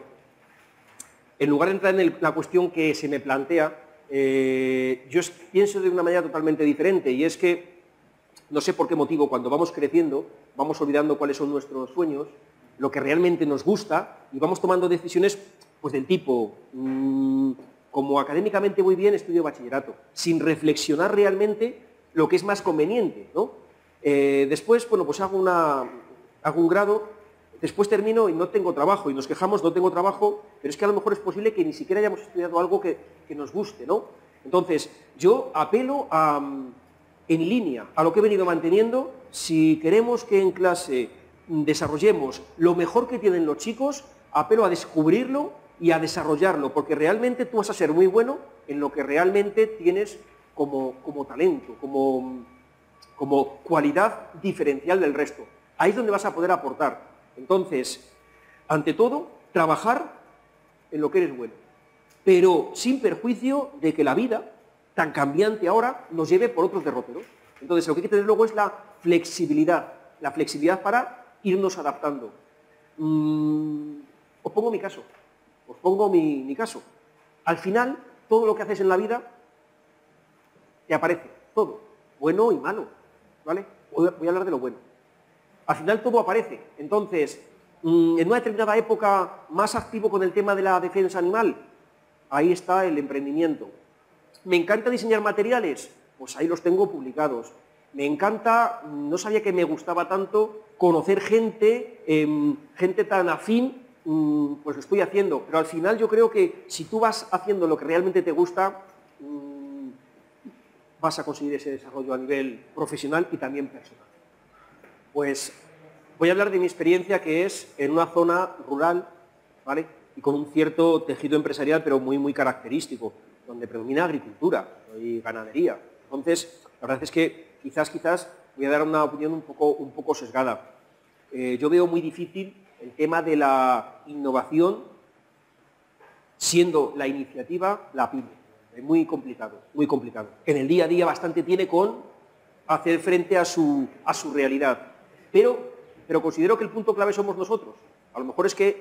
B: en lugar de entrar en el, la cuestión que se me plantea, Eh, yo pienso de una manera totalmente diferente, y es que, no sé por qué motivo, cuando vamos creciendo, vamos olvidando cuáles son nuestros sueños, lo que realmente nos gusta, y vamos tomando decisiones pues, del tipo, mmm, como académicamente muy bien, estudio bachillerato, sin reflexionar realmente lo que es más conveniente, ¿no? Eh, después, bueno, pues hago, una, hago un grado. Después termino y no tengo trabajo, y nos quejamos, no tengo trabajo, pero es que a lo mejor es posible que ni siquiera hayamos estudiado algo que, que nos guste, ¿no? Entonces, yo apelo a, en línea a lo que he venido manteniendo. Si queremos que en clase desarrollemos lo mejor que tienen los chicos, apelo a descubrirlo y a desarrollarlo, porque realmente tú vas a ser muy bueno en lo que realmente tienes como, como talento, como, como cualidad diferencial del resto. Ahí es donde vas a poder aportar. Entonces, ante todo, trabajar en lo que eres bueno, pero sin perjuicio de que la vida, tan cambiante ahora, nos lleve por otros derroteros. Entonces, lo que hay que tener luego es la flexibilidad, la flexibilidad para irnos adaptando. Mmm, os pongo mi caso, os pongo mi, mi caso. Al final, todo lo que haces en la vida te aparece, todo, bueno y malo, ¿vale? Voy a hablar de lo bueno. Al final todo aparece. Entonces, en una determinada época más activo con el tema de la defensa animal, ahí está el emprendimiento. ¿Me encanta diseñar materiales? Pues ahí los tengo publicados. Me encanta, no sabía que me gustaba tanto, conocer gente, eh, gente tan afín, mm, pues lo estoy haciendo. Pero al final yo creo que si tú vas haciendo lo que realmente te gusta, mmm, vas a conseguir ese desarrollo a nivel profesional y también personal. Pues voy a hablar de mi experiencia, que es en una zona rural, ¿vale? Y con un cierto tejido empresarial, pero muy, muy característico, donde predomina agricultura y ganadería. Entonces, la verdad es que quizás, quizás voy a dar una opinión un poco, un poco sesgada. Eh, yo veo muy difícil el tema de la innovación, siendo la iniciativa la pyme. Es muy complicado, muy complicado. En el día a día bastante tiene con hacer frente a su, a su realidad. Pero, pero considero que el punto clave somos nosotros. A lo mejor es que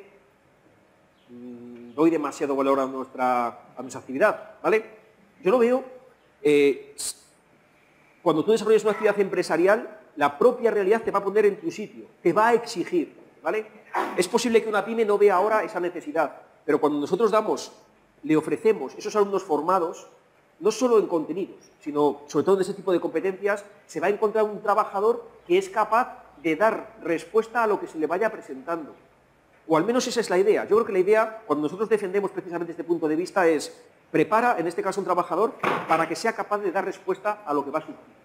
B: mmm, doy demasiado valor a nuestra, a nuestra actividad, ¿vale? Yo lo veo, eh, cuando tú desarrollas una actividad empresarial, la propia realidad te va a poner en tu sitio, te va a exigir, ¿vale? Es posible que una pyme no vea ahora esa necesidad, pero cuando nosotros damos, le ofrecemos esos alumnos formados, no solo en contenidos, sino sobre todo en ese tipo de competencias, se va a encontrar un trabajador que es capaz de dar respuesta a lo que se le vaya presentando. O al menos esa es la idea. Yo creo que la idea, cuando nosotros defendemos precisamente este punto de vista, es prepara, en este caso, un trabajador para que sea capaz de dar respuesta a lo que va a surgir.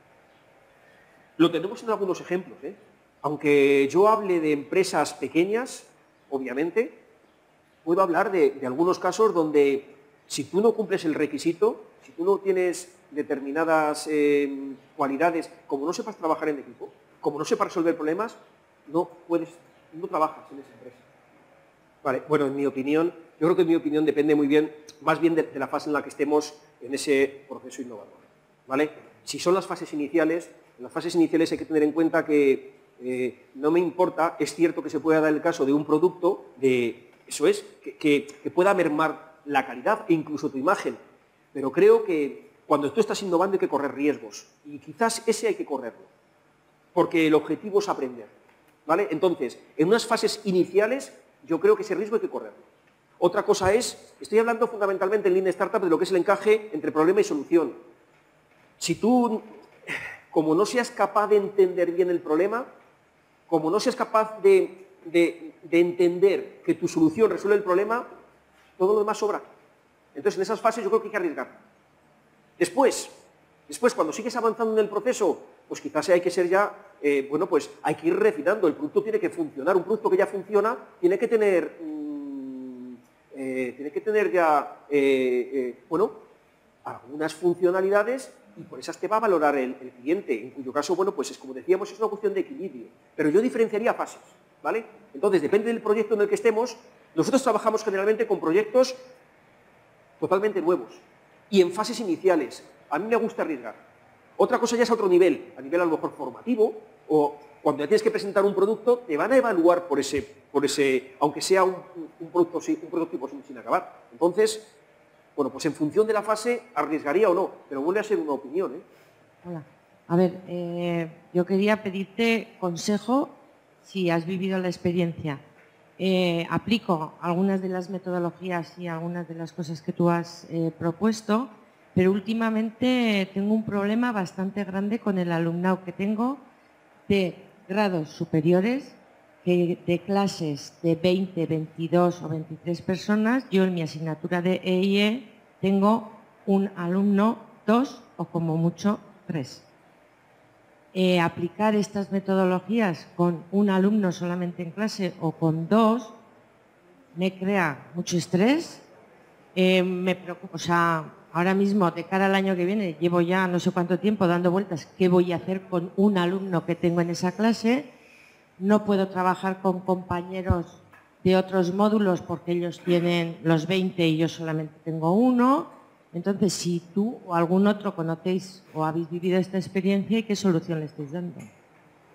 B: Lo tenemos en algunos ejemplos, ¿eh? Aunque yo hable de empresas pequeñas, obviamente, puedo hablar de, de algunos casos donde si tú no cumples el requisito, si tú no tienes determinadas eh, cualidades, como no sepas trabajar en equipo, como no sepas resolver problemas, no puedes, no trabajas en esa empresa. Vale, bueno, en mi opinión, yo creo que en mi opinión depende muy bien, más bien de, de la fase en la que estemos en ese proceso innovador, ¿vale? Si son las fases iniciales, en las fases iniciales hay que tener en cuenta que eh, no me importa, es cierto que se pueda dar el caso de un producto, de, eso es, que, que, que pueda mermar la calidad e incluso tu imagen, pero creo que cuando tú estás innovando hay que correr riesgos y quizás ese hay que correrlo, porque el objetivo es aprender, ¿vale? Entonces, en unas fases iniciales yo creo que ese riesgo hay que correrlo. Otra cosa es, estoy hablando fundamentalmente en Lean Startup de lo que es el encaje entre problema y solución. Si tú, como no seas capaz de entender bien el problema, como no seas capaz de, de, de entender que tu solución resuelve el problema, todo lo demás sobra. Entonces, en esas fases yo creo que hay que arriesgar. Después, después cuando sigues avanzando en el proceso, pues quizás hay que ser ya, eh, bueno, pues hay que ir refinando. El producto tiene que funcionar. Un producto que ya funciona tiene que tener, mmm, eh, tiene que tener ya, eh, eh, bueno, algunas funcionalidades y por esas te va a valorar el, el cliente, en cuyo caso, bueno, pues es como decíamos, es una cuestión de equilibrio. Pero yo diferenciaría fases, ¿vale? Entonces, depende del proyecto en el que estemos. Nosotros trabajamos generalmente con proyectos totalmente nuevos y en fases iniciales. A mí me gusta arriesgar. Otra cosa ya es a otro nivel, a nivel a lo mejor formativo, o cuando ya tienes que presentar un producto, te van a evaluar por ese, por ese aunque sea un, un, producto, un prototipo sin, sin acabar. Entonces, bueno, pues en función de la fase, arriesgaría o no, pero vuelve a ser una opinión, ¿eh?
D: Hola. A ver, eh, yo quería pedirte consejo si has vivido la experiencia. Eh, aplico algunas de las metodologías y algunas de las cosas que tú has eh, propuesto, pero últimamente tengo un problema bastante grande con el alumnado que tengo de grados superiores, que de clases de veinte, veintidós o veintitrés personas. Yo en mi asignatura de E I E tengo un alumno, dos o como mucho tres. Eh, aplicar estas metodologías con un alumno solamente en clase o con dos me crea mucho estrés. Eh, me preocupa, o sea, ahora mismo de cara al año que viene llevo ya no sé cuánto tiempo dando vueltas qué voy a hacer con un alumno que tengo en esa clase. No puedo trabajar con compañeros de otros módulos porque ellos tienen los veinte y yo solamente tengo uno. Entonces, si tú o algún otro conocéis o habéis vivido esta experiencia, ¿y qué solución le estáis dando?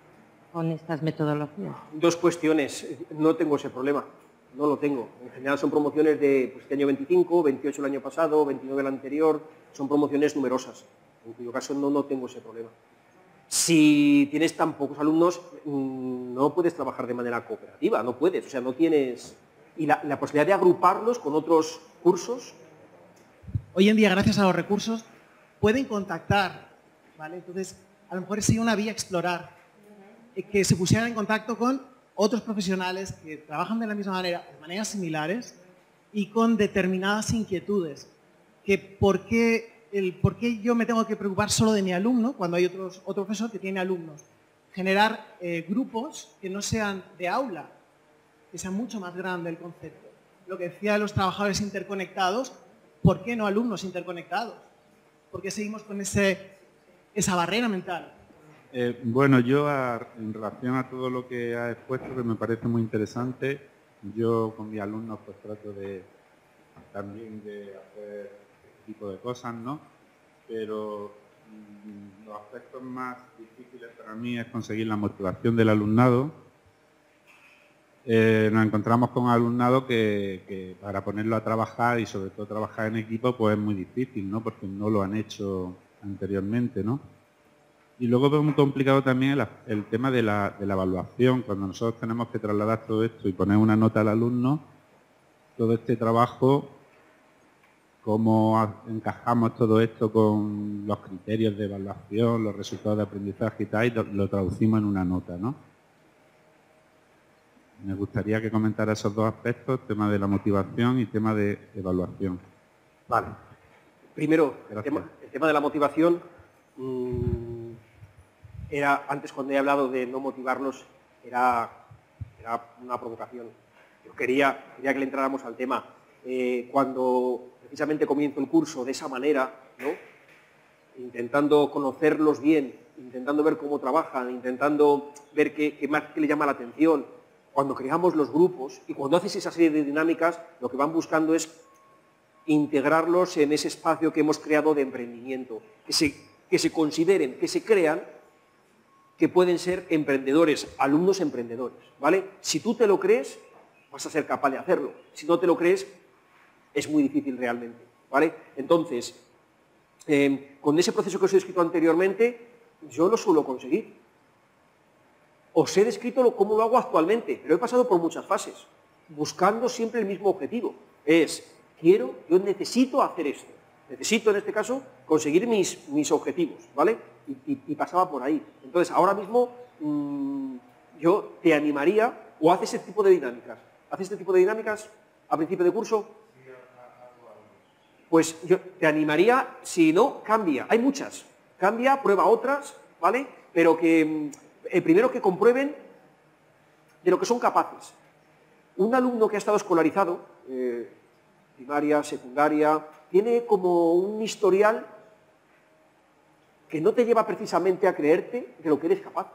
D: con estas metodologías?
B: Dos cuestiones. No tengo ese problema. No lo tengo. En general son promociones de pues, este año veinticinco, veintiocho el año pasado, veintinueve el anterior. Son promociones numerosas. En cuyo caso no, no tengo ese problema. Si tienes tan pocos alumnos, no puedes trabajar de manera cooperativa. No puedes. O sea, no tienes... Y la, la posibilidad de agruparlos con otros cursos...
E: Hoy en día, gracias a los recursos, pueden contactar, ¿vale? Entonces, a lo mejor sería una vía explorar, que se pusieran en contacto con otros profesionales que trabajan de la misma manera, de maneras similares y con determinadas inquietudes. Que por, qué el, ¿Por qué yo me tengo que preocupar solo de mi alumno cuando hay otros, otro profesor que tiene alumnos? Generar eh, grupos que no sean de aula, que sean mucho más grande el concepto. Lo que decía de los trabajadores interconectados, ¿por qué no alumnos interconectados? ¿Por qué seguimos con ese, esa barrera mental?
F: Eh, bueno, yo a, en relación a todo lo que ha expuesto, que me parece muy interesante, yo con mis alumnos pues trato de también de hacer este tipo de cosas, ¿no? Pero mmm, los aspectos más difíciles para mí es conseguir la motivación del alumnado. Eh, nos encontramos con alumnado que, que para ponerlo a trabajar y sobre todo trabajar en equipo pues es muy difícil, ¿no? Porque no lo han hecho anteriormente, ¿no? Y luego es muy complicado también el, el tema de la, de la evaluación. Cuando nosotros tenemos que trasladar todo esto y poner una nota al alumno, todo este trabajo, cómo encajamos todo esto con los criterios de evaluación, los resultados de aprendizaje y tal, y lo, lo traducimos en una nota, ¿no? Me gustaría que comentara esos dos aspectos, tema de la motivación y tema de evaluación.
B: Vale. Primero, el tema, el tema de la motivación, mmm, era, antes cuando he hablado de no motivarlos, era, era una provocación. Yo quería, quería que le entráramos al tema. Eh, cuando precisamente comienzo el curso de esa manera, ¿no? Intentando conocerlos bien, intentando ver cómo trabajan, intentando ver qué, qué más qué le llama la atención, cuando creamos los grupos y cuando haces esa serie de dinámicas, lo que van buscando es integrarlos en ese espacio que hemos creado de emprendimiento, que se, que se consideren, que se crean que pueden ser emprendedores, alumnos emprendedores, ¿vale? Si tú te lo crees, vas a ser capaz de hacerlo. Si no te lo crees, es muy difícil realmente, ¿vale? Entonces, eh, con ese proceso que os he descrito anteriormente, yo lo suelo conseguir. Os he descrito cómo lo hago actualmente, pero he pasado por muchas fases, buscando siempre el mismo objetivo. Es, quiero, yo necesito hacer esto. Necesito, en este caso, conseguir mis, mis objetivos, ¿vale? Y, y, y pasaba por ahí. Entonces, ahora mismo, mmm, yo te animaría, o haces este tipo de dinámicas. ¿Haces este tipo de dinámicas a principio de curso? Pues yo te animaría, si no, cambia. Hay muchas. Cambia, prueba otras, ¿vale? Pero que... El primero que comprueben de lo que son capaces. Un alumno que ha estado escolarizado, eh, primaria, secundaria, tiene como un historial que no te lleva precisamente a creerte de lo que eres capaz.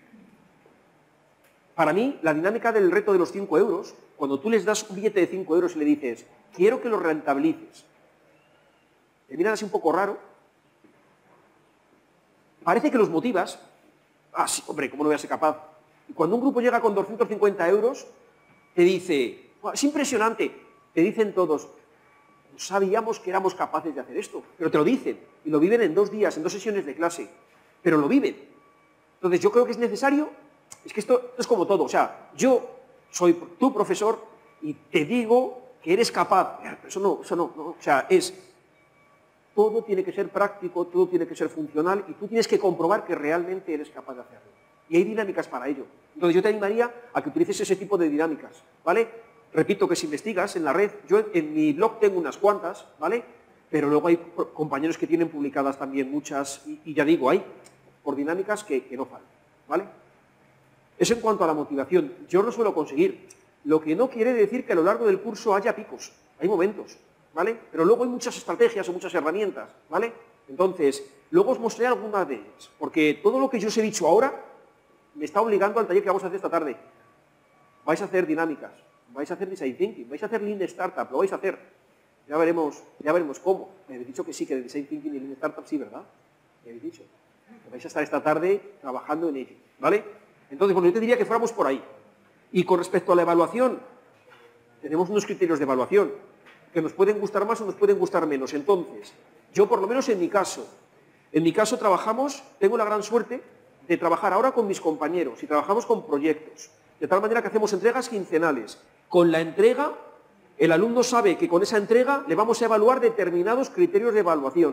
B: Para mí, la dinámica del reto de los cinco euros, cuando tú les das un billete de cinco euros y le dices, quiero que lo rentabilices, te miran así un poco raro, parece que los motivas. Ah, sí, hombre, ¿cómo no voy a ser capaz? Y cuando un grupo llega con doscientos cincuenta euros, te dice, es impresionante, te dicen todos, no sabíamos que éramos capaces de hacer esto, pero te lo dicen, y lo viven en dos días, en dos sesiones de clase, pero lo viven. Entonces yo creo que es necesario, es que esto es como todo, o sea, yo soy tu profesor y te digo que eres capaz, pero eso no, eso no, no, o sea, es... Todo tiene que ser práctico, todo tiene que ser funcional y tú tienes que comprobar que realmente eres capaz de hacerlo. Y hay dinámicas para ello. Entonces yo te animaría a que utilices ese tipo de dinámicas, ¿vale? Repito que si investigas en la red, yo en mi blog tengo unas cuantas, ¿vale? Pero luego hay compañeros que tienen publicadas también muchas y, y ya digo, hay por dinámicas que, que no faltan, ¿vale? Eso en cuanto a la motivación. Yo lo suelo conseguir. Lo que no quiere decir que a lo largo del curso haya picos. Hay momentos. ¿Vale? Pero luego hay muchas estrategias o muchas herramientas, ¿vale? Entonces, luego os mostraré algunas de ellas, porque todo lo que yo os he dicho ahora me está obligando al taller que vamos a hacer esta tarde. Vais a hacer dinámicas, vais a hacer design thinking, vais a hacer lean startup, lo vais a hacer. Ya veremos, ya veremos cómo. Me habéis dicho que sí, que el design thinking y lean startup sí, ¿verdad? Me habéis dicho. Que vais a estar esta tarde trabajando en ello, ¿vale? Entonces, bueno, yo te diría que fuéramos por ahí. Y con respecto a la evaluación, tenemos unos criterios de evaluación que nos pueden gustar más o nos pueden gustar menos. Entonces, yo por lo menos en mi caso, en mi caso trabajamos, tengo la gran suerte de trabajar ahora con mis compañeros y trabajamos con proyectos, de tal manera que hacemos entregas quincenales. Con la entrega, el alumno sabe que con esa entrega le vamos a evaluar determinados criterios de evaluación.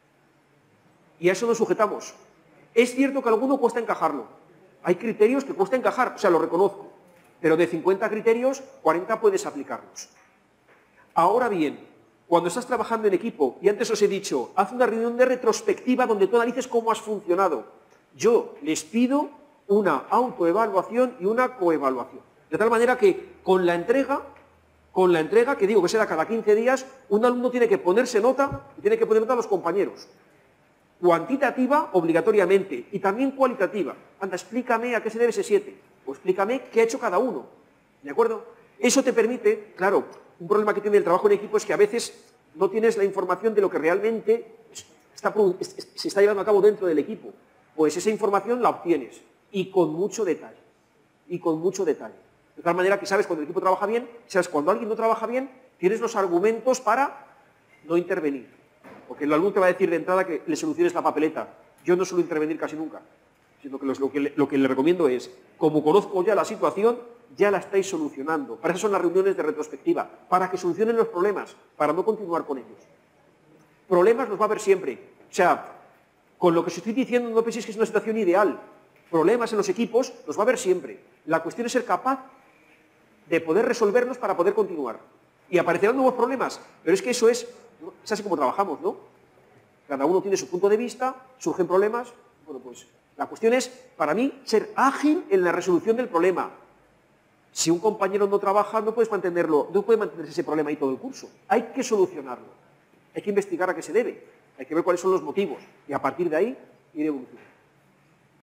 B: Y a eso nos sujetamos. Es cierto que a alguno cuesta encajarlo. Hay criterios que cuesta encajar, o sea, lo reconozco. Pero de cincuenta criterios, cuarenta puedes aplicarlos. Ahora bien, cuando estás trabajando en equipo, y antes os he dicho, haz una reunión de retrospectiva donde tú analices cómo has funcionado. Yo les pido una autoevaluación y una coevaluación. De tal manera que con la entrega, con la entrega, que digo que será cada quince días, un alumno tiene que ponerse nota, y tiene que poner nota a los compañeros. Cuantitativa, obligatoriamente, y también cualitativa. Anda, explícame a qué se debe ese siete, o explícame qué ha hecho cada uno. ¿De acuerdo? Eso te permite, claro, un problema que tiene el trabajo en equipo es que a veces no tienes la información de lo que realmente está, se está llevando a cabo dentro del equipo. Pues esa información la obtienes, y con mucho detalle, y con mucho detalle. De tal manera que sabes cuando el equipo trabaja bien, sabes cuando alguien no trabaja bien, tienes los argumentos para no intervenir. Porque el alumno te va a decir de entrada que le soluciones la papeleta. Yo no suelo intervenir casi nunca, sino que lo que, le, lo que le recomiendo es, como conozco ya la situación, ya la estáis solucionando. Para eso son las reuniones de retrospectiva, para que solucionen los problemas, para no continuar con ellos. Problemas los va a haber siempre. O sea, con lo que os estoy diciendo no penséis que es una situación ideal. Problemas en los equipos los va a haber siempre. La cuestión es ser capaz de poder resolverlos para poder continuar. Y aparecerán nuevos problemas, pero es que eso es, es así como trabajamos, ¿no? Cada uno tiene su punto de vista, surgen problemas. Bueno, pues la cuestión es, para mí, ser ágil en la resolución del problema. Si un compañero no trabaja, no puedes mantenerlo, no puede mantenerse ese problema ahí todo el curso. Hay que solucionarlo. Hay que investigar a qué se debe. Hay que ver cuáles son los motivos. Y a partir de ahí, ir evolucionando.